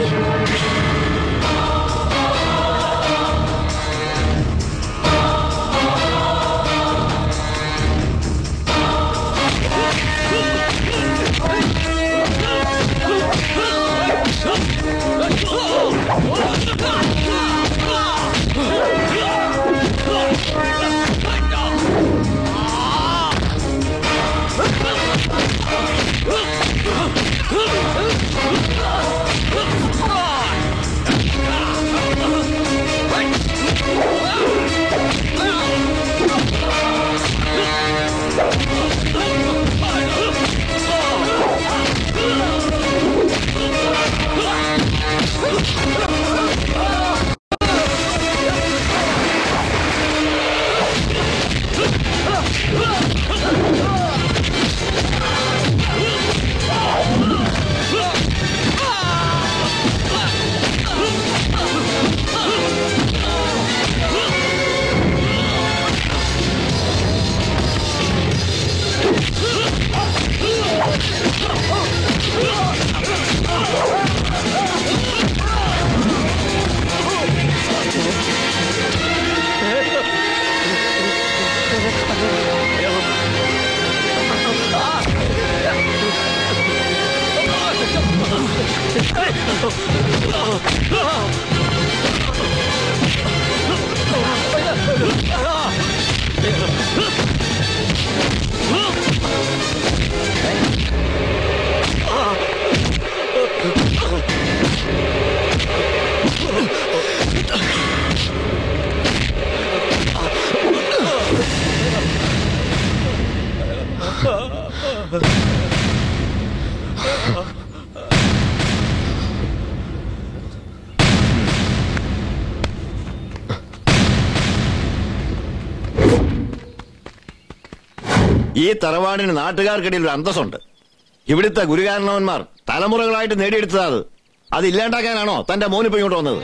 ഈ തറവാടിന് നാട്ടുകാർക്കിടയിൽ ഒരു അന്തസ്സുണ്ട്. ഇവിടുത്തെ ഗുരുകാരണവന്മാർ തലമുറകളായിട്ട് നേടിയെടുത്തത് അത് ഇല്ലാണ്ടാക്കാനാണോ തന്റെ മോനിപ്പോ ഇങ്ങോട്ട് വന്നത്?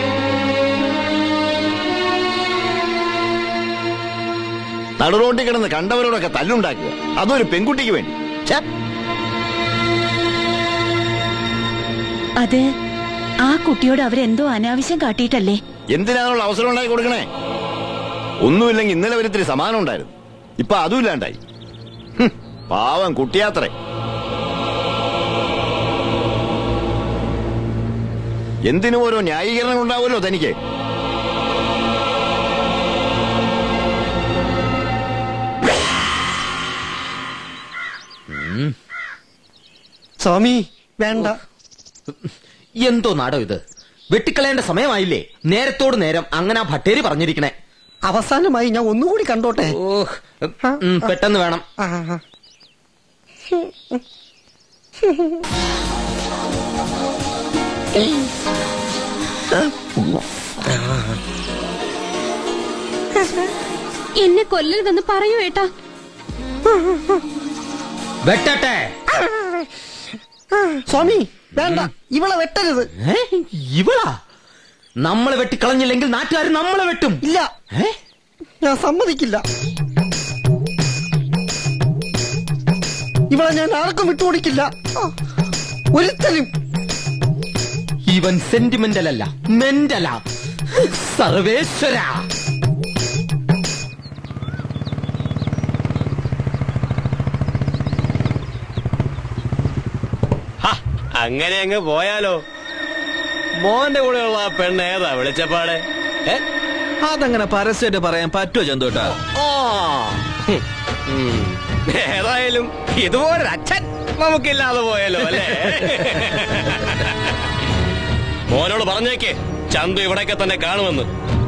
നടുറോട്ടിൽ കിടന്ന് കണ്ടവരോടൊക്കെ തല്ലുണ്ടാക്കുക, അതൊരു പെൺകുട്ടിക്ക് വേണ്ടി. അത് ആ കുട്ടിയോട് അവരെന്തോ അനാവശ്യം കാട്ടിയിട്ടല്ലേ? എന്തിനാണുള്ള അവസരം ഉണ്ടായി കൊടുക്കണേ? ഒന്നുമില്ലെങ്കിൽ ഇന്നലെ വരത്തിരി സമാനം ഉണ്ടായിരുന്നു, ഇപ്പൊ അതും ഇല്ലാണ്ടായി. പാവം കുട്ടിയാത്രേ. എന്തിനും ഓരോ ന്യായീകരണം ഉണ്ടാവുമല്ലോ തനിക്ക്. സ്വാമി വേണ്ട. എന്തോ നാടോ ഇത്? വെട്ടിക്കളയേണ്ട സമയമായില്ലേ? നേരത്തോട് നേരം അങ്ങനെ ഭട്ടേരി പറഞ്ഞിരിക്കണേ. അവസാനമായി ഞാൻ ഒന്നുകൂടി കണ്ടോട്ടെ. പെട്ടെന്ന് വേണം. എന്നെ കൊല്ലരുതെന്ന് പറയൂ ഏട്ടാ. വെട്ടട്ടെ സ്വാമി വേണ്ട, ഇവളെ വെട്ടരുത്. ഇവളാ? നമ്മളെ വെട്ടിക്കളഞ്ഞില്ലെങ്കിൽ നാട്ടുകാർ നമ്മളെ വെട്ടും. ഇല്ല, ഞാൻ സമ്മതിക്കില്ല. ഇവിടെ ഞാൻ ആർക്കും വിട്ടുകൊടുക്കില്ല, ഒരുത്തനും. ഇവൻ സെന്റിമെന്റൽ അല്ല, മെന്റലാ. സർവേശ്വര, അങ്ങനെ അങ്ങ് പോയാലോ? മോന്റെ കൂടെയുള്ള ആ പെണ്ണ് ഏതാ വെളിച്ചപ്പാട്? അതങ്ങനെ പരസ്യമായിട്ട് പറയാൻ പറ്റുമോ ചന്തോട്ടാ? ഏതായാലും ഇതുപോലൊരു അച്ഛൻ നമുക്കില്ലാതെ പോയാലോ അല്ലേ? മോനോട് പറഞ്ഞേക്കേ ചന്തു ഇവിടെയൊക്കെ തന്നെ കാണുമെന്ന്.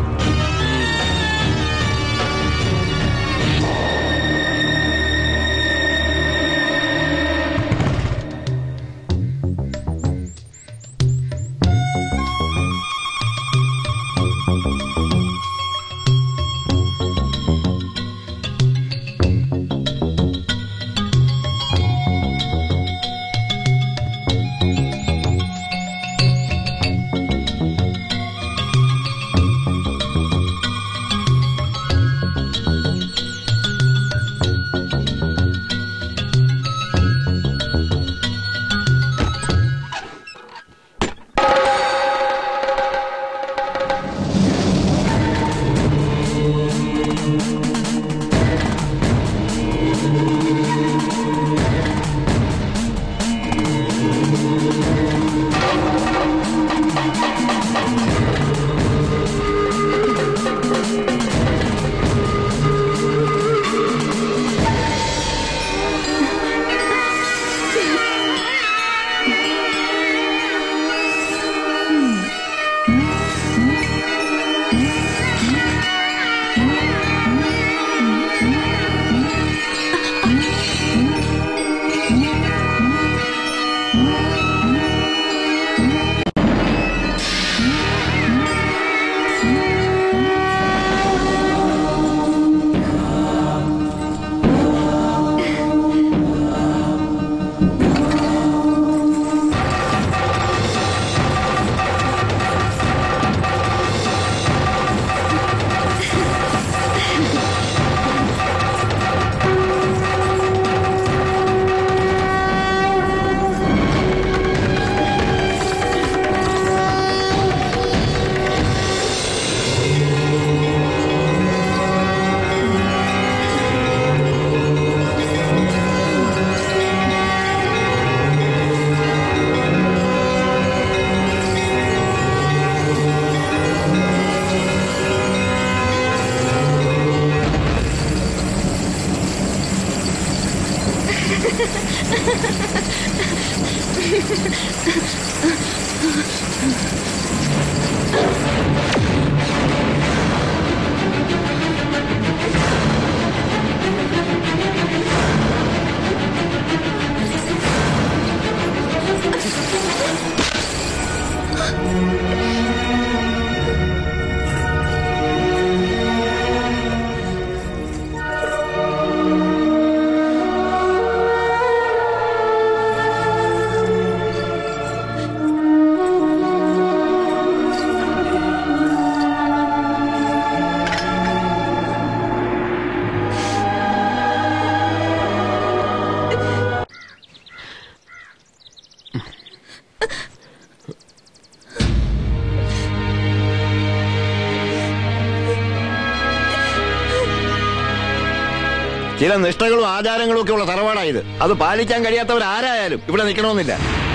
ചില നിഷ്ഠകളും ആചാരങ്ങളും ഒക്കെ ഉള്ള തറവാടായത്. അത് പാലിക്കാൻ കഴിയാത്തവരാരായാലും ഇവിടെ നിൽക്കണമെന്നില്ല.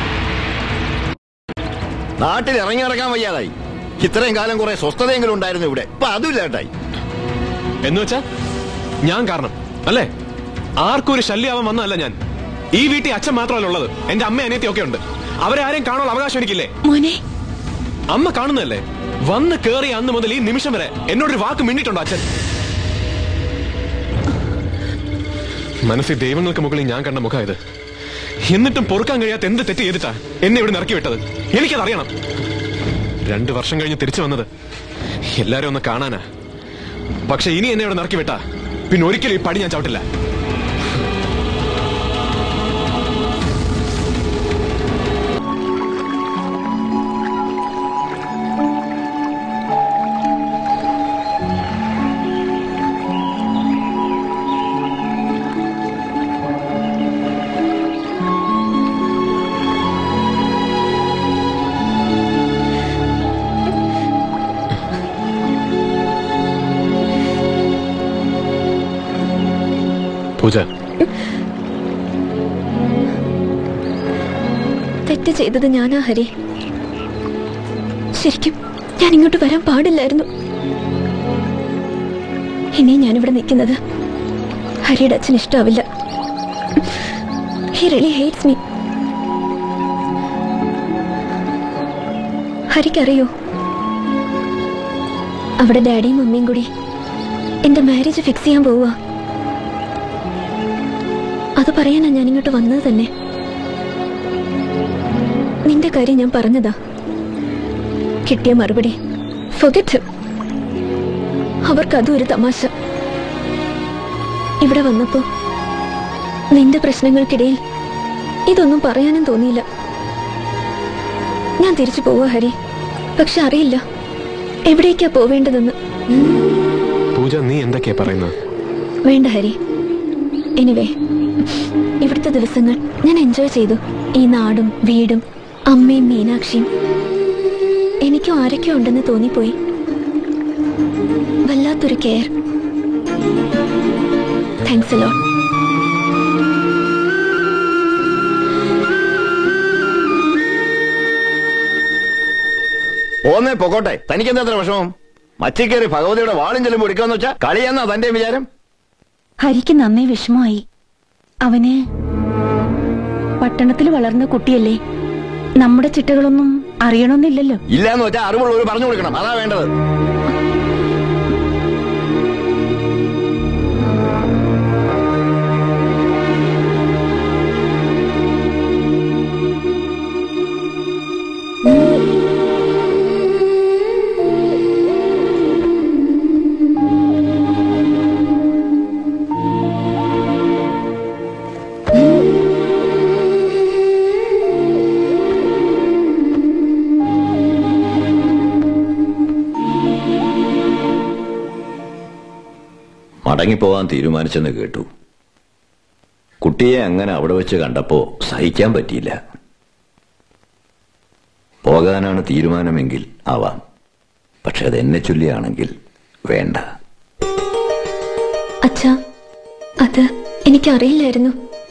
നാട്ടിൽ ഇറങ്ങി നടക്കാൻ വയ്യാതായി. ഇത്രയും കാലം കുറെ സ്വസ്ഥതയെങ്കിലും ഉണ്ടായിരുന്നു ഇവിടെ, ഇപ്പൊ അതുമില്ലാട്ടായി. എന്നുവെച്ചാ ഞാൻ കാരണം അല്ലേ? ആർക്കും ഒരു ശല്യാവാൻ വന്നതല്ല ഞാൻ. ഈ വീട്ടിൽ അച്ഛൻ മാത്രമല്ല ഉള്ളത്, എന്റെ അമ്മ അനിയത്തി ഒക്കെ ഉണ്ട്. അവരെ ആരെയും കാണാനുള്ള അവകാശം എനിക്കില്ലേ? അമ്മ കാണുന്നതല്ലേ? വന്ന് കേറിയ അന്ന് മുതൽ ഈ നിമിഷം വരെ എന്നോടൊരു വാക്ക് മിണ്ടിട്ടുണ്ടോ അച്ഛൻ? മനസ്സിൽ ദൈവങ്ങൾക്ക് മുകളിൽ ഞാൻ കണ്ട മുഖം ഇത്. എന്നിട്ടും പൊറുക്കാൻ കഴിയാത്ത എന്ത് തെറ്റ് ചെയ്തിട്ടാ എന്നെ ഇവിടെ ഇറക്കി വിട്ടത്? എനിക്കതറിയണം. 2 വർഷം കഴിഞ്ഞ് തിരിച്ചു വന്നത് എല്ലാരും ഒന്ന് കാണാനാ. പക്ഷെ ഇനി എന്നെ ഇവിടെ ഇറക്കി വിട്ടാ പിന്നെ ഒരിക്കലും ഈ പടി ഞാൻ ചവിട്ടില്ല. പൂജ, തെറ്റ് ചെയ്തത് ഞാനാ ഹരി. ശരിക്കും ഞാൻ ഇങ്ങോട്ട് വരാൻ പാടില്ലായിരുന്നു. ഇനി ഞാനിവിടെ നിൽക്കുന്നത് ഹരിയുടെ അച്ഛന് ഇഷ്ടാവില്ല. He really hates me. ഹരിക്കറിയോ, അവിടെ ഡാഡിയും മമ്മിയും കൂടി എന്റെ മാരേജ് ഫിക്സ് ചെയ്യാൻ പോവുക. അത് പറയാനാ ഞാൻ ഇങ്ങോട്ട് വന്നത് തന്നെ. നിന്റെ കാര്യം ഞാൻ പറഞ്ഞതാ. കിട്ടിയ മറുപടി forget him. അവർക്കതും ഒരു തമാശ. ഇവിടെ വന്നപ്പോ നിന്റെ പ്രശ്നങ്ങൾക്കിടയിൽ ഇതൊന്നും പറയാനും തോന്നിയില്ല. ഞാൻ തിരിച്ചു പോവാ ഹരി. പക്ഷെ അറിയില്ല എവിടേക്കാ പോവേണ്ടതെന്ന്. പൂജ, നീ എന്തൊക്കെയാ പറയുന്നത്? വേണ്ട ഹരി. എനിവേ, ഇവിടുത്തെ ദിവസങ്ങൾ ഞാൻ എൻജോയ് ചെയ്തു. ഈ നാടും വീടും അമ്മയും മീനാക്ഷിയും. എനിക്കും ആരൊക്കെ ഉണ്ടെന്ന് തോന്നിപ്പോയി. വല്ലാത്തൊരു കെയർ. Thanks a lot. പോന്നേ പൊക്കോട്ടെ, തനിക്കെന്താ അത്ര വിഷമം? മച്ചിക്കേറി ഭഗവതിയുടെ വാളും ചെല്ലും പിടിക്കാന്ന് വെച്ചാ കളിയെന്നാ തന്റെ വിചാരം? ഹരിക്ക് നന്നേ വിഷമമായി. അവന് പട്ടണത്തിൽ വളർന്ന കുട്ടിയല്ലേ, നമ്മുടെ ചിട്ടകളൊന്നും അറിയണമെന്നില്ലല്ലോ. ഇല്ലാന്ന് വെച്ചാൽ അറിവുള്ളവർ പറഞ്ഞു കൊടുക്കണം, അതാ വേണ്ടത്. മടങ്ങിപ്പോവാൻ തീരുമാനിച്ചെന്ന് കേട്ടു. കുട്ടിയെ അങ്ങനെ അവിടെ വെച്ച് കണ്ടപ്പോ സഹിക്കാൻ പറ്റിയില്ല. പോകാനാണ് തീരുമാനമെങ്കിൽ ആവാം, പക്ഷെ അതെന്നെ ചൊല്ലിയാണെങ്കിൽ വേണ്ട. അച്ഛാ, അത് എനിക്കറിയില്ലായിരുന്നു.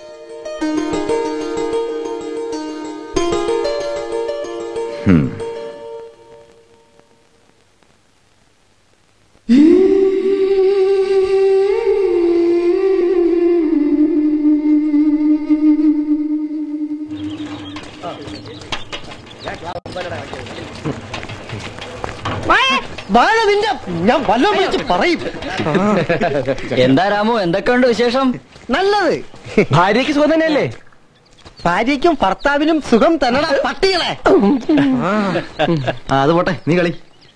ഞാൻ വല്ലതും വിളിച്ച് പറയും. എന്താ രാമു, എന്തൊക്കെയുണ്ട് വിശേഷം? നല്ലത്. ഭാര്യയ്ക്ക് സുഖം തന്നെയല്ലേ? ഭാര്യയ്ക്കും ഭർത്താവിനും സുഖം തന്നെടാ പട്ടികളെ. അത് പോട്ടെ, നീ കളി.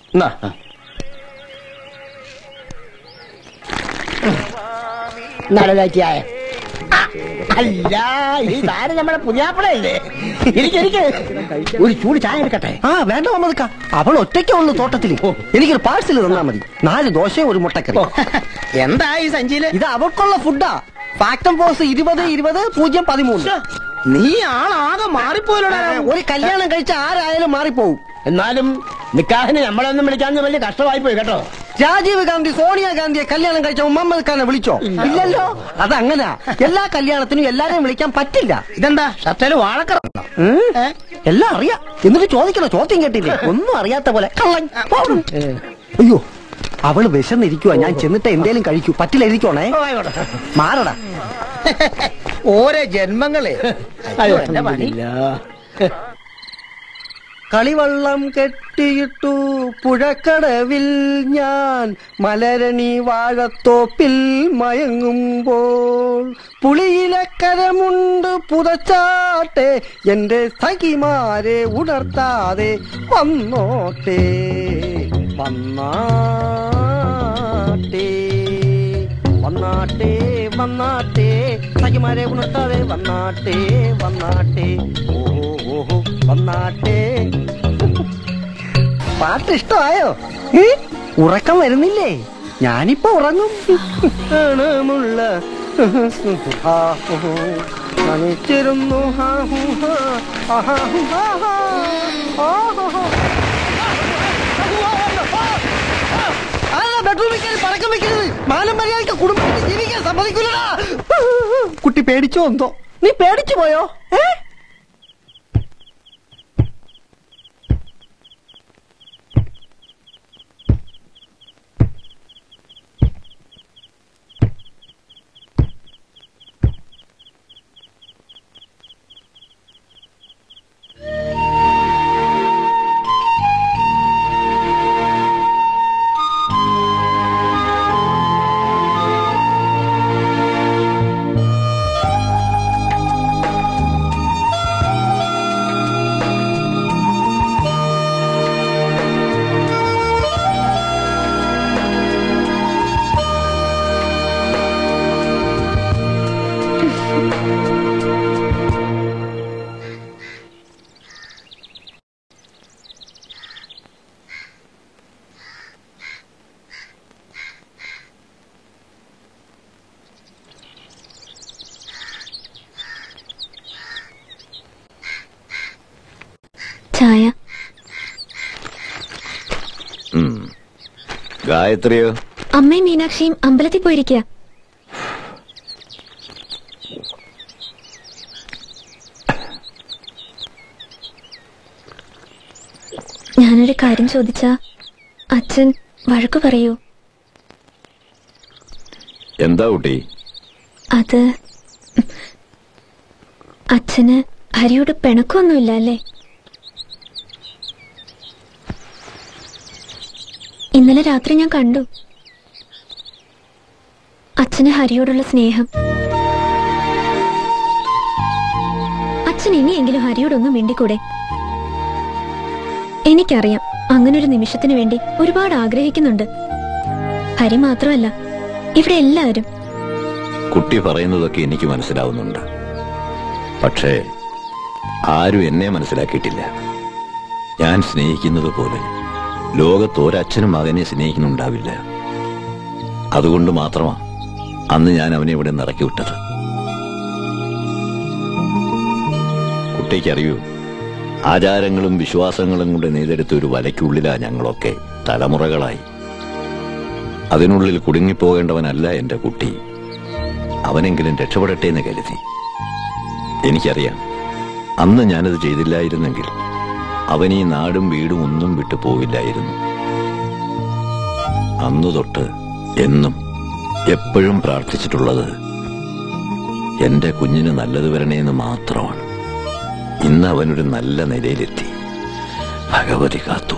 നടലാക്കിയായ അല്ല, ഈ താരം നമ്മുടെ പുതിയാപ്പിളയല്ലേ? എനിക്ക് ഒരു ചൂട് ചായ എടുക്കട്ടെ? ആ വേണ്ട മമ്മദ്ക്ക, അവൾ ഒറ്റയ്ക്കേ ഉള്ളു തോട്ടത്തിൽ. എനിക്കൊരു പാഴ്സൽ തന്നാ മതി. 4 ദോശയും ഒരു മുട്ടക്കറി. എന്താ ഈ സഞ്ചിയില്? ഇത് അവൾക്കുള്ള ഫുഡാ. ഫാക്ടം ഫോഴ്സ് 20-20-0-13. നീ ആളാകെ മാറിപ്പോയല്ലോടാ. ഒരു കല്യാണം കഴിച്ച ആരായാലും മാറിപ്പോവും. എന്നാലും നിക്കാഹിന് നമ്മളൊന്നും വിളിക്കാന്ന് വലിയ കഷ്ടമായി പോയി കേട്ടോ. രാജീവ് ഗാന്ധി സോണിയാഗാന്ധിയെ കല്യാണം കഴിച്ച മുഹമ്മദ് ഖാനെ വിളിച്ചോ? ഇല്ലല്ലോ. അതങ്ങനെ എല്ലാ കല്യാണത്തിനും എല്ലാരെയും വിളിക്കാൻ പറ്റില്ല. ഇതെന്താ ഷർട്ടേല് വാഴക്കറ? എല്ലാം അറിയാം, എന്നിട്ട് ചോദിക്കണ ചോദ്യം കേട്ടില്ലേ? ഒന്നും അറിയാത്ത പോലെ കള്ളൻ. അയ്യോ, അവള് വിശന്നിരിക്കുവാ. ഞാൻ ചെന്നിട്ട് എന്തേലും കഴിക്കൂ. പറ്റില്ല, ഇരിക്കോണേ. മാറടാ. ഓരോ ജന്മങ്ങളെ എന്റെ പണിയില്ല. കളിവള്ളം കെട്ടിയിട്ടു പുഴക്കടവിൽ ഞാൻ മലരണി വാഴത്തോപ്പിൽ മയങ്ങുമ്പോൾ പുളിയിലക്കരമുണ്ട് പുതച്ചാട്ടെ എന്റെ സഖിമാരെ ഉണർത്താതെ വന്നോട്ടെ വന്നാട്ടെ വന്നാട്ടെ വന്നാട്ടെ സഖിമാരെ ഉണർത്താതെ വന്നാട്ടെ വന്നാട്ടെ ഓഹോ ഓഹോ വന്നാട്ടെ. പാട്ട് ഇഷ്ടമായോ? ഉറക്കം വരുന്നില്ലേ? ഞാനിപ്പോ ഉറങ്ങും. ിരുന്നു ബെഡ്റൂമിൽ പടക്കം വെക്കരുത്. മാനം മര്യാദയ്ക്ക് കുടുംബത്തിൽ ജീവിക്കാൻ സമ്മതിക്കില്ലടാ. കുട്ടി പേടിച്ചോ എന്തോ? നീ പേടിച്ചു പോയോ? ചായ. ഗായത്രിയോ? അമ്മയും മീനാക്ഷിയും അമ്പലത്തിൽ പോയിരിക്കുക. ഞാനൊരു കാര്യം ചോദിച്ചാ അച്ഛൻ വഴക്കു പറയൂ? എന്താ കുട്ടി? അത് അച്ഛന് ഹരിയോട് പിണക്കൊന്നുമില്ല അല്ലേ? ഇന്നലെ രാത്രി ഞാൻ കണ്ടു അച്ഛന് ഹരിയോടുള്ള സ്നേഹം. അച്ഛൻ ഇനിയെങ്കിലും ഹരിയോടൊന്നും മിണ്ടിക്കൂടെ? എനിക്കറിയാം അങ്ങനൊരു നിമിഷത്തിനു വേണ്ടി ഒരുപാട് ആഗ്രഹിക്കുന്നുണ്ട്. ഹരി മാത്രമല്ല, ഇവിടെ എല്ലാവരും. കുട്ടി പറയുന്നതൊക്കെ എനിക്ക് മനസ്സിലാവുന്നുണ്ട്. പക്ഷേ ആരും എന്നെ മനസ്സിലാക്കിയിട്ടില്ല. ഞാൻ സ്നേഹിക്കുന്നത് പോലെ ലോകത്ത് ഒരച്ഛനും മകനെ സ്നേഹിക്കുന്നുണ്ടാവില്ല. അതുകൊണ്ട് മാത്രമാ അന്ന് ഞാൻ അവനെ ഇവിടെ നിറക്കി വിട്ടത്. കുട്ടിക്കറിയൂ, ആചാരങ്ങളും വിശ്വാസങ്ങളും കൊണ്ട് നെയ്തെടുത്ത ഒരു വലയ്ക്കുള്ളിലാ ഞങ്ങളൊക്കെ തലമുറകളായി. അതിനുള്ളിൽ കുടുങ്ങിപ്പോകേണ്ടവനല്ല എന്റെ കുട്ടി. അവനെങ്കിലും രക്ഷപ്പെടട്ടെ എന്ന് കരുതി. എനിക്കറിയാം, അന്ന് ഞാനത് ചെയ്തില്ലായിരുന്നെങ്കിൽ അവൻ ഈ നാടും വീടും ഒന്നും വിട്ടു പോവില്ലായിരുന്നു. അന്നു തൊട്ട് എന്നും എപ്പോഴും പ്രാർത്ഥിച്ചിട്ടുള്ളത് എന്റെ കുഞ്ഞിന് നല്ലത് വരണേന്ന് മാത്രമാണ്. ഇന്ന് അവനൊരു നല്ല നിലയിലെത്തി. ഭഗവതി കാത്തു.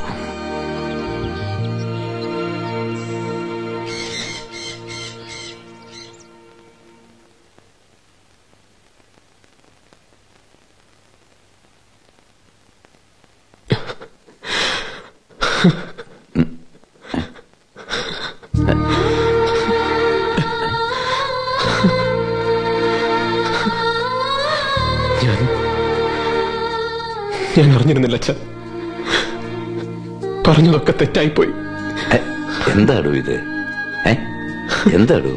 ഞാൻ അറിഞ്ഞിരുന്നില്ല അച്ഛ. പറഞ്ഞതൊക്കെ തെറ്റായിപ്പോയി. എന്താടോ ഇത്? എന്താടോ?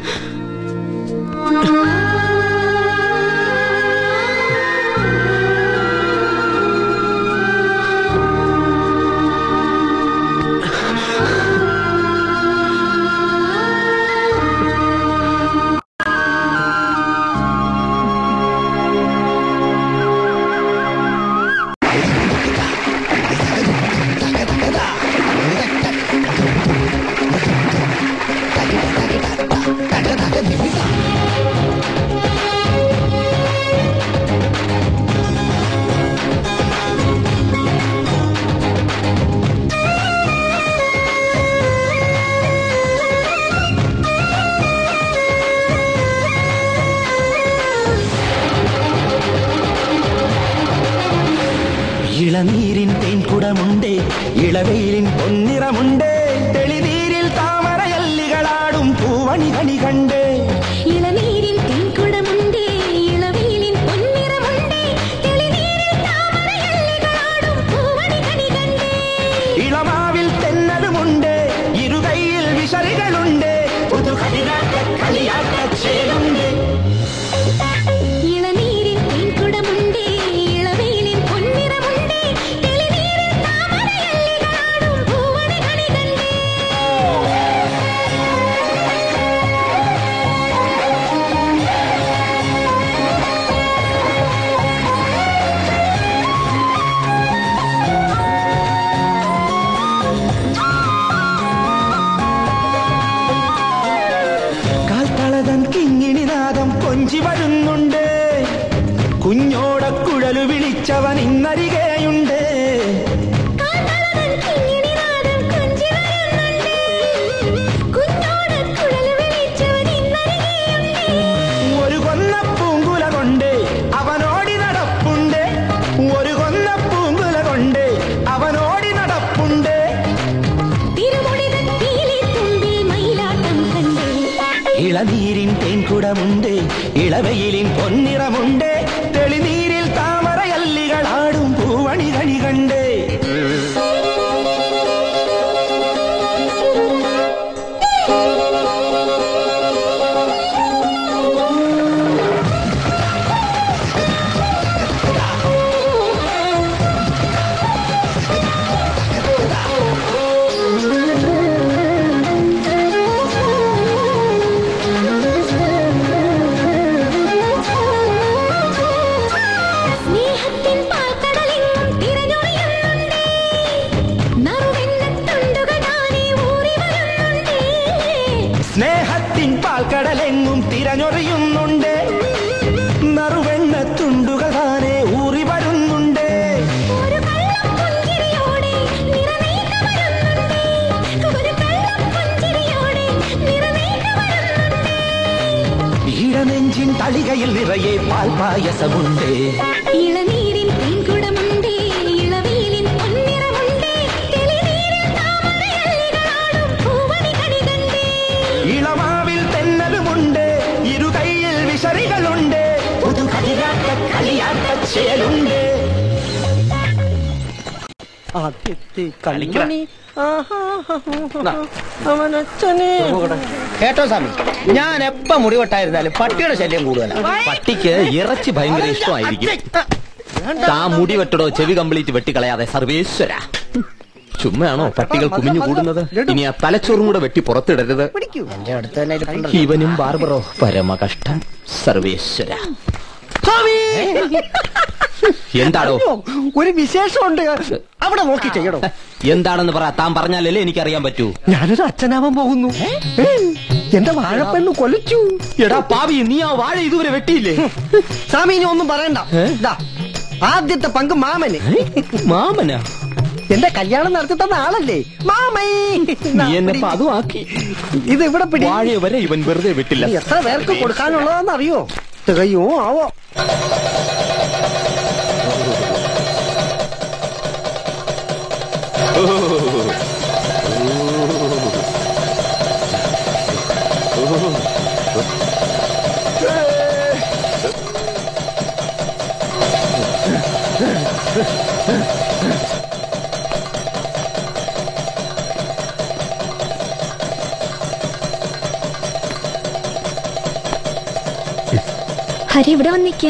ഇളനീരിൻ തേൻകുടമുണ്ട്, ഇളവെയിലിൻ പൊന്നിറമുണ്ട്, തെളിനീരിൽ താമരയല്ലികളാടും പൂവണി കണി കണ്ട്. ഇളനീരിൽ തേൻകുടമുണ്ട്, ഇളവെയിലിൻ പൊന്നിറമുണ്ട്, തെളിനീരിൽ താമരയല്ലികളാടും പൂവണി കണി കണ്ട്. ഇളമാവിൽ തെന്നലുമുണ്ട്, ഇരുകൈയിൽ വിശറികളുണ്ട്, പുതുകളിയാട്ട കളിയാട്ട ചേലുണ്ട്. ഇളനീരിൽ തേൻകുടമുണ്ട്, ഇളവെയിലിൻ പൊന്നിറമുണ്ട്, തെളിനീരിൽ താമരയല്ലികളാടും പൂവണി കണി കണ്ട്. ഇളനീരിൻ തേൻകുടമുണ്ട് ഇളവെയിലിൻ പൊന്നിറമുണ്ട് തെളിനീരിൽ താമരയല്ലികളാടും പൂവണി കണി കണ്ട് സ്നേഹത്തിൻ പാൽക്കടലെങ്ങും തിരഞ്ഞൊറിയുന്നുണ്ട് നറുവെണ്ണ തുണ്ടുകൾ താനെ ഊറി വരുന്നുണ്ട് ഈഴനെഞ്ചിൻ തളികയിൽ നിറയെ പാൽപായസമുണ്ട് ഇളനീരിൻ തേൻകുടമുണ്ട് ഇളവെയിലിൻ പൊന്നിറമുണ്ട് തെളിനീരിൽ താമരയല്ലികളാടും പൂവണി കണി കണ്ട് ഇളമാവിൽ തെന്നലുമുണ്ട് ഇരുകൈയിൽ വിശറികളുണ്ട് പുതുകതിരാട്ട കളിയാട്ടച്ചേലുണ്ട് കേട്ടോ സ്വാമി, ഞാൻ എപ്പ മുടിവെട്ടായിരുന്നാലും പട്ടിയുടെ ശല്യം കൂടുതലാണ്. പട്ടിക്ക് ഇറച്ചി ഭയങ്കര ഇഷ്ടമായിരിക്കും. താ മുടി വെട്ടടോ, ചെവി കംപ്ലീറ്റ് വെട്ടിക്കളയാതെ സർവേശ്വര. ചുമ്മയാണോ പട്ടികൾ കുമിഞ്ഞു കൂടുന്നത്? ഇനി ആ തലച്ചോറും കൂടെ വെട്ടി പുറത്തിടരുത്. എന്റെ അടുത്ത് തന്നെ ഇരിപ്പുണ്ടല്ലോ. ഇവനും ബാർബറോ പരമ കഷ്ടം. സർവേശ്വര. എന്താണോ ഒരു വിശേഷമുണ്ട്, അവിടെ നോക്കി ചെയ്യണോ? എന്താണെന്ന് പറ. താൻ പറഞ്ഞാലല്ലേ എനിക്കറിയാൻ പറ്റൂ. ഞാനൊരു അച്ഛനാവാൻ പോകുന്നു. എന്റെ വാഴപ്പെണ്ണ് കൊലച്ചു. എടാ പാവി, നീ ആ വാഴ ഇതുവരെ വെട്ടിയില്ലേ? സ്വാമി ഇനി ഒന്നും പറയണ്ട. ആദ്യത്തെ പങ്ക് മാമന്. മാമനാ? എന്റെ കല്യാണം നടത്തി തന്ന ആളല്ലേ മാമൈ. നീ എന്നെ അതുമാക്കി. ഇത് ഇവിടെ പിടി. വാഴ വരെ ഇവൻ വെറുതെ വിട്ടില്ല. എത്ര പേർക്ക് കൊടുക്കാനുള്ളതാന്ന് അറിയോ? തികയോ ആവോ. ഹരി ഇവിടെ വന്നിക്ക.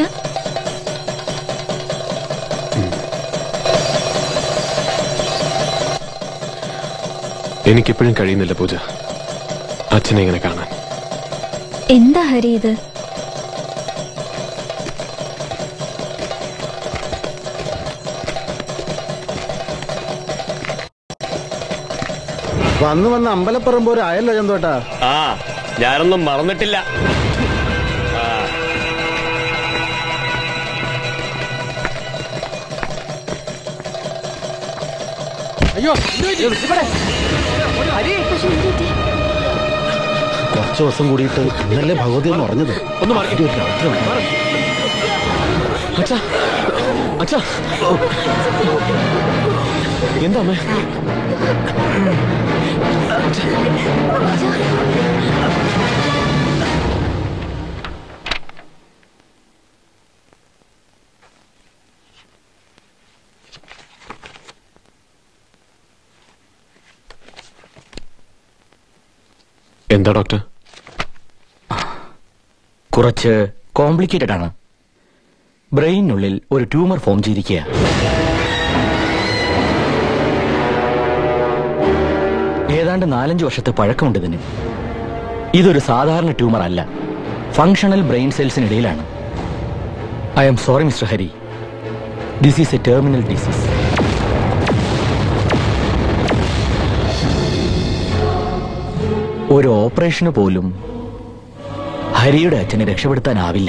എനിക്കിപ്പോഴും കഴിയുന്നില്ല പൂജ അച്ഛനെ ഇങ്ങനെ കാണാൻ. എന്താ ഹരി ഇത്? വന്ന് അമ്പലപ്പറമ്പ് ഒരു ആയല്ലോ ചന്തോട്ടാ. ആ, ഞാനൊന്നും മറന്നിട്ടില്ല. അയ്യോ, കുറച്ചു ദിവസം കൂടിയിട്ട് ഇന്നല്ലേ ഭഗവതി എന്ന് പറഞ്ഞത്. ഒന്ന് മാറി. അച്ഛാ, അച്ഛാ, എന്താ അമ്മേ? എന്താ ഡോക്ടർ? കുറച്ച് കോംപ്ലിക്കേറ്റഡ് ആണ്. ബ്രെയിനുള്ളിൽ ഒരു ട്യൂമർ ഫോം ചെയ്തിരിക്കുക. ഏതാണ്ട് 4-5 വർഷത്തെ പഴക്കമുണ്ട് ഇതിന്. ഇതൊരു സാധാരണ ട്യൂമർ അല്ല, ഫങ്ഷണൽ ബ്രെയിൻ സെൽസിനിടയിലാണ്. I am sorry mister Hari, this is a terminal disease. ഒരു ഓപ്പറേഷന് പോലും ഹരിയുടെ അച്ഛനെ രക്ഷപ്പെടുത്താനാവില്ല.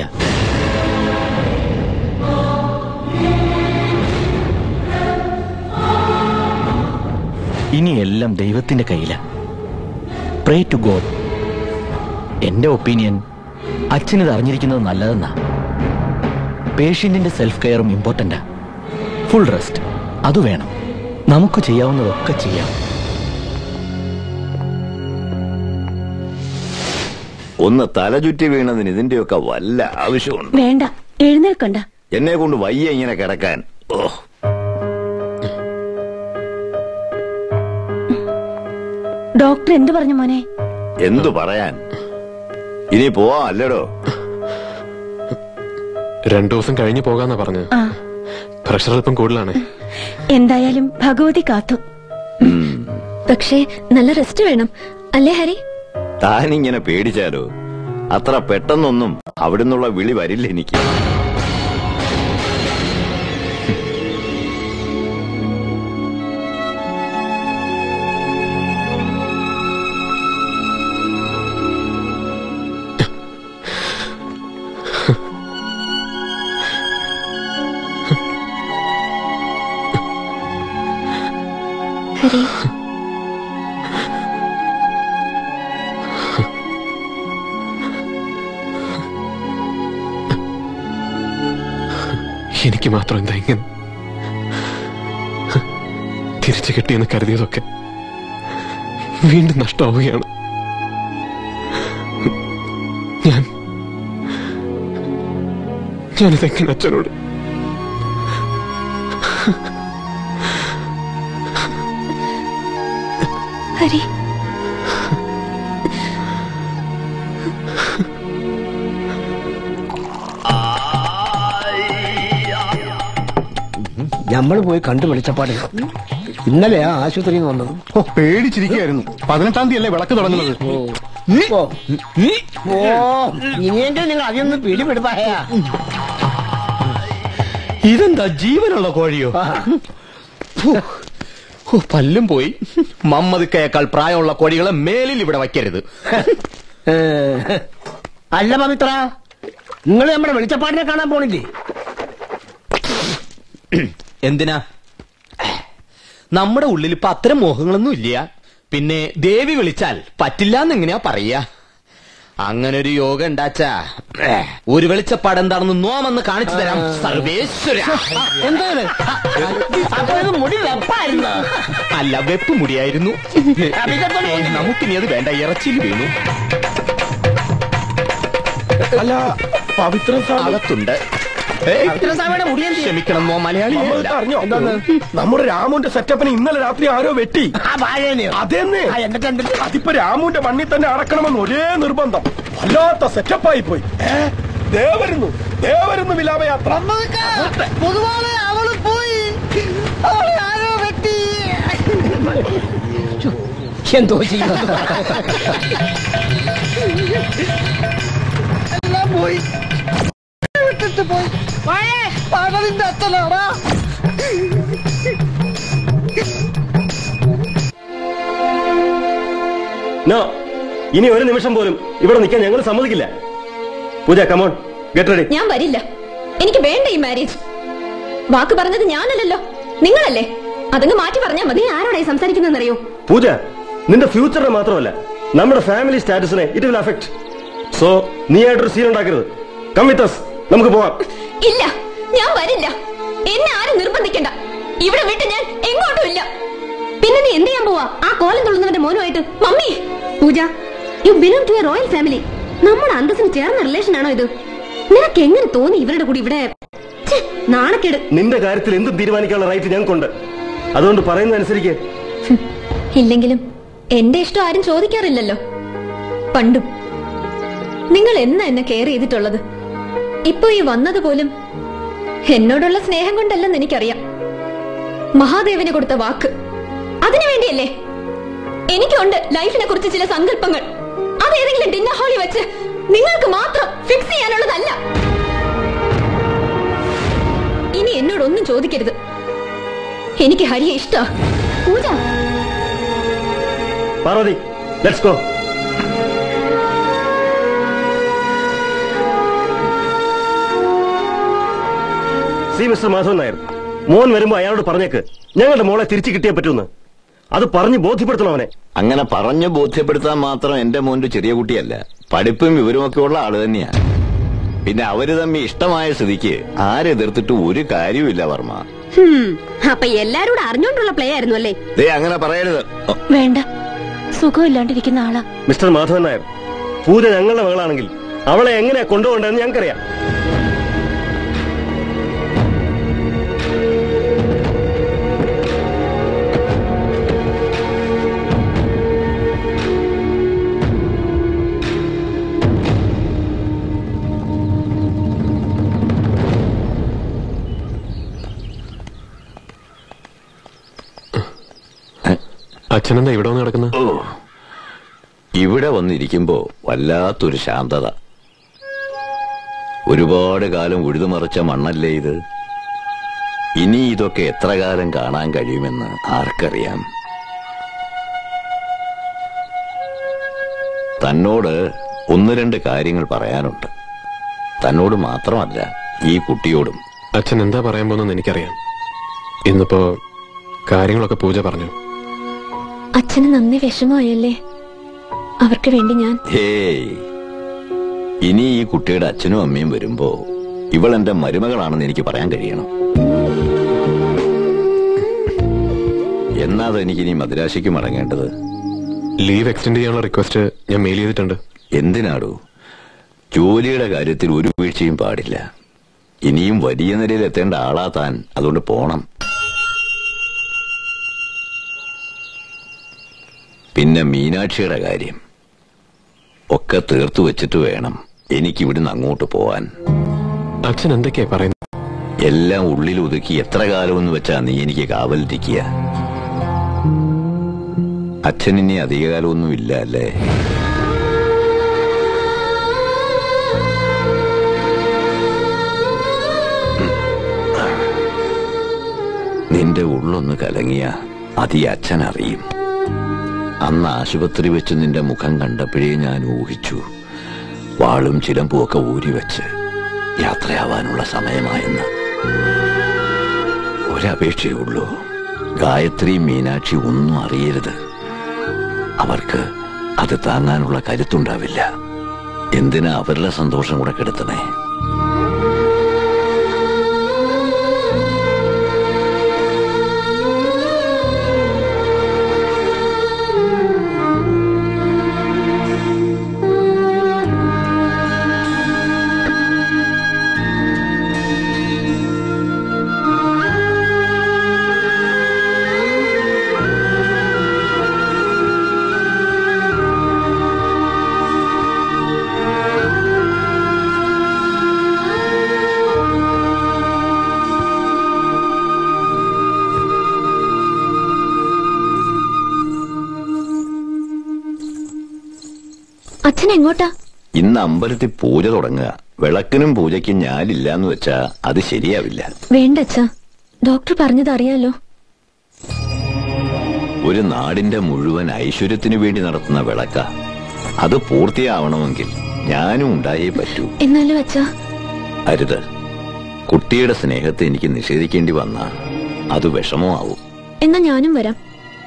ഇനിയെല്ലാം ദൈവത്തിന്റെ കയ്യിലാ. Pray to god. എന്റെ ഒപ്പീനിയൻ അച്ഛനിത് അറിഞ്ഞിരിക്കുന്നത് നല്ലതെന്നാ. പേഷ്യന്റിന്റെ സെൽഫ് കെയറും ഇമ്പോർട്ടന്റാ. ഫുൾ റെസ്റ്റ് അത് വേണം. നമുക്ക് ചെയ്യാവുന്നതൊക്കെ ചെയ്യാം. ഒന്ന് തലചുറ്റി വീണതിന് ഇതിന്റെയൊക്കെ വല്ല ആവശ്യമുണ്ട്? വേണ്ട, എഴുന്നേൽക്കണ്ട. എന്നെ കൊണ്ട് വയ്യ ഇങ്ങനെ കിടക്കാൻ. ഓ, ഡോക്ടർ എന്ത് പറഞ്ഞു മോനെ? എന്തു പറയാൻ, ഇനി പോവാ അല്ലടോ. 2 ദിവസം കഴിഞ്ഞ് പോകാന്നാ പറഞ്ഞത്. ആ, പ്രഷർ അല്പം കൂടുതലാണ്. എന്തായാലും ഭഗവതി കാത്തു. പക്ഷേ നല്ല റെസ്റ്റ് വേണം അല്ലേ ഹരി? താനിങ്ങനെ പേടിച്ചാലോ? അത്ര പെട്ടെന്നൊന്നും അവിടുന്നുള്ള വിളി വരില്ല എനിക്ക്. ഹരി, എനിക്ക് മാത്രം എന്താ ഇങ്ങനെ? തിരിച്ചു കിട്ടിയെന്ന് കരുതിയതൊക്കെ വീണ്ടും നഷ്ടമാവുകയാണ്. ഞാനിതെങ്ങനെ അച്ഛനോട്? ഹരി, നമ്മൾ പോയി കണ്ടു വിളിച്ചപ്പാട് ഇന്നലെയാ ആശുപത്രിയിൽ നിന്ന് വന്നത്. പേടിച്ചിരിക്കുകയായിരുന്നു. 18-ാം തീയതി അല്ലേ വിളക്ക് തുടങ്ങുന്നത്. ഇനിയെങ്കിലും നിങ്ങൾ അതിയൊന്ന് പിടിപെടുപ്പായ. ഇതെന്താ ജീവനുള്ള കോഴിയോ? പല്ലും പോയി. മമ്മദിക്കയേക്കാൾ പ്രായമുള്ള കോഴികളെ മേലിൽ ഇവിടെ വയ്ക്കരുത്. അല്ല പവിത്ര, നിങ്ങൾ നമ്മുടെ വെളിച്ചപ്പാടിനെ കാണാൻ പോണില്ലേ? എന്തിനാ? നമ്മുടെ ഉള്ളിൽ ഇപ്പൊ അത്തരം മോഹങ്ങളൊന്നും ഇല്ല. പിന്നെ ദേവി വിളിച്ചാൽ പറ്റില്ലാന്ന് എങ്ങനെയാ പറയാ? അങ്ങനെ ഒരു യോഗ ഉണ്ടാച്ചാ ഒരു വെളിച്ചപ്പാട് എന്താണെന്ന് നോമെന്ന് കാണിച്ചു തരാം. സർവേശ്വര, മുടി വെപ്പായിരുന്നു. അല്ല, വെപ്പ് മുടിയായിരുന്നു. നമുക്കിനി അത് വേണ്ട, ഇറച്ചിയിൽ വീണു. അല്ല, പവിത്ര അകത്തുണ്ട്. ക്ഷമിക്കണം, മലയാളി അറിഞ്ഞോ? നമ്മുടെ രാമുന്റെ സെറ്റപ്പിന് ഇന്നലെ രാത്രി ആരോ വെട്ടി. അതെന്നെ, അതിപ്പോ രാമുന്റെ മണ്ണിൽ തന്നെ അടക്കണമെന്ന് ഒരേ നിർബന്ധം. വല്ലാത്ത സെറ്റപ്പായി പോയി. ദേവരുന്നു ദേവരുന്നു വിലാപയാത്ര. അവള് പോയി, ആരോ വെട്ടി. എന്തോ ചെയ്യുന്നു? എല്ലാം പോയി, വിട്ടിട്ട് പോയി. പടലിന്റെ അച്ഛനാടാ. നോ, ഇനി ഒരു നിമിഷം പോലും ഇവിടെ നിൽക്കാൻ ഞങ്ങൾ സമ്മതിക്കില്ല. Pooja, come on, get ready. ഞാൻ വരില്ല. എനിക്ക് വേണ്ട ഈ മാരേജ്. വാക്ക് പറഞ്ഞത് ഞാനല്ലല്ലോ, നിങ്ങളല്ലേ. അതങ്ങ് മാറ്റി പറഞ്ഞാൽ മതി. ആരോടായി സംസാരിക്കുന്നറിയോ? പൂജ, നിന്റെ ഫ്യൂച്ചറിനെ മാത്രമല്ല നമ്മുടെ ഫാമിലി സ്റ്റാറ്റസിനെ ഇറ്റ് വിൽ അഫക്ട്. സോ നീ ആയിട്ടൊരു സീൻ ഉണ്ടാക്കരുത്. കം വിത്ത് us, നമുക്ക് പോവാം. ഇല്ല, ഞാൻ വരില്ല. എന്നെ ആരും നിർബന്ധിക്കണ്ട. ഇവിടെ വിട്ട് ഞാൻ എങ്ങോട്ടും ഇല്ല. പിന്നെ നീ എന്ത് ചെയ്യാൻ പോവാ? ആ കോലം തുള്ളുന്നവന്റെ മോനുമായിട്ട്? Mummy, Pooja, you belong to a royal family. നമ്മുടെ അന്തസ്സിന് ചേർന്ന റിലേഷൻ ആണോ ഇത്? നിനക്ക് എങ്ങനെ തോന്നി ഇവരുടെ കൂടി ഇവിടെ? നാണക്കേട്. നിന്റെ കാര്യത്തിൽ എന്തും തീരുമാനിക്കാനുള്ള റൈറ്റ് ഞങ്ങൾക്കുണ്ട്. അതുകൊണ്ട് പറയുന്നത് അനുസരിക്ക്. ഇല്ലെങ്കിലും എന്റെ ഇഷ്ടം ആരും ചോദിക്കാറില്ലല്ലോ. പണ്ടും നിങ്ങൾ എന്നാ എന്നെ കെയർ ചെയ്തിട്ടുള്ളത്? ഇപ്പൊ ഈ വന്നത് പോലും എന്നോടുള്ള സ്നേഹം കൊണ്ടല്ലെന്ന് എനിക്കറിയാം. മഹാദേവന് കൊടുത്ത വാക്ക്, അതിനു വേണ്ടിയല്ലേ? എനിക്കുണ്ട് ലൈഫിനെ കുറിച്ച് ചില സങ്കല്പങ്ങൾ. അതേതെങ്കിലും ഡിന്നർ ഹാളിൽ വെച്ച് നിങ്ങൾക്ക് മാത്രം ഫിക്സ് ചെയ്യാനുള്ളതല്ല. ഇനി എന്നോടൊന്നും ചോദിക്കരുത്. എനിക്ക് ഹരിയെ ഇഷ്ടാ. Pooja, Parvathi, let's go. See mister Madhavan Nair, മോൻ വരുമ്പോ അയാളോട് പറഞ്ഞേക്ക് ഞങ്ങളുടെ മോളെ തിരിച്ചു കിട്ടിയേ പറ്റൂന്ന്. അത് പറഞ്ഞു ബോധ്യപ്പെടുത്തണം അവനെ. അങ്ങനെ പറഞ്ഞു ബോധ്യപ്പെടുത്താൻ മാത്രം എന്റെ മോന്റെ ചെറിയ കുട്ടിയല്ല, പഠിപ്പും വിവരമൊക്കെ ഉള്ള ആള് തന്നെയാ. പിന്നെ അവര് തമ്മിൽ ഇഷ്ടമായ സ്ഥിതിക്ക് ആരെതിർത്തിട്ട് ഒരു കാര്യവുമില്ല വർമ്മ. അപ്പൊ എല്ലാരോടും അറിഞ്ഞോണ്ടുള്ള പ്ലേ ആയിരുന്നു അല്ലേ? അങ്ങനെ പറയരുത്. വേണ്ട, സുഖമില്ലാണ്ടിരിക്കുന്ന ആളാ. മിസ്റ്റർ മാധവൻ നായർ, പൂജ ഞങ്ങളുടെ മകളാണെങ്കിൽ അവളെ എങ്ങനെയാ കൊണ്ടുപോകേണ്ടതെന്ന് ഞങ്ങൾക്കറിയാം. അച്ഛനെന്താ ഇവിടെ വന്ന് കിടക്കുന്നത്? ഇവിടെ വന്നിരിക്കുമ്പോ വല്ലാത്തൊരു ശാന്തത. ഒരുപാട് കാലം ഉഴുതുമറിച്ച മണ്ണല്ലേ ഇത്. ഇനി ഇതൊക്കെ എത്ര കാലം കാണാൻ കഴിയുമെന്ന് ആർക്കറിയാം. തന്നോട് ഒന്ന് രണ്ട് കാര്യങ്ങൾ പറയാനുണ്ട്. തന്നോട് മാത്രമല്ല, ഈ കുട്ടിയോടും. അച്ഛൻ എന്താ പറയാൻ പോകുന്നെന്ന് എനിക്കറിയാം. ഇന്നിപ്പോ കാര്യങ്ങളൊക്കെ പൂജ പറഞ്ഞു. അച്ഛന് നന്ദി വിഷമമായല്ലേ? അവർക്ക് വേണ്ടി ഞാൻ ഹേയ്, ഇനി ഈ കുട്ടിയുടെ അച്ഛനും അമ്മയും വരുമ്പോ ഇവൾ എന്റെ മരുമകളാണെന്ന് എനിക്ക് പറയാൻ കഴിയണം. എന്നാ എനിക്കിനി മദ്രാശിക്ക് മടങ്ങേണ്ടത്? ലീവ് എക്സ്റ്റെൻഡ് ചെയ്യാനുള്ള റിക്വസ്റ്റ് ഞാൻ മെയിൽ ചെയ്തിട്ടുണ്ട്. എന്തിനാടോ? ജോലിയുടെ കാര്യത്തിൽ ഒരു വീഴ്ചയും പാടില്ല. ഇനിയും വലിയ നിലയിൽ എത്തേണ്ട ആളാ താൻ. അതുകൊണ്ട് പോണം. പിന്നെ മീനാക്ഷിയുടെ കാര്യം ഒക്കെ തീർത്തു വെച്ചിട്ട് വേണം എനിക്കിവിടുന്ന് അങ്ങോട്ട് പോവാൻ. അച്ഛൻ എന്തൊക്കെയാ പറയുന്നത്? എല്ലാം ഉള്ളിൽ ഒതുക്കി എത്ര കാലമെന്ന് വെച്ചാ നീ എനിക്ക് കാവലിരിക്കുക. അച്ഛനിനി അധികകാലമൊന്നും ഇല്ല അല്ലേ? നിന്റെ ഉള്ളൊന്ന് കലങ്ങിയ അത് ഈ അച്ഛൻ അറിയും. അന്ന് ആശുപത്രി വെച്ച് നിന്റെ മുഖം കണ്ടപ്പോഴേ ഞാൻ ഊഹിച്ചു, വാളും ചിലമ്പും ഒക്കെ ഊരിവെച്ച് യാത്രയാവാനുള്ള സമയമായെന്ന്. ഒരപേക്ഷയേ ഉള്ളൂ, ഗായത്രി മീനാക്ഷി ഒന്നും അറിയരുത്. അവർക്ക് അത് താങ്ങാനുള്ള കരുത്തുണ്ടാവില്ല. എന്തിനാ അവരുടെ സന്തോഷം കൂടെ കെടുത്തണേ? അച്ഛൻ എങ്ങോട്ടാ? ഇന്ന് അമ്പലത്തിൽ പൂജ തുടങ്ങുക. വിളക്കിനും പൂജയ്ക്കും ഞാനില്ലാന്ന് വെച്ചാ അത് ശരിയാവില്ല. വേണ്ട അച്ഛാ, ഡോക്ടർ പറഞ്ഞത് അറിയാലോ. ഒരു നാടിന്റെ മുഴുവൻ ഐശ്വര്യത്തിനു വേണ്ടി നടത്തുന്ന വിളക്ക. അത് പൂർത്തിയാവണമെങ്കിൽ ഞാനും ഉണ്ടായേ പറ്റൂ. എന്നാലും അച്ഛാ. അരുത്. കുട്ടിയുടെ സ്നേഹത്തെ എനിക്ക് നിഷേധിക്കേണ്ടി വന്നാ അത് വിഷമമാവും. എന്നാ ഞാനും വരാം.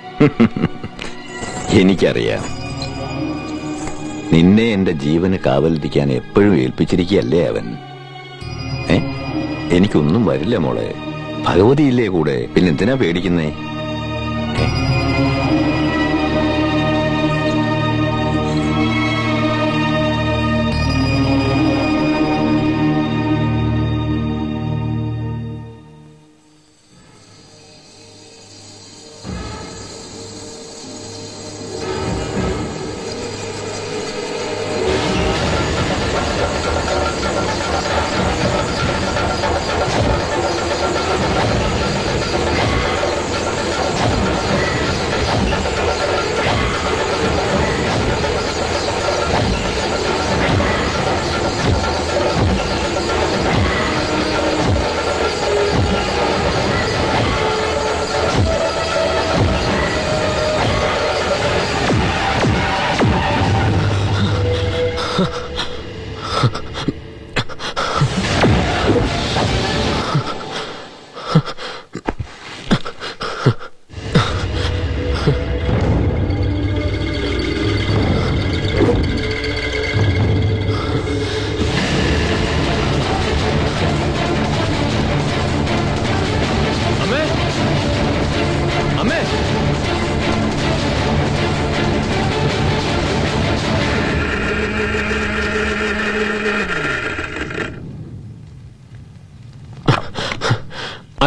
എനിക്കറിയാം, നിന്നെ എന്റെ ജീവന് കാവലിരിക്കാൻ എപ്പോഴും ഏൽപ്പിച്ചിരിക്കുകയല്ലേ അവൻ. എനിക്കൊന്നും വരില്ല മോളെ. ഭഗവതിയില്ലേ കൂടെ, പിന്നെന്തിനാ പേടിക്കുന്നേ?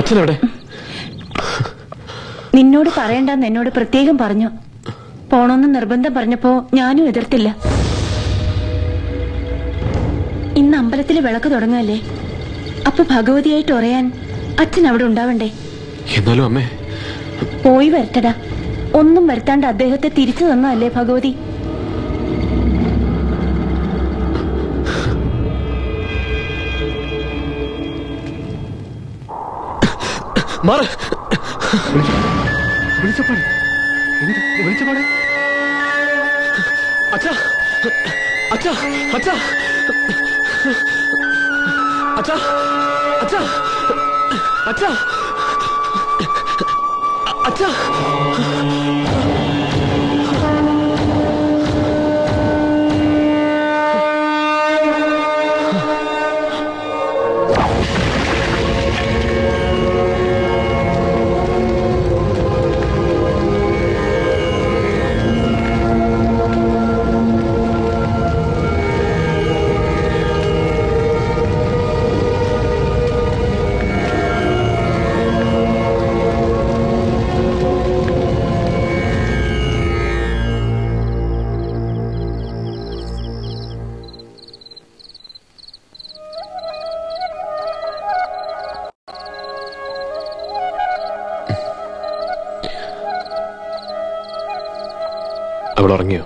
അച്ഛനെവിടെ? നിന്നോട് പറയണ്ടെന്ന് എന്നോട് പ്രത്യേകം പറഞ്ഞു. പോണോന്ന് നിർബന്ധം പറഞ്ഞപ്പോ ഞാനും എതിർത്തില്ല. ഇന്ന് അമ്പലത്തിലെ വിളക്ക് തുടങ്ങല്ലേ, അപ്പൊ ഭഗവതിയായിട്ട് ഉറയാൻ അച്ഛൻ അവിടെ ഉണ്ടാവണ്ടേ? എന്നാലും അമ്മേ, പോയി വരട്ടടാ. ഒന്നും വരുത്താണ്ട് അദ്ദേഹത്തെ തിരിച്ചു തന്നല്ലേ ഭഗവതി. അച്ഛാ അച്ഛാ അച്ഛാ അച്ഛാ അച്ഛാ അച്ഛാ അച്ഛാ അവൾ ഉറങ്ങിയോ?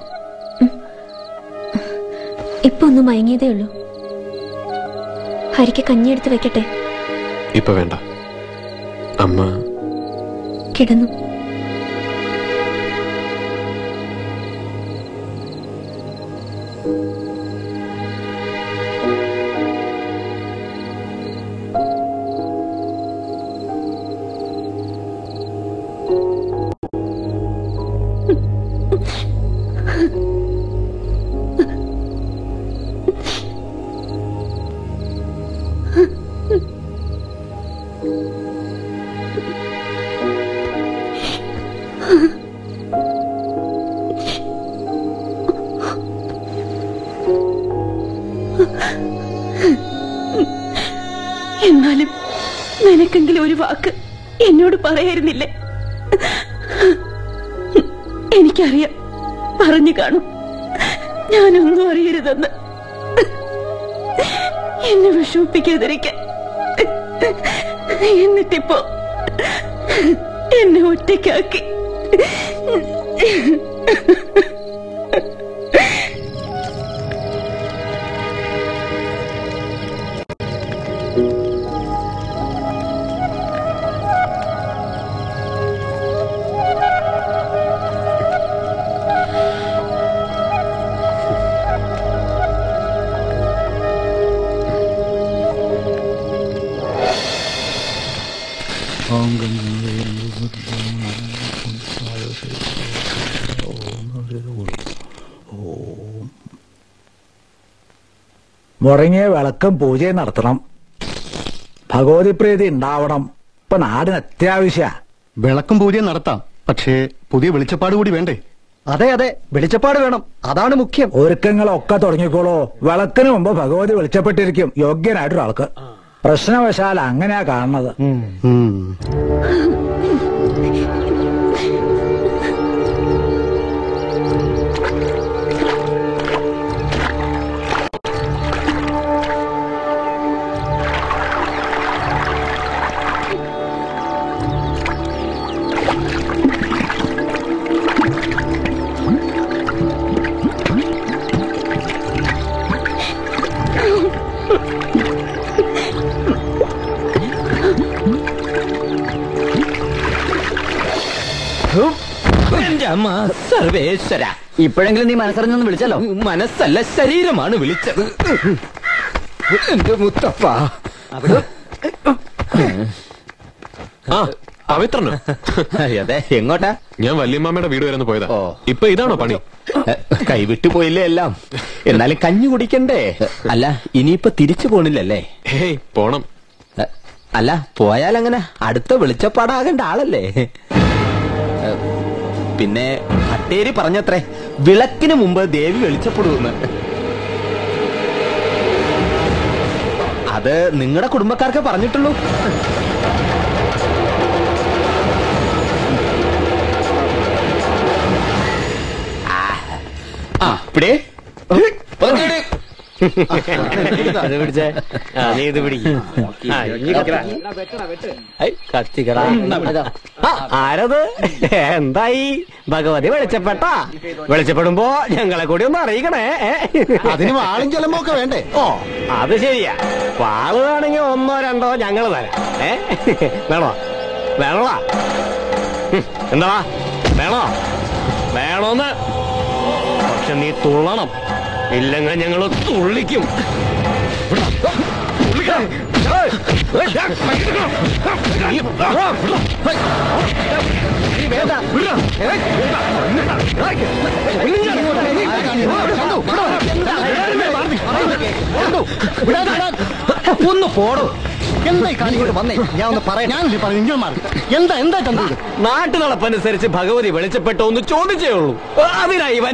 ഇപ്പൊ ഒന്ന് മയങ്ങിയതേ ഉള്ളൂ. ഹരിക്ക് കഞ്ഞിയെടുത്ത് വെക്കട്ടെ? ഇപ്പൊ വേണ്ട, അമ്മ കിടന്നു. എന്നാലും നിനക്കെങ്കിലും ഒരു വാക്ക് എന്നോട് പറയായിരുന്നില്ലേ? എനിക്കറിയാം, പറഞ്ഞു കാണും ഞാനൊന്നും അറിയരുതെന്ന്. എന്നെ വിഷമിപ്പിക്കാതിരിക്കാൻ. എന്നിട്ടിപ്പോ എന്നെ ഒറ്റയ്ക്കാക്കി. മുടങ്ങിയ വിളക്കം പൂജയും നടത്തണം. ഭഗവതി പ്രീതി ഉണ്ടാവണം. ഇപ്പൊ നാടിന് അത്യാവശ്യ. വിളക്കും പൂജയും നടത്താം, പക്ഷേ പുതിയ വെളിച്ചപ്പാട് കൂടി വേണ്ടേ? അതെ അതെ, വെളിച്ചപ്പാട് വേണം, അതാണ് മുഖ്യം. ഒരുക്കങ്ങളൊക്കെ തുടങ്ങിക്കോളൂ. വിളക്കിന് മുമ്പ് ഭഗവതി വെളിച്ചപ്പെട്ടിരിക്കും, യോഗ്യനായിട്ടൊരാൾക്ക്. പ്രശ്നവശാൽ അങ്ങനെയാ കാണുന്നത്. സർവേശ്വര, ഇപ്പോഴെങ്കിലും നീ മനസ്സറിഞ്ഞൊന്ന് വിളിച്ചല്ലോ. മനസ്സല്ല, ശരീരമാണ് വിളിച്ചത്. എന്റെ മുത്തപ്പ. പവിത്രനോ? അതെ, എങ്ങോട്ടാ? ഞാൻ വല്യമ്മയുടെ വീട് വരെ പോയതാ. ഇപ്പൊ ഇതാണോ പണി? കൈവിട്ടു പോയില്ലേ എല്ലാം. എന്നാലും കഞ്ഞി കുടിക്കണ്ടേ? അല്ല, ഇനിയിപ്പൊ തിരിച്ചു പോണില്ലല്ലേ? ഹേയ്, പോണം. അല്ല, പോയാലങ്ങനെ അടുത്ത വെളിച്ചപ്പാടാകേണ്ട ആളല്ലേ? പിന്നെ ഭട്ടേരി പറഞ്ഞത്രേ, വിളക്കിന് മുമ്പ് ദേവി വെളിച്ചപ്പെടുമെന്ന്. അത് നിങ്ങളുടെ കുടുംബക്കാർക്ക് പറഞ്ഞിട്ടുള്ളൂ. ഇവിടെ അത് പിടിച്ചേ നീ ഇത് പിടിക്കും കത്തിക്കടാ. ആരത്? എന്തായി ഭഗവതി വെളിച്ചപ്പെട്ടാ? വെളിച്ചപ്പെടുമ്പോ ഞങ്ങളെ കൂടി ഒന്ന് അറിയിക്കണേ. അതിന് വാളും ചെലമ്പൊക്കെ വേണ്ടേ? ഓ അത് ശരിയാ. വാള് വേണമെങ്കിൽ 1 2 ഞങ്ങള് തരാം. വേണോ? വേണോടാ? എന്താ വേണോ? വേണോന്ന്? പക്ഷെ നീ തുള്ളണം, ഇല്ലെങ്കിൽ ഞങ്ങൾ തുള്ളിക്കും. ഒന്ന് പോടോ. എന്തായി കാണിക്കൊണ്ട് വന്നേ? ഞാൻ ഒന്ന് പറയാം. എന്താ എന്താ ചന്തു? നാട്ടു നടപ്പനുസരിച്ച് ഭഗവതി വെളിച്ചപ്പെട്ടോ ഒന്ന് ചോദിച്ചേ ഉള്ളൂ. അതിനാ ഇവൻ.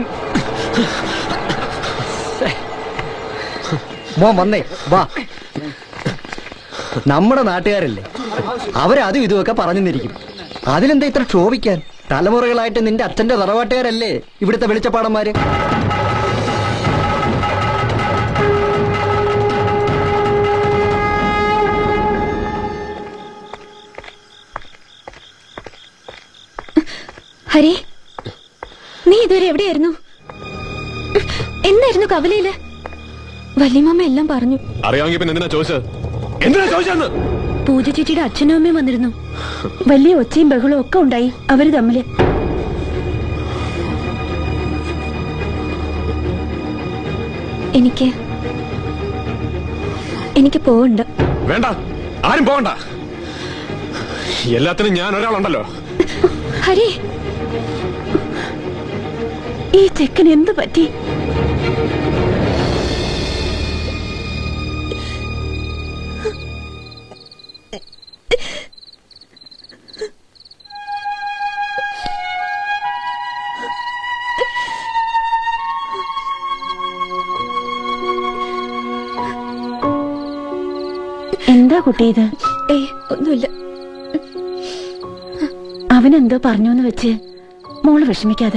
മോൻ വന്നേ വാ. നമ്മുടെ നാട്ടുകാരല്ലേ, അവരതും ഇതുമൊക്കെ പറഞ്ഞിരിക്കും. അതിലെന്താ ഇത്ര ക്ഷോഭിക്കാൻ? തലമുറകളായിട്ട് നിന്റെ അച്ഛന്റെ തറവാട്ടുകാരല്ലേ ഇവിടുത്തെ വെളിച്ചപ്പാടന്മാര്. ഹരി, നീ ഇതുവരെ എവിടെയായിരുന്നു? എന്തായിരുന്നു കവലയില്? വല്യമ്മ എല്ലാം പറഞ്ഞു. അറിയാമെങ്കിൽ പിന്നെ എന്തിനാ ചോദിച്ചത്? എന്തിനാ ചോദിച്ചെന്ന്? പൂജ ചേച്ചിയുടെ അച്ഛനും അമ്മയും വന്നിരുന്നു. വലിയ ഒച്ചയും ബഹളവും ഒക്കെ ഉണ്ടായി അവര് തമ്മില്. എനിക്ക് പോവണ്ട. വേണ്ട, ആരും പോകണ്ട. എല്ലാത്തിനും ഞാൻ ഒരാളുണ്ടല്ലോ. ഹരി, ഈ ചെക്കൻ എന്ത് പറ്റി? എന്താ കുട്ടി ഇത്? ഒന്നുമില്ല. അവനെന്തോ പറഞ്ഞോന്ന് വെച്ച് മോള് വിഷമിക്കാതെ.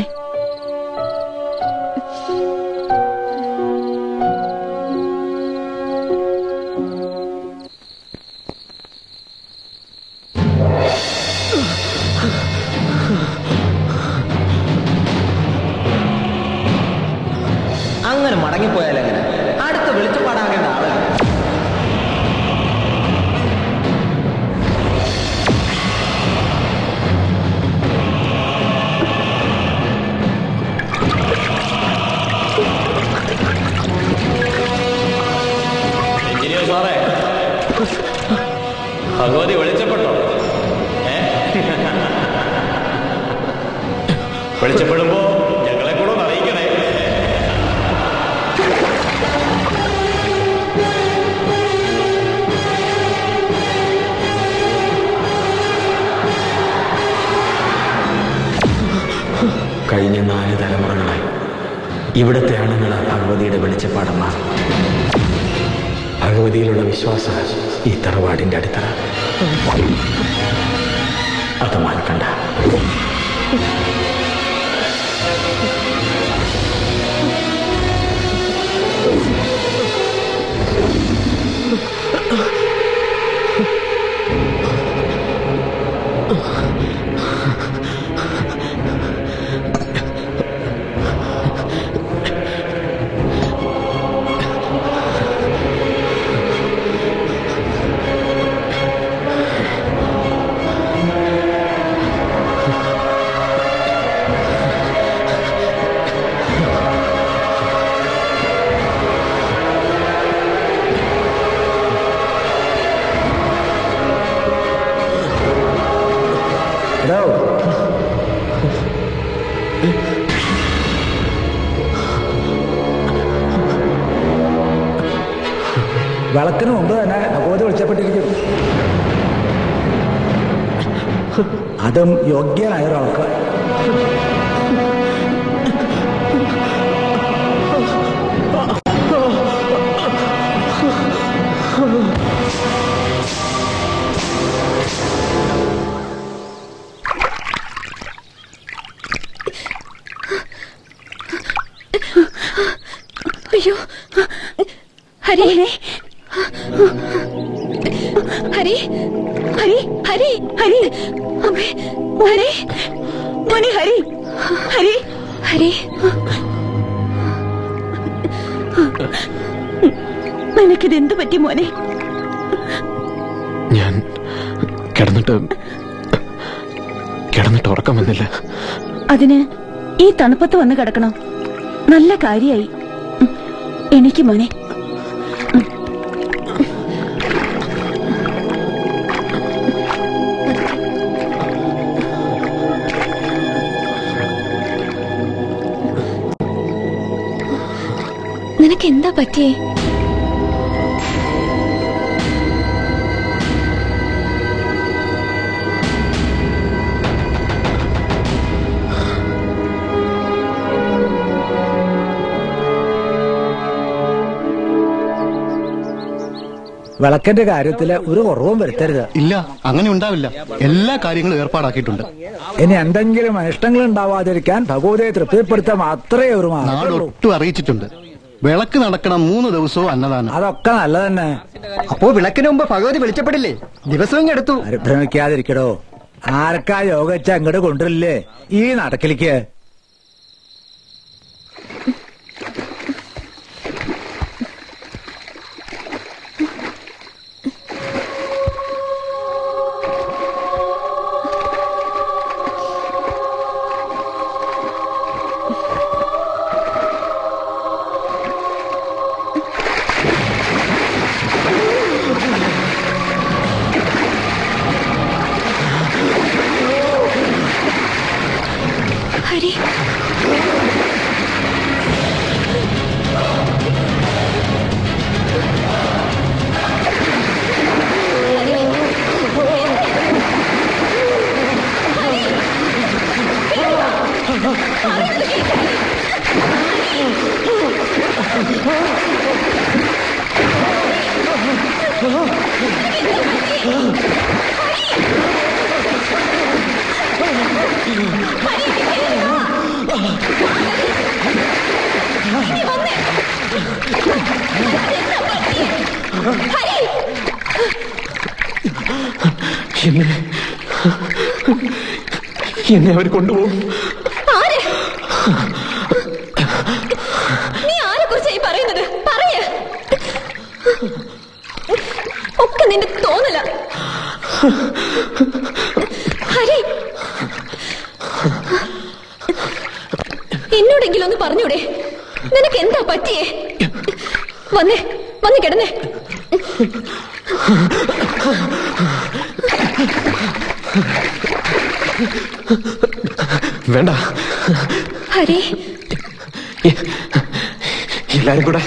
അങ്ങനെ മടങ്ങിപ്പോയാലെങ്ങനെ? അടുത്ത വെളിച്ചപ്പാടാകേണ്ട ആളല്ല. സാറേ, ഭഗവതി വെളിച്ചപ്പെട്ടോ? വെളിച്ചപ്പെടുമ്പോ ഞങ്ങളെ കൂടെ ഒന്ന് അറിയിക്കണേ. കഴിഞ്ഞ 4 തലമുറകളായി ഇവിടുത്തെ ആണുങ്ങളാ ഭഗവതിയുടെ വെളിച്ചപ്പാടന്മാർ. ഭഗവതിയിലുള്ള വിശ്വാസം ഈ തറവാടിന്റെ അടിത്തറ. അത് മറക്കണ്ട. വിളക്കിന് മുമ്പ് തന്നെ ഭഗവതി വിളിച്ചപ്പെട്ടിരിക്കുന്നു. അതും യോഗ്യനായ ഒരാൾക്ക്. അയ്യോ ഹരി ഹരി ഹരി ഹരി ഹരി അമ്മേ ഹരി മോനെ ഹരി ഹരി ഹരി നിനക്കിതെന്ത് പറ്റി മോനെ? ഞാൻ കിടന്നിട്ട് ഉറക്കം വന്നില്ല. അതിന് ഈ തണുപ്പത്ത് വന്ന് കിടക്കണം. നല്ല കാര്യായി. എനിക്ക് മോനെ. നിനക്ക് എന്താ പറ്റിയേ? വിളക്കിന്റെ കാര്യത്തില് ഒരു കുറവും വരുത്തരുത്. ഇല്ല, അങ്ങനെ ഉണ്ടാവില്ല. എല്ലാ കാര്യങ്ങളും ഏർപ്പാടാക്കിയിട്ടുണ്ട്. ഇനി എന്തെങ്കിലും അനിഷ്ടങ്ങൾ ഉണ്ടാവാതിരിക്കാൻ ഭഗവതിയെ തൃപ്തിപ്പെടുത്താൻ മാത്രമേ ഒരു നാടൊട്ടും അറിയിച്ചിട്ടുണ്ട്. വിളക്ക് നടക്കണം 3 ദിവസവും അന്നദാനം. അതൊക്കെ നല്ല തന്നെ. അപ്പോ വിളക്കിന് മുമ്പ് ഭഗവതി വെളിച്ചപ്പെടില്ലേ? ദിവസവും എടുത്തു. പരിഭ്രമിക്കാതിരിക്കടോ. ആർക്കാ യോഗ വെച്ച അങ്ങോട്ട് കൊണ്ടുവരില്ലേ ഈ നടക്കിലേക്ക്? ഹരി എന്നെ അവർ കൊണ്ടുപോകും. നീ ആരെ കുറിച്ചായി പറയുന്നത്? പറയ. ഒക്കെ നിന്റെ തോന്നല. ഹരി, എന്നോടെങ്കിലും ഒന്ന് പറഞ്ഞൂടെ? നിനക്ക് എന്താ പറ്റിയേ? വന്നേ, വന്ന് കിടന്നേ. വേണ്ട ഹരി, എല്ലാരും കൂടെ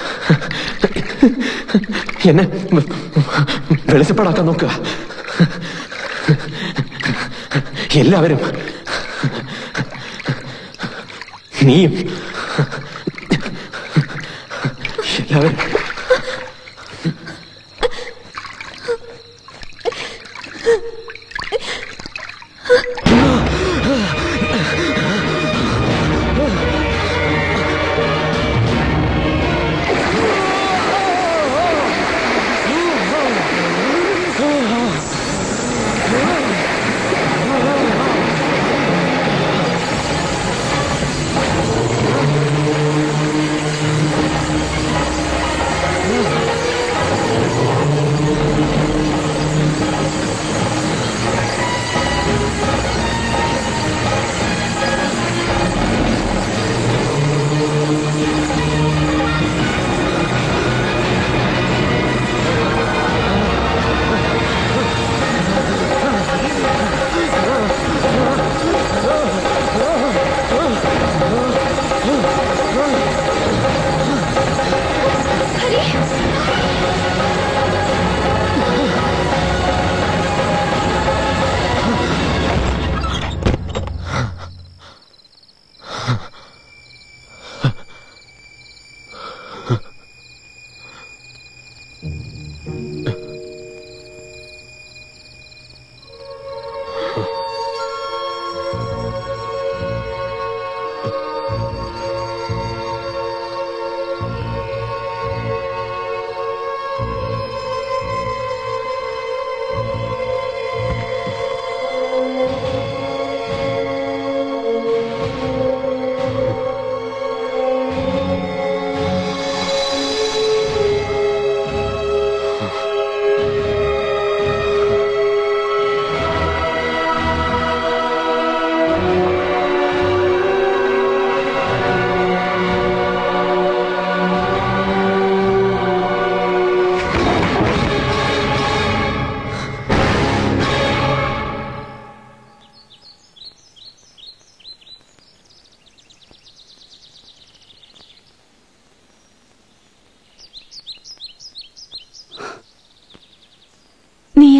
എന്നെ വെളിച്ചപ്പാടാക്കാൻ നോക്കുക. എല്ലാവരും, നീയും, എല്ലാവരും.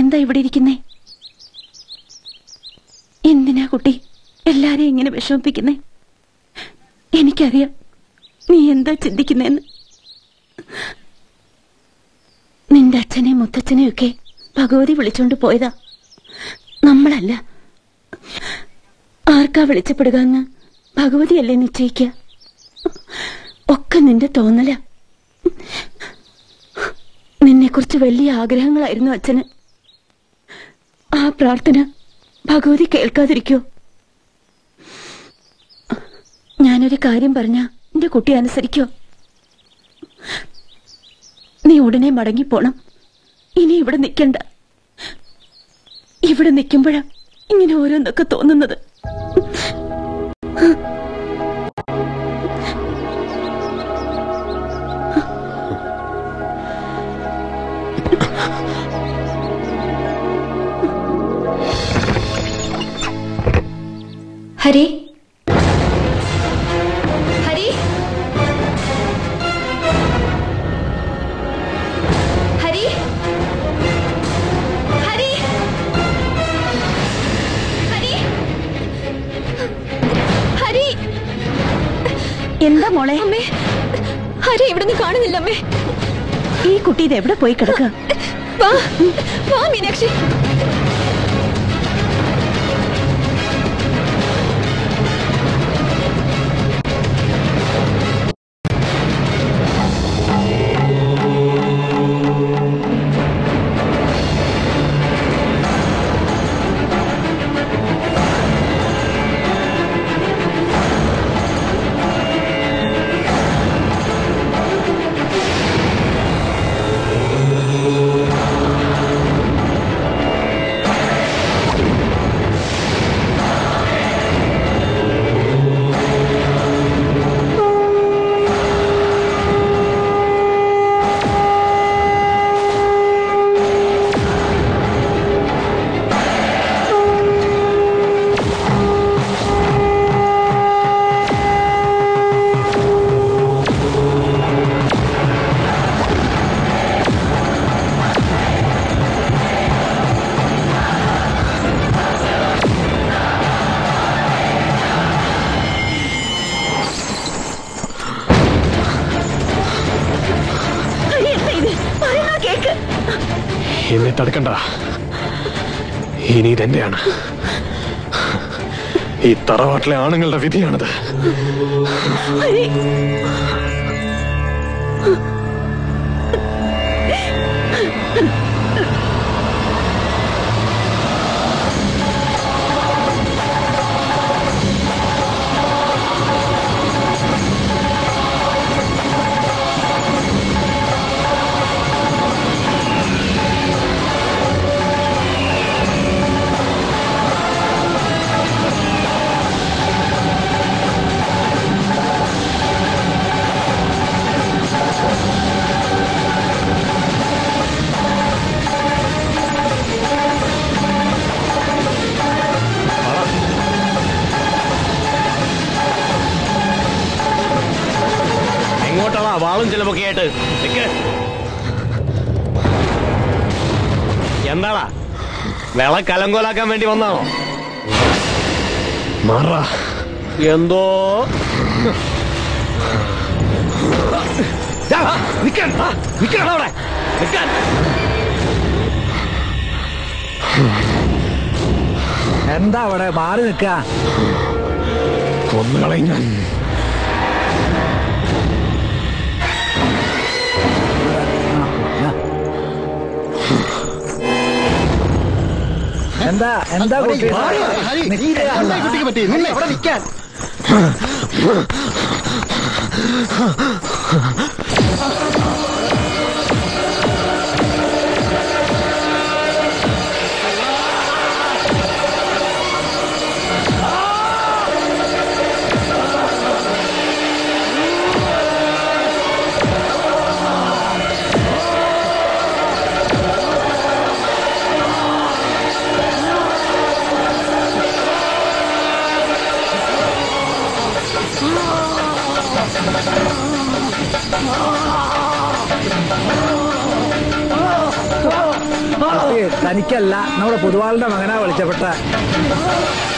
എന്താ ഇവിടെ ഇരിക്കുന്നേ? എന്തിനാ കുട്ടി എല്ലാരെയും ഇങ്ങനെ വിഷമിപ്പിക്കുന്നേ? എനിക്കറിയാം നീ എന്താ ചിന്തിക്കുന്നേന്ന്. നിന്റെ അച്ഛനെയും മുത്തച്ഛനെയും ഒക്കെ ഭഗവതി വിളിച്ചോണ്ട് പോയതാ, നമ്മളല്ല. ആർക്കാ വിളിച്ചപ്പെടുക എന്ന് ഭഗവതിയല്ലേ നിശ്ചയിക്ക. ഒക്കെ നിന്റെ തോന്നല. നിന്നെക്കുറിച്ച് വലിയ ആഗ്രഹങ്ങളായിരുന്നു അച്ഛന്. ആ പ്രാർത്ഥന ഭഗവതി കേൾക്കാതിരിക്കോ? ഞാനൊരു കാര്യം പറഞ്ഞ എന്റെ കുട്ടി അനുസരിക്കോ? നീ ഉടനെ മടങ്ങിപ്പോണം. ഇനി ഇവിടെ നിൽക്കണ്ട. ഇവിടെ നിൽക്കുമ്പോഴാ ഇങ്ങനെ ഓരോന്നൊക്കെ തോന്നുന്നത്. ഹരി, ഹരി, ഹരി, ഹരി, ഹരി, ഹരി. എന്താ മോളെ? അമ്മേ, ഹരി ഇവിടുന്ന് കാണുന്നില്ല അമ്മേ. ഈ കുട്ടി ഇത് എവിടെ പോയി കിടക്കുക? വാ വാ മീനാക്ഷി. എന്നെ തടുക്കണ്ട. ഇനി ഇതെന്റെയാണ്. ഈ തറവാട്ടിലെ ആണുങ്ങളുടെ വിധിയാണത്. എങ്ങോട്ടാ വാളും ചിലവൊക്കെ ആയിട്ട്? എന്താടാ വിള കലങ്കോലാക്കാൻ വേണ്ടി വന്നാണോ? മാറാ. എന്തോ എന്താ അവിടെ മാറി നിൽക്ക? കൊന്നുകളയും ഞാൻ. എന്താ എന്താ കുട്ടി? കുട്ടിക്ക് പറ്റി അവിടെ നിൽക്കാൻ. തനിക്കല്ല നമ്മുടെ പൊതുവാളുടെ മകനാ വിളിച്ചപ്പെട്ട.